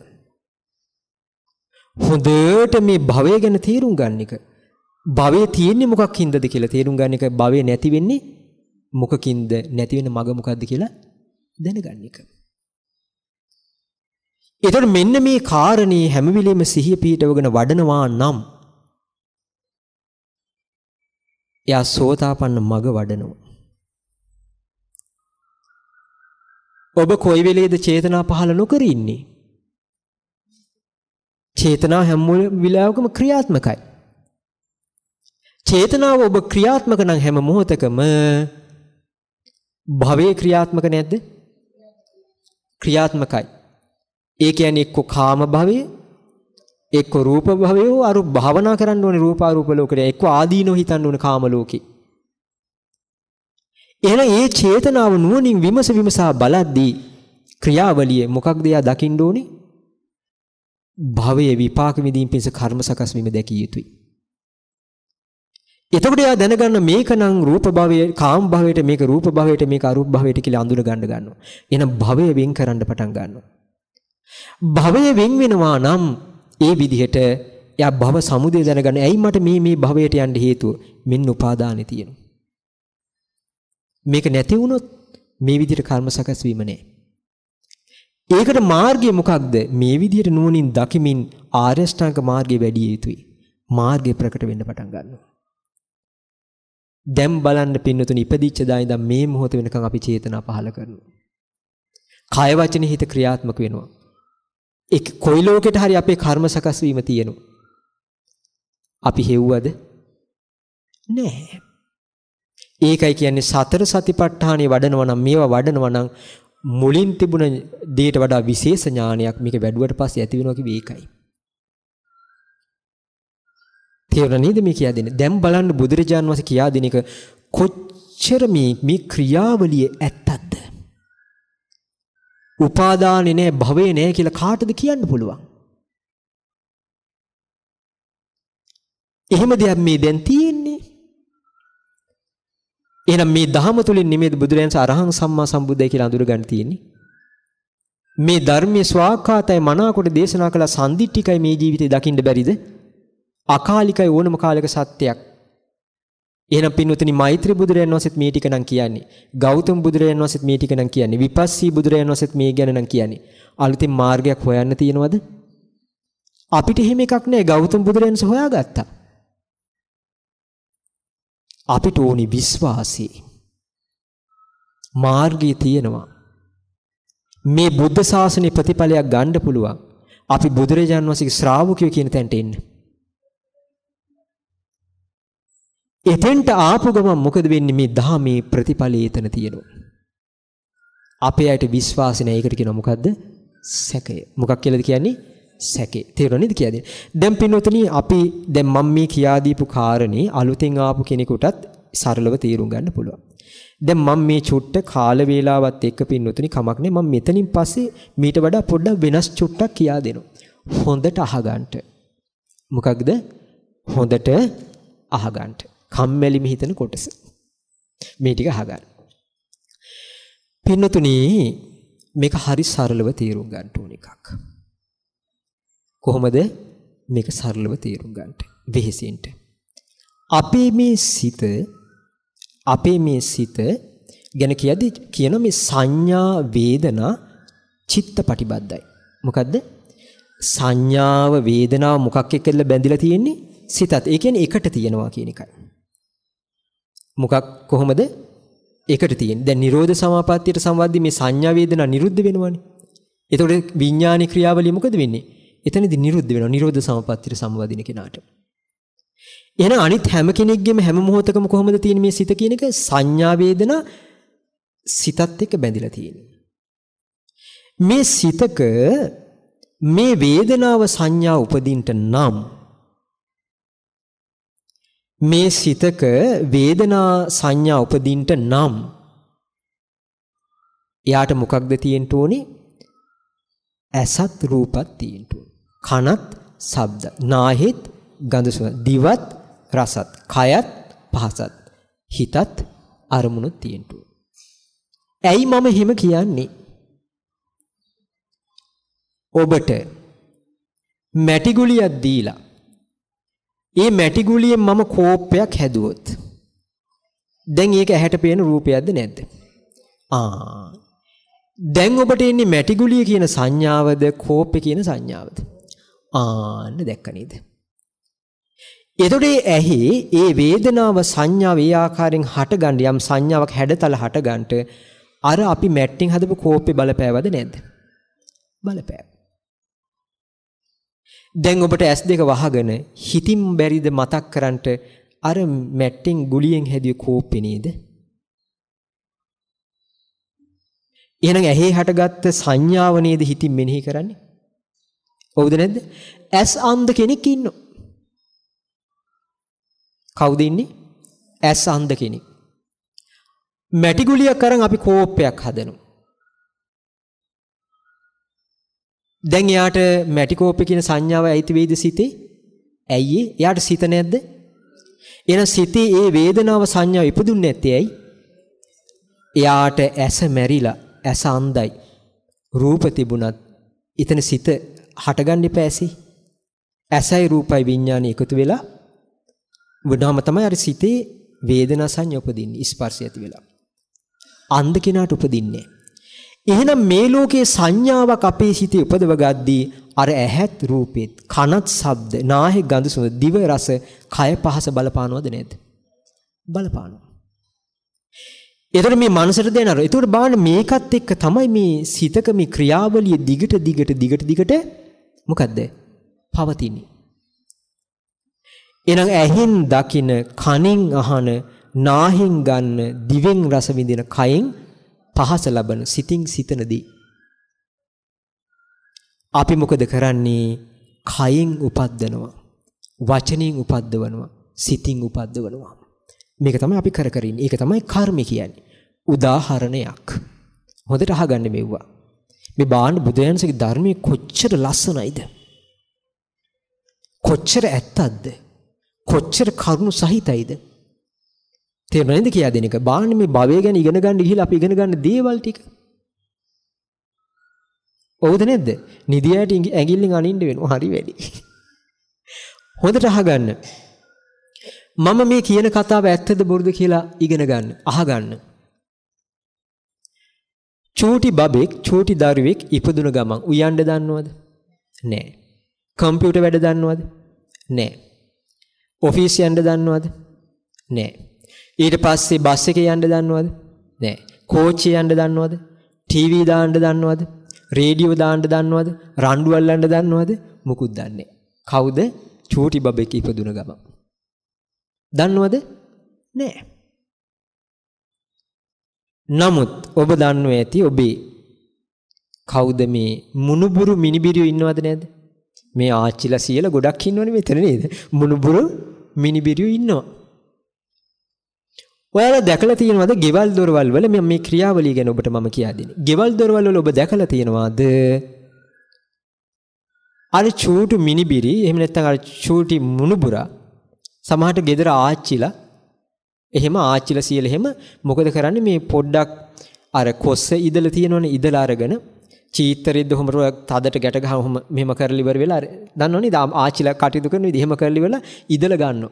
හොඳට මේ භවය ගැන තේරුම් ගන්න එක. භවය තියෙන්නේ මොකක්ින්දද කියලා තේරුම් ගන්න එක. භවය නැති වෙන්නේ මොකකින්ද? නැති වෙන මග මොකද්ද කියලා දැනගන්න එක. ඒතකොට මෙන්න මේ කාරණේ හැම වෙලෙම සිහිය පිහිටවගෙන වඩනවා නම් එයා සෝතාපන්න මග වඩනවා. ඔබ කොයි වෙලේද චේතනා පහළ නොකර ඉන්නේ? චේතනා හැම වෙලාවකම ක්‍රියාත්මකයි. චේතනාව ඔබ ක්‍රියාත්මක නම් හැම මොහොතකම භවයේ ක්‍රියාත්මක නැද්ද? ක්‍රියාත්මකයි. ඒ කියන්නේ එක්ක කාම භවය, එක්ක රූප භවය, අර භාවනා කරන්න ඕනේ රූප අරූප ලෝකේ, එක්ක ආදීනෝ හිතන්න ඕනේ කාම ලෝකේ. එහෙනම් මේ චේතනාව නුවණින් විමසා බලද්දී ක්‍රියාවලිය මොකක්ද එයා දකින්න ඕනේ? භවයේ විපාක විඳීම් පිණිස කර්ම සකස් වීම දැකිය යුතුයි. එතකොට එයා දැනගන්න මේක නම් රූප භවයේ, කාම භවයට, මේක රූප භවයට, මේක අරූප භවයට කියලා අඳුන ගන්නවා. එහෙනම් භවය වෙන් කරන්න පටන් ගන්නවා. භවය වෙන් වෙනවා නම් ඒ විදිහට එයා භව සමුදය දැනගන්න. ඇයි මට මේ භවයට යන්න හේතුව? මෙන්න උපාදානෙ තියෙනවා. මේක නැති වුණොත් මේ විදිහට කර්ම සකස් වීම නැහැ. ඒකට මාර්ගය මොකක්ද? මේ විදිහට නුවණින් දකිමින් ආර්ය අෂ්ටාංග මාර්ගය වැඩි යුතුයි. මාර්ගය ප්‍රකට වෙන්න පටන් ගන්නවා. දැන් බලන්න පින්නතුනි ඉපදිච්ච දා ඉඳන් මේ මොහොත වෙනකන් අපි චේතනා පහල කරනවා. කය වචන හිත ක්‍රියාත්මක වෙනවා. ඒක කොයි ලෝකෙට හරි අපේ කර්ම සකස් වීම තියෙනවා. අපි හෙව්වද? නැහැ. ඒකයි කියන්නේ සතර සතිපට්ඨානෙ වඩනවා නම් මේවා වඩනවා නම් මුලින් තිබුණ දෙයට වඩා විශේෂ ඥානයක් මේක වැඩුවට පස්සේ ඇති වෙනවා කිව්වේ ඒකයි. තේරුණා නේද මේ කියා දෙන්නේ? දැන් බලන්න බුදුරජාණන් වහන්සේ කියා දෙන එක කොච්චර මේ ක්‍රියාවලිය ඇත්තක්ද? උපාදානෙ නෑ භවේ නෑ කියලා කාටද කියන්න පුළුවන්? එහෙම දෙයක් මේ දැන් තියෙන්නේ. එහෙනම් මේ ධහම තුලින් නෙමෙයි බුදුරජාණන් අරහං සම්මා සම්බුද්දයි කියලා අඳුර ගන්න තියෙන්නේ. මේ ධර්මයේ ස්වාක්ඛාතයි මනාකොට දේශනා කළ සම්දිට්ඨිකයි මේ ජීවිතේ දකින්න බැරිද? අකාලිකයි ඕනම කාලයක සත්‍යයක්. එහෙනම් පින්වතුනි මෛත්‍රී බුදුරජාණන් වහන්සේත් මේ ටික නම් කියන්නේ. ගෞතම බුදුරජාණන් වහන්සේත් මේ ටික නම් කියන්නේ. විපස්සී බුදුරජාණන් වහන්සේත් මේ ගැන නම් කියන්නේ. අලුතින් මාර්ගයක් හොයන්න තියෙනවද? අපිට එහෙම එකක් නෑ. ගෞතම බුදුරජාණන් වහන්සේ හොයාගත්තා. අපිට ඕනි විශ්වාසී මාර්ගය තියෙනවා. මේ බුද්ධ ශාසනයේ ප්‍රතිඵලයක් ගන්න පුළුවන්. අපි බුදුරජාණන් වහන්සේගේ ශ්‍රාවකයෝ කියන තැනට එන්න. එතෙන්ට ආපු ගමන් මොකද වෙන්නේ? මේ ධාමයේ ප්‍රතිඵලය එතන තියෙනවා. අපේ අයට විශ්වාස නැහැ. ඒකට කියනවා මොකද්ද? සැකය. මොකක් කියලාද කියන්නේ? සැකේ. තේරුණා නේද කියන්නේ? දැන් පින්වතුනි අපි දැන් මම මේ කියා දීපු කාරණේ අලුතෙන් ආපු කෙනෙකුටත් සරලව තේරුම් ගන්න පුළුවන්. දැන් මම මේ චුට්ට කාල වේලාවත් එක්ක පින්වතුනි කමක් නෑ මම මෙතනින් පස්සේ මීට වඩා පොඩ්ඩක් වෙනස් චුට්ටක් කියා දෙනවා. හොඳට අහගන්න. මොකක්ද? හොඳට අහගන්න. කම්මැලි මිහිතන කොටස. මේ ටික අහගන්න. පින්වතුනි මේක හරි සරලව තේරුම් ගන්න ඕන එකක්. කොහොමද මේක සරලව තේරුම් ගන්නට? වෙහෙසින්ට. අපේ මේ සිත ගැන කියද්දි කියන මේ සංඥා වේදනා චිත්තපටිබද්ධයි. මොකද්ද? සංඥාව වේදනාව මොකක් එක්කද බැඳිලා තියෙන්නේ? සිතත්. ඒ කියන්නේ එකට තියෙනවා කියන එකයි. මොකක් කොහොමද? එකට තියෙන්නේ. දැන් නිරෝධ සමාපත්තියට සම්බන්ධී මේ සංඥා වේදනා නිරුද්ධ වෙනවනේ. එතකොට විඥානික ක්‍රියාවලිය මොකද වෙන්නේ? එතනදී නිරුද්ධ වෙනවා. නිරෝධ සමාපත්තියට සම්බන්ධින කෙනාට. එහෙනම් අනිත් හැම කෙනෙක්ගේම හැම මොහොතකම කොහොමද තියෙන්නේ මේ සිත කියන එක? සංඥා වේදනා සිතත් එක්ක බැඳිලා තියෙන්නේ. මේ සිතක මේ වේදනාව සංඥා උපදින්නට නම් මේ සිතක වේදනා සංඥා උපදින්නට නම් එයාට මොකක්ද තියෙන්න ඕනේ? ඇසත් රූපත් තියෙන්න ඕනේ. කනත් ශබ්ද, නාහෙත් ගඳ සුවඳ, දිවත් රසත්, කයත් පහසත්, හිතත් අරමුණුත් තියෙන්න ඕනේ. ඇයි මම එහෙම කියන්නේ? ඔබට මැටි ගුලියක් දීලා ඒ මැටි ගුලියෙන් මම කෝප්පයක් හැදුවොත් දැන් ඒක ඇහැට පේන රූපයක්ද නැද්ද? දැන් ඔබට එන්නේ මැටි ගුලිය කියන සංඥාවද කෝප්පේ කියන සංඥාවද? ආන්න දැක්ක නේද? එතකොට ඇහි ඒ වේදනාව සංඥාව ඒ ආකාරයෙන් හටගන්න යම් සංඥාවක් හැඩතල හටගන්නට අර අපි මැට්ටින් හදපු කෝප්පේ බලපෑවද නැද්ද? බලපෑව. දැන් ඔබට S2 වහගෙන හිතින් බැරිද මතක් කරන්නට අර මැට්ටින් ගුලියෙන් හැදිය කෝප්පේ නේද? එහෙනම් ඇහි හටගත්ත සංඥාව නේද හිතින් මෙනෙහි කරන්නේ? හවුද නැද්ද? S අන්ධ කෙනෙක් ඉන්නවා. කවුද ඉන්නේ? S අන්ධ කෙනෙක්. මැටි ගුලියක් අරන් අපි කෝප්පයක් හදනවා. දැන් එයාට මැටි කෝප්පේ කියන සංඥාව ඇයිති වේද සිතේ? ඇයි ඒ? එයාට සිත නැද්ද? එහෙනම් සිතේ ඒ වේදනාව සංඥාව ඉපදුන්නේ නැත්තේ ඇයි? එයාට ඇස මැරිලා, ඇස අන්ධයි. රූප තිබුණත් එතන සිත හටගන්න එපා ඇසි. ඇසයි රූපයි විඥානය එකතු වෙලා වුණාම තමයි අර සිතේ වේදනා සංඥා උපදින්නේ ස්පර්ශය ඇති වෙලා. අන්ධ කෙනාට උපදින්නේ. එහෙනම් මේ ලෝකේ සංඥාවක් අපේ සිතේ උපදව ගද්දී අර ඇහත් රූපෙත් කනත් ශබ්ද නාහේ ගඳ සුවඳ දිව රස කය පහස බලපානවද නේද? බලපානවා. ඒතර මේ මනසට දෙනර. ඒතර බලන්න මේකත් එක්ක තමයි මේ සිතක මේ ක්‍රියාවලිය දිගට මොකද්ද? පවතින්නේ. එහෙනම් ඇහෙන් දකින, කනෙන් අහන, නාහෙන් ගන්න, දිවෙන් රස විඳින, කයෙන් පහස ලබන, සිතින් සිතනදී අපි මොකද කරන්නේ? කයෙන් උපද්දනවා, වචනෙන් උපද්දවනවා, සිතින් උපද්දවනවා. මේක තමයි අපි කර ඉන්නේ. ඒක තමයි කර්ම කියන්නේ. උදාහරණයක්. හොඳට අහගන්න මෙව්වා. මේ බාහන බුදුයන්සේගේ ධර්මයේ කොච්චර ලස්සනයිද? කොච්චර ඇත්තක්ද? කොච්චර කරුණු සහිතයිද? තේරුණාද කියලා දෙන එක. බාහන මේ භවය ගැන ඉගෙන ගන්න ගිහිල්ලා අපි ඉගෙන ගන්න දේවල් ටික. ඔව්ද නැද්ද? නිදියට ඇඟිල්ලෙන් අනින්න වෙනවා. හරි වැඩි. හොඳට අහගන්න. මම මේ කියන කතාව ඇත්තද බොරුද කියලා ඉගෙන ගන්න, අහගන්න. චූටි බබෙක්, චූටි දරුවෙක් ඉපදුන ගමන් උයන්ඩ දන්නවද? නෑ. කම්පියුටර් වැඩ දන්නවද? නෑ. ඔෆිස් යන්න දන්නවද? නෑ. ඊට පස්සේ බස් එකේ යන්න දන්නවද? නෑ. කෝච්චියේ යන්න දන්නවද? ටීවී දාන්න දන්නවද? රේඩියෝ දාන්න දන්නවද? රණ්ඩු අල්ලන්න දන්නවද? මුකුත් දන්නේ නෑ. කවුද? චූටි බබෙක් ඉපදුන ගමන්. දන්නවද? නෑ. නමුත් ඔබ දන්නව ඇති ඔබේ කවුද මේ මුණුබුරු මිනිබිරියෝ ඉන්නවද නැද්ද? මේ ආච්චිලා සීයලා ගොඩක් ඉන්නවනේ මෙතන නේද? මුණුබුරු මිනිබිරියෝ ඉන්නවා. ඔයාලා දැකලා තියෙනවද ගෙවල් දොරවල් වල මේ ක්‍රියාවලිය ගැන ඔබට මම කියා දෙන්නේ. ගෙවල් දොරවල් වල ඔබ දැකලා තියෙනවද? අර චූටි මිනිබිරි එහෙම නැත්නම් අර චූටි මුණුබුරා සමහරට ගෙදර ආච්චිලා එහෙම ආච්චිලා සීයලා එහෙම මොකද කරන්නේ මේ පොඩ්ඩක් අර කොස්ස ඉදලා තියෙනවනේ ඉදලා අරගෙන චීතරෙද්ද ඔහම තදට ගැට ගහම ඔහම මෙහෙම කරලි ඉවර වෙලා අර දන්නවනේ ආච්චිලා කටයුතු කරන විදිහ එහෙම කරලි වෙලා ඉදලා ගන්නවා.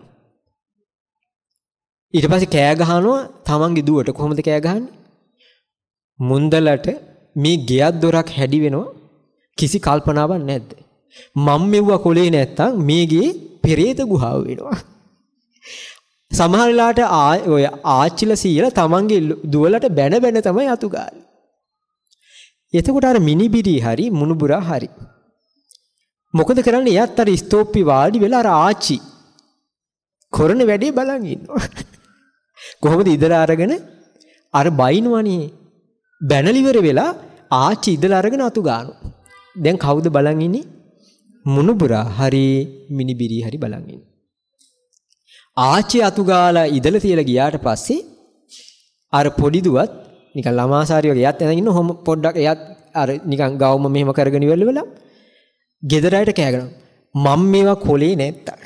ඊට පස්සේ කෑ ගහනවා තමන්ගේ දුවට. කොහොමද කෑ ගහන්නේ? මුන්දලට මේ ගෙයක් දොරක් හැදි වෙනවා කිසි කල්පනාවක් නැද්ද? මම මෙව්වා කොලේ නැත්තම් මේ ගේ පෙරේත ගුහාව වෙනවා. සමහර වෙලාවට ඔය ආච්චිලා සීයලා තමන්ගේ දුවලට බැන තමයි අතු ගාන්නේ. එතකොට අර මිනිබිරි හරි මුණුබුරා හරි මොකද කරන්නේ? එයාත් අර ස්තෝප්පි වාඩි වෙලා අර ආච්චි කරන වැඩේ බලන් ඉන්නවා. කොහොමද ඉදලා අරගෙන අර බයින්වනේ බැනලිවර වෙලා ආච්චි ඉදලා අරගෙන අතු ගන්නවා. දැන් කවුද බලන් ඉන්නේ? මුණුබුරා හරි මිනිබිරි හරි බලන් ඉන්නේ. ආච්චි අතු ගාලා ඉදලා තියලා ගියාට පස්සේ අර පොඩි දුවත් නිකන් ළමාසාරි වගේ එයාත් එතන ඉන්න හොම පොඩ්ඩක් එයාත් අර නිකන් ගවම මෙහෙම කරගෙන ඉවරලා ගෙදර අයට කෑ ගන්නවා. මම මේවා කොලේ නැත්තම්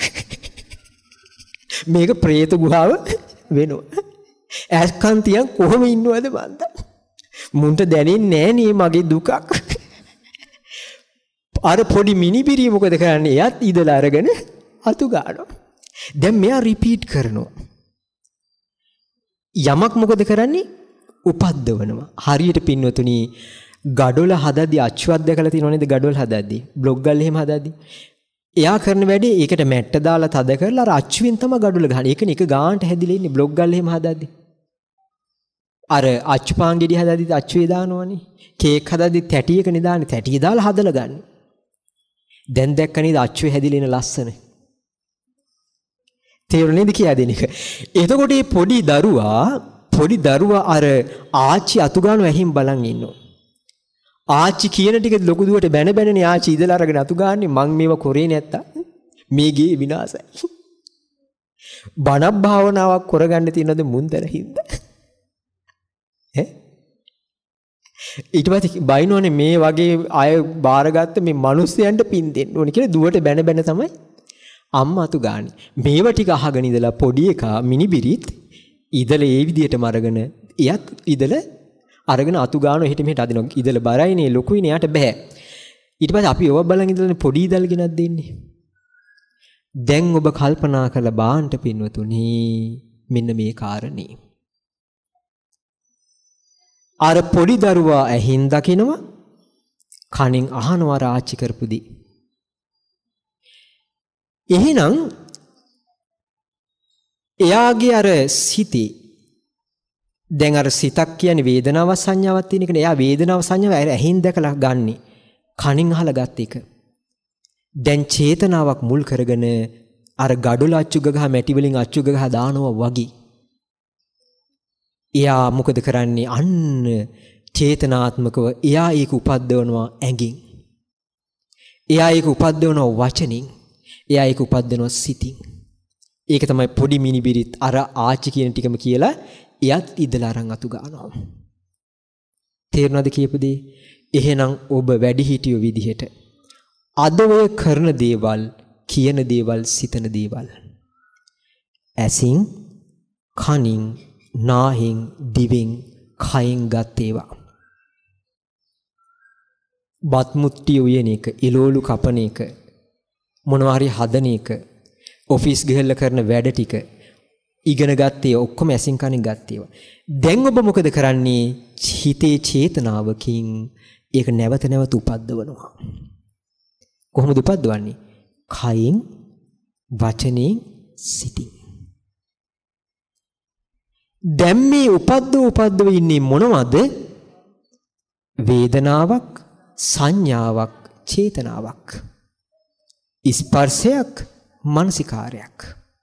මේක പ്രേත ගුහාව වෙනවා. ඇස්කන්තියන් කොහොම ඉන්නවද මන්ද? මුන්ට දැනෙන්නේ නෑ මගේ දුකක්. අර පොඩි මිනිබිරිය මොකද කරන්නේ? එයාත් ඉදලා අරගෙන අතු ගන්නවා. දැන් මෙයා රිපීට් කරනවා. යමක් මොකද කරන්නේ? උපද්දවනවා. හරියට පින්වතුනි ගඩොල හදද්දී අච්චුවක් දැකලා තියෙනව නේද? ගඩොල් හදද්දී බ්ලොග් ගල් එහෙම හදද්දී එයා කරන වැඩේ ඒකට මැට්ට දාලා තද කරලා අර අච්චුවෙන් තමයි ගඩොල ගහන්නේ. ඒකනේ එක ගානට හැදිලා ඉන්නේ බ්ලොග් ගල් එහෙම හදද්දී. අර අච්චු පාන් ගෙඩි හදද්දී අච්චුවේ දානවනේ. කේක් හදද්දී තැටියකනේ දාන්නේ. තැටිය දාලා හදලා ගන්න. දැන් දැක්ක නේද අච්චුවේ හැදිලා ඉන ලස්සන. තේරුණේද කියලා දෙන එක. එතකොට මේ පොඩි දරුවා අර ආච්චි අතු ගන්න වැහිම් බලන් ඉන්නවා. ආච්චි කියන ටික ලොකු දුවට බැනනේ ආච්චි ඉදලා අරගෙන අතු ගන්නනේ. මං මේව කරේ නැත්තම් මේ ගේ විනාසයි. බණක් භාවනාවක් කරගන්න තියෙනවද මුන්දර හින්දා? ඊට පස්සේ බයිනෝනේ මේ වගේ අය බාරගත්ත මේ මිනිස්සයන්ට පින් දෙන්න ඕනේ කියලා දුවට බැන තමයි අම්මා අතු ගානේ. මේව ටික අහගෙන ඉඳලා පොඩි එකා මිනිබිරිත් ඉදලා ඒ විදිහටම අරගෙන එයත් ඉදලා අරගෙන අතු ගානවා එහෙට මෙහෙට අදිනවා. ඉදලා බරයිනේ ලොකුයිනේ යාට බෑ. ඊට පස්සේ අපි ඔව බලන් ඉඳලානේ පොඩි ඉදල් ගෙනත් දෙන්නේ. දැන් ඔබ කල්පනා කරලා බාන්ට පින්වතුනි මෙන්න මේ කාරණේ. අර පොඩි දරුවා ඇහින් දකිනවා, කනින් අහනවා ආච්චි කරපු දේ. එහෙනම් එයාගේ අර සිතේ දැන් අර සිතක් කියන්නේ වේදනාව සංඥාවක් තියෙන එකනේ. එයා වේදනාව සංඥාව ඇහින් දැකලා ගන්නෙ. කනින් අහලා ගත්ත එක. දැන් චේතනාවක් මුල් කරගෙන අර ගඩොල අච්චු ගහ මැටි වලින් අච්චු ගහ දානවා වගේ. එයා මොකද කරන්නේ? අන්න චේතනාත්මකව එයා ඒක උපද්දවනවා ඇඟින්. එයා ඒක උපද්දවනවා වචනින්. එයා ඒක උපද්දවනවා සිතින්. ඒක තමයි පොඩි මිනිබිරිත් අර ආච්චි කියන ටිකම කියලා එයත් ඉදලා අරන් අතු ගන්නවා. තේරුණාද කියපු දේ? එහෙනම් ඔබ වැඩිහිටියෝ විදිහට අද ඔය කරන දේවල්, කියන දේවල්, සිතන දේවල් ඇසින්, කනින්, නාහෙන්, දිවෙන්, කයෙන් ගත් ඒවා. බත් මුට්ටි උයන එක, එළවලු කපන එක, මොනවා හරි හදන එක, ඔෆිස් ගිහලා කරන වැඩ ටික ඉගෙන ගත්තේ ඔක්කොම ඇසින් කනින් ගත්තේ. දැන් ඔබ මොකද කරන්නේ? හිතේ චේතනාවකින් ඒක නැවත නැවත උපද්දවනවා. කොහොමද උපද්දවන්නේ? කයින්, වචනෙන්, සිතින්. දැන් මේ උපද්දව ඉන්නේ මොනවද? වේදනාවක්, සංඥාවක්, චේතනාවක්, ස්පර්ශයක්, මානසිකාරයක්.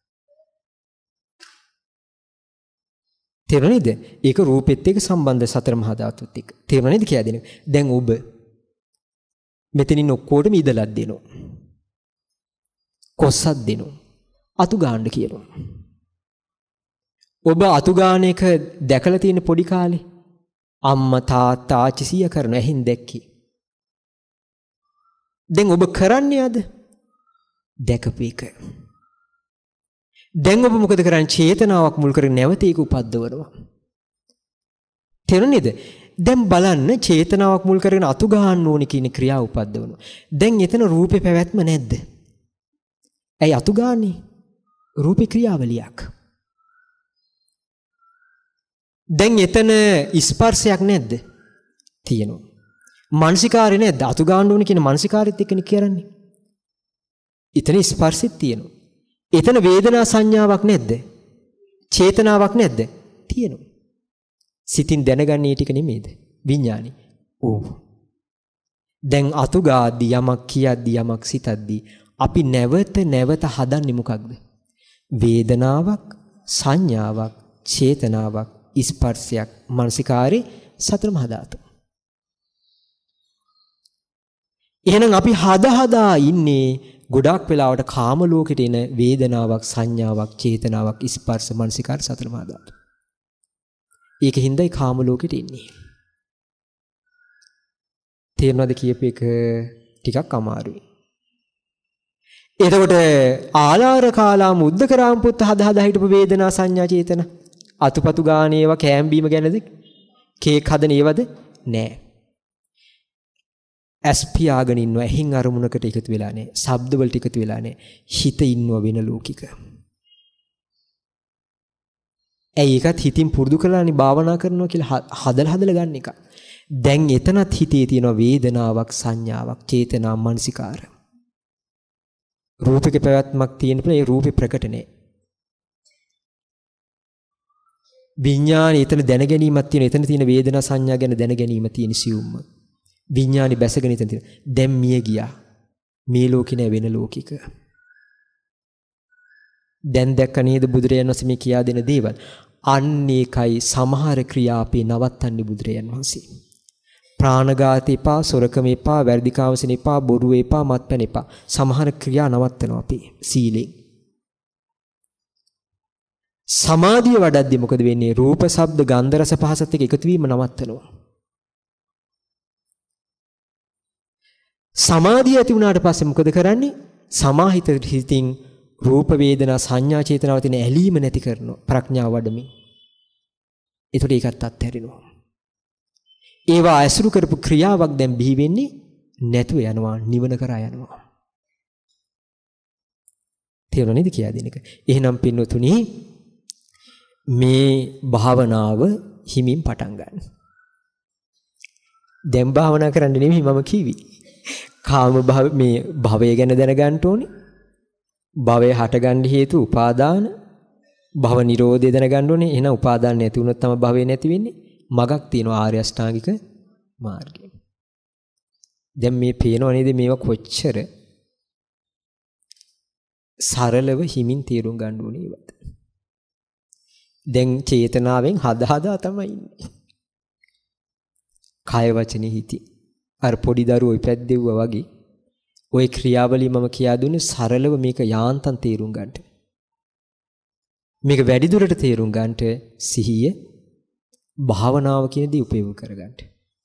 තේරුණාද? ඒක රූපෙත් එක්ක සම්බන්ධ සතර මහා ධාතුත් එක්ක. තේරුණාද කියලා දෙන. දැන් ඔබ මෙතනින් ඔක්කොටම ඉදලක් දෙනවා. කොස්සක් දෙනවා. අතු ගන්න කියනවා. ඔබ අතු ගන්න එක දැකලා තියෙන පොඩි කාලේ අම්මා තාත්තා ආච්චි සීයා කරන ඇහින් දැක්කේ. දැන් ඔබ කරන්නේ අද දැකපු එක. දැන් ඔබ මොකද කරන්නේ? චේතනාවක් මුල් කරගෙන නැවත ඒක උපද්දවනවා. තේරුණේද? දැන් බලන්න චේතනාවක් මුල් කරගෙන අතු ගන්න ඕනි කියන ක්‍රියාව උපද්දවනවා. දැන් එතන රූපේ පැවැත්ම නැද්ද? ඇයි අතු ගන්නේ? රූපේ ක්‍රියාවලියක්. දැන් එතන ස්පර්ශයක් නැද්ද? තියෙනවා. මානසිකාරය නැද්ද? අතු ගන්න ඕනි කියන මානසිකාරයත් එක්කනේ කරන්නේ. එතන ස්පර්ශෙත් තියෙනවා. එතන වේදනා සංඥාවක් නැද්ද? චේතනාවක් නැද්ද? තියෙනවා. සිතින් දැනගන්නේ ටික නෙමෙයිද? විඥානි. ඕ. දැන් අතු ගාද්දි යමක් කියද්දි යමක් සිතද්දි අපි නැවත නැවත හදන්නේ මොකක්ද? වේදනාවක්, සංඥාවක්, චේතනාවක්, ස්පර්ශයක්, මානසිකාරේ, සතර මහා ධාතු. එහෙනම් අපි හදා ඉන්නේ ගොඩාක් වෙලාවට කාම ලෝකෙට එන වේදනාවක්, සංඥාවක්, චේතනාවක්, ස්පර්ශ, මානසිකාර, සතර මහා ධාතු. ඒකින්දයි කාම ලෝකෙට ඉන්නේ. තේරෙනවද කියප එක ටිකක් අමාරුයි. එතකොට ආලාර කාලා මුද්දකරාම පුත්ත හදා හිටපු වේදනා සංඥා චේතන අතුපතු ගාන ඒවා කෑම්බීම ගැනද කේක් හදන ඒවද නෑ. ඇස් පියාගෙන ඉන්නවා. ඇහින් අරමුණකට එකතු වෙලා නෑ. ශබ්ද වලට එකතු වෙලා නෑ. හිත ඉන්නවා වෙන ලෝකික. ඇයි ඒකත් හිතින් පුරුදු කරලානේ භාවනා කරනවා කියලා හදලා ගන්න එක. දැන් එතනත් හිතේ තියෙන වේදනාවක්, සංඥාවක්, චේතනා, මානසිකාර. රූපික පැවැත්මක් තියෙන ඒ රූපේ ප්‍රකට නෑ. විඥානි එතන දැන ගැනීමක් තියෙන. එතන තියෙන වේදනා සංඥා ගැන දැන ගැනීම තියෙන සියුම්ම. විඥානි බැසගෙන එතන තියෙන. දැන් මිය ගියා. මේ ලෝකේ නෑ වෙන ලෝකික. දැන් දැක්ක නේද බුදුරජාණන් වහන්සේ මේ කියා දෙන දේවල්. අන්න ඒකයි සමහර ක්‍රියා අපි නවත්තන්නේ බුදුරජාණන් වහන්සේ. ප්‍රාණඝාත එපා, සොරකම එපා, වැරදිකාමසන එපා, බොරු එපා, මත්පැන එපා. සමහර ක්‍රියා නවත්තනවා අපි සීලෙන්. සමාධිය වඩද්දී මොකද වෙන්නේ? රූප, ශබ්ද, ගන්ධ, රස, පහසත් එක්ක එකතු වීම නවත්තනවා. සමාධිය ඇති වුණාට පස්සේ මොකද කරන්නේ? සමාහිත හිතින් රූප, වේදනා, සංඥා, චේතනාව තියෙන ඇලීම නැති කරනවා ප්‍රඥාව වඩමින්. ඒකට ඒකත් අත්හැරෙනවා. ඒවා ඇසුරු කරපු ක්‍රියාවක් දැන් බිහි වෙන්නේ නැතුව යනවා, නිවන කරා යනවා. තේරුණා නේද කියා දෙන එක? එහෙනම් පින්වතුනි මේ භාවනාව හිමින් පටන් ගන්න. දැන් භාවනා කරන්න නෙමෙයි මම කිව්වේ. කාම භව මේ භවය ගැන දැනගන්න ඕනේ. භවය හටගන්න හේතු උපාදාන. භව නිරෝධය දැනගන්න ඕනේ. එහෙනම් උපාදාන නැති වුණොත් තමයි භවය නැති වෙන්නේ. මගක් තියෙනවා ආර්ය අෂ්ටාංගික මාර්ගය. දැන් මේ පේනව නේද මේවා කොච්චර සරලව හිමින් තේරුම් ගන්න ඕනේ ඒවත්. දැන් චේතනාවෙන් හදා තමයි ඉන්නේ. කාය වචනේ හිති. අර පොඩි දරුවෝ ඉපැද්දෙව්වා වගේ ওই ක්‍රියාවලිය මම කියා දුන්නේ සරලව මේක යාන්තම් තේරුම් ගන්නට. මේක වැඩි දුරට තේරුම් ගන්නට සිහිය භාවනාව කියන දේ උපයෝග කරගන්න.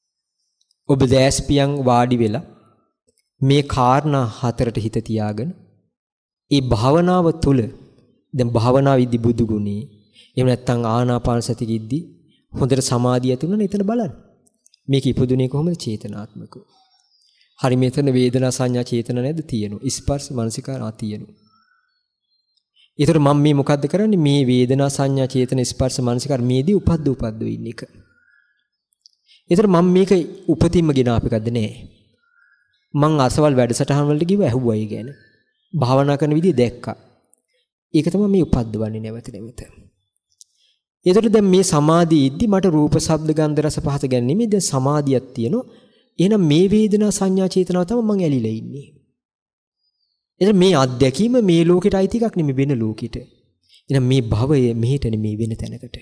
ඔබ දැස්පියන් වාඩි වෙලා මේ කාරණා හතරට හිත තියාගෙන ඒ භාවනාව තුළ දැන් භාවනාවේදී බුදු ගුණේ එහෙම නැත්නම් ආනාපාන සතියෙද්දි හොඳට සමාධිය ඇති වුණා එතන බලන්න. මේක ඉපදුනේ කොහොමද චේතනාත්මකව. හරි මෙතන වේදනා සංඥා චේතන නැද්ද තියෙනවා. ස්පර්ශ මනසිකාරා තියෙනවා. ඒතර මම මේ මොකද්ද කරන්නේ මේ වේදනා සංඥා චේතන ස්පර්ශ මනසිකාර මේදී උපද්ද ඉන්න එක. ඒතර මම මේක උපතින්ම ගෙන අපකද්ද නෑ. මං අසවල් වැඩසටහන් වලට ගිහුවා ඇහුවයි ගැන. භාවනා කරන විදිය දැක්කා. ඒක තමයි මේ උපද්දවන්නේ නැවත නැවත. ඒතර දැන් මේ සමාධියේදී මට රූප ශබ්ද ගන්ධ රස පහස ගැනීමේ දැන් සමාධියක් තියෙනවා. එහෙනම් මේ වේදනා සංඥා චේතනාව තමයි මං ඇලිලා ඉන්නේ. එතන මේ අත්දැකීම මේ ලෝකෙට අයිති එකක් නෙමෙයි වෙන ලෝකෙට. එහෙනම් මේ භවය මෙහෙට නෙමෙයි වෙන තැනකට.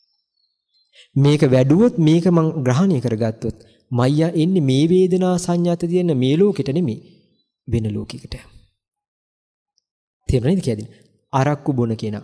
මේක වැඩුවොත් මේක මං ග්‍රහණය කරගත්තොත් මයියා එන්නේ මේ වේදනා සංඥාත තියෙන මේ ලෝකෙට නෙමෙයි වෙන ලෝකයකට. තේරුණාද කියන්නේ? අරක්කු බොන කෙනා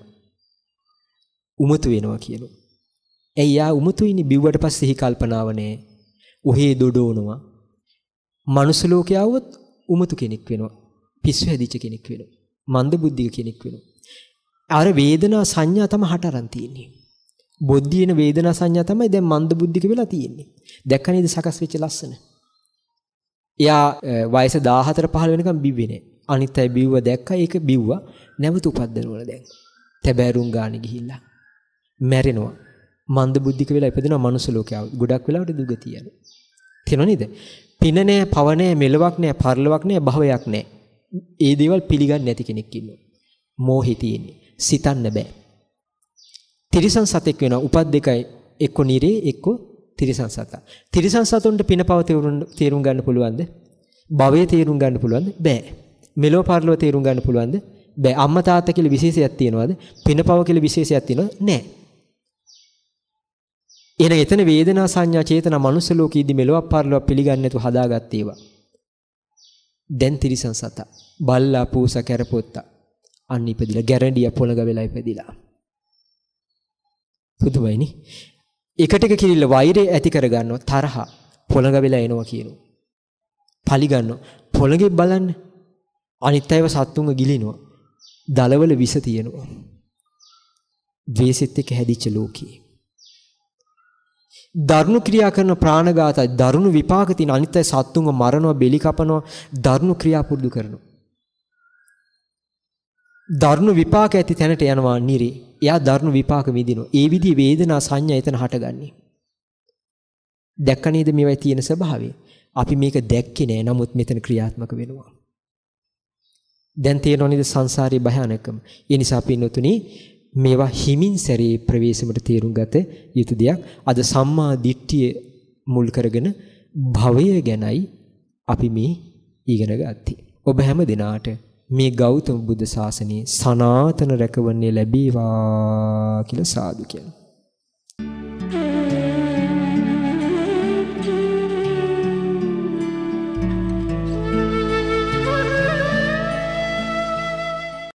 උමතු වෙනවා කියනවා. ඇයි යා උමතු ඉන්නේ බිව්වට පස්සේ සිහි කල්පනාව නැහැ. ඔහේ දොඩෝනවා. මනුස්ස ලෝකේ આવොත් උමතු කෙනෙක් වෙනවා. පිස්සු හැදිච්ච කෙනෙක් වෙනවා. මන්ද බුද්ධික කෙනෙක් වෙනවා. අර වේදනා සංඥා තමයි හතරන් තියෙන්නේ. බොද්ධියන වේදනා සංඥා තමයි දැන් මන්ද බුද්ධික වෙලා තියෙන්නේ. දැක්ක නේද සකස් වෙච්ච ලස්සන. එයා වයස 14 15 වෙනකම් බිව්වේ නැහැ. අනිත් අය බිව්ව දැක්කා ඒක බිව්වා නැවත උපද්දනවල දැන්. තැබෑරුම් ගානේ ගිහිල්ලා මැරෙනවා. මන්ද බුද්ධික වෙලා ඉපදෙනවා මනුස්ස ලෝකේ. ගොඩක් වෙලාවට දුගතිය යනවා. තේරෙනව නේද? පින නැහැ, පව නැහැ, මෙලොවක් නැහැ, පරලොවක් නැහැ, භවයක් නැහැ. ඒ දේවල් පිළිගන්නේ නැති කෙනෙක් ඉන්නවා. මෝහි තියෙන්නේ. සිතන්න බෑ. තිරිසන් සතෙක් වෙනවා. උපත් දෙකයි එක්ක නිරේ එක්ක තිරිසන් සතා. තිරිසන් සතුන්ට පින පව තේරුම් ගන්න පුළුවන්ද? භවයේ තේරුම් ගන්න පුළුවන්ද? බෑ. මෙලොව පරලොව තේරුම් ගන්න පුළුවන්ද? බෑ. අම්මා තාත්තා කියලා විශේෂයක් තියනවාද? පින පව කියලා විශේෂයක් තියනවද? නෑ. එහෙනම් එතන වේදනා සංඥා චේතනා මනුස්ස ලෝකයේදී මෙලොව පරලොව පිළිගන්නේ නැතුව හදාගත්ත ඒවා. දැන් තිරිසන් සතා බල්ලා පූසා කැරපොත්තා අන්න ඉපදිලා ගැරන්ඩියා පොළඟ වෙලා ඉපදිලා. පුදුමයිනේ. එකට එක කිරිල්ල වෛරය ඇති කරගන්නවා තරහ පොළඟ වෙලා එනවා කියනවා. පලි ගන්නවා. පොළඟේ බලන්න අනිත් අයව සත්තුන්ව ගිලිනවා. දලවල විස තියෙනවා. ද්වේෂෙත් එක්ක හැදිච්ච ලෝකේ. දරුණු ක්‍රියා කරන ප්‍රාණඝාතය දරුණු විපාක තියෙන අනිත් අය සත්තුන්ව මරනවා බෙලි කපනවා දරුණු ක්‍රියා පුරුදු කරනවා. දරුණු විපාක ඇති තැනට යනවා නිරේ. එයා දරුණු විපාක විඳිනවා. ඒ විදිහේ වේදනා සංඥා එතන හටගන්නේ. දැක්ක නේද මේවයි තියෙන ස්වභාවය? අපි මේක දැක්කේ නෑ. නමුත් මෙතන ක්‍රියාත්මක වෙනවා. දැන් තේරෙනව නේද සංසාරයේ භයානකම? ඒ නිසා පින්නතුනි මේවා හිමින් සැරේ ප්‍රවේශමට තේරුම් ගත යුතු දෙයක්. අද සම්මා දිට්ඨිය මුල් කරගෙන භවය ගැනයි අපි මේ ඉගෙන ගත්තේ. ඔබ හැම දිනාට මේ ගෞතම බුද්ධ ශාසනයේ සනාතන රැකවරණය ලැබේවා කියලා සාදු කියනවා.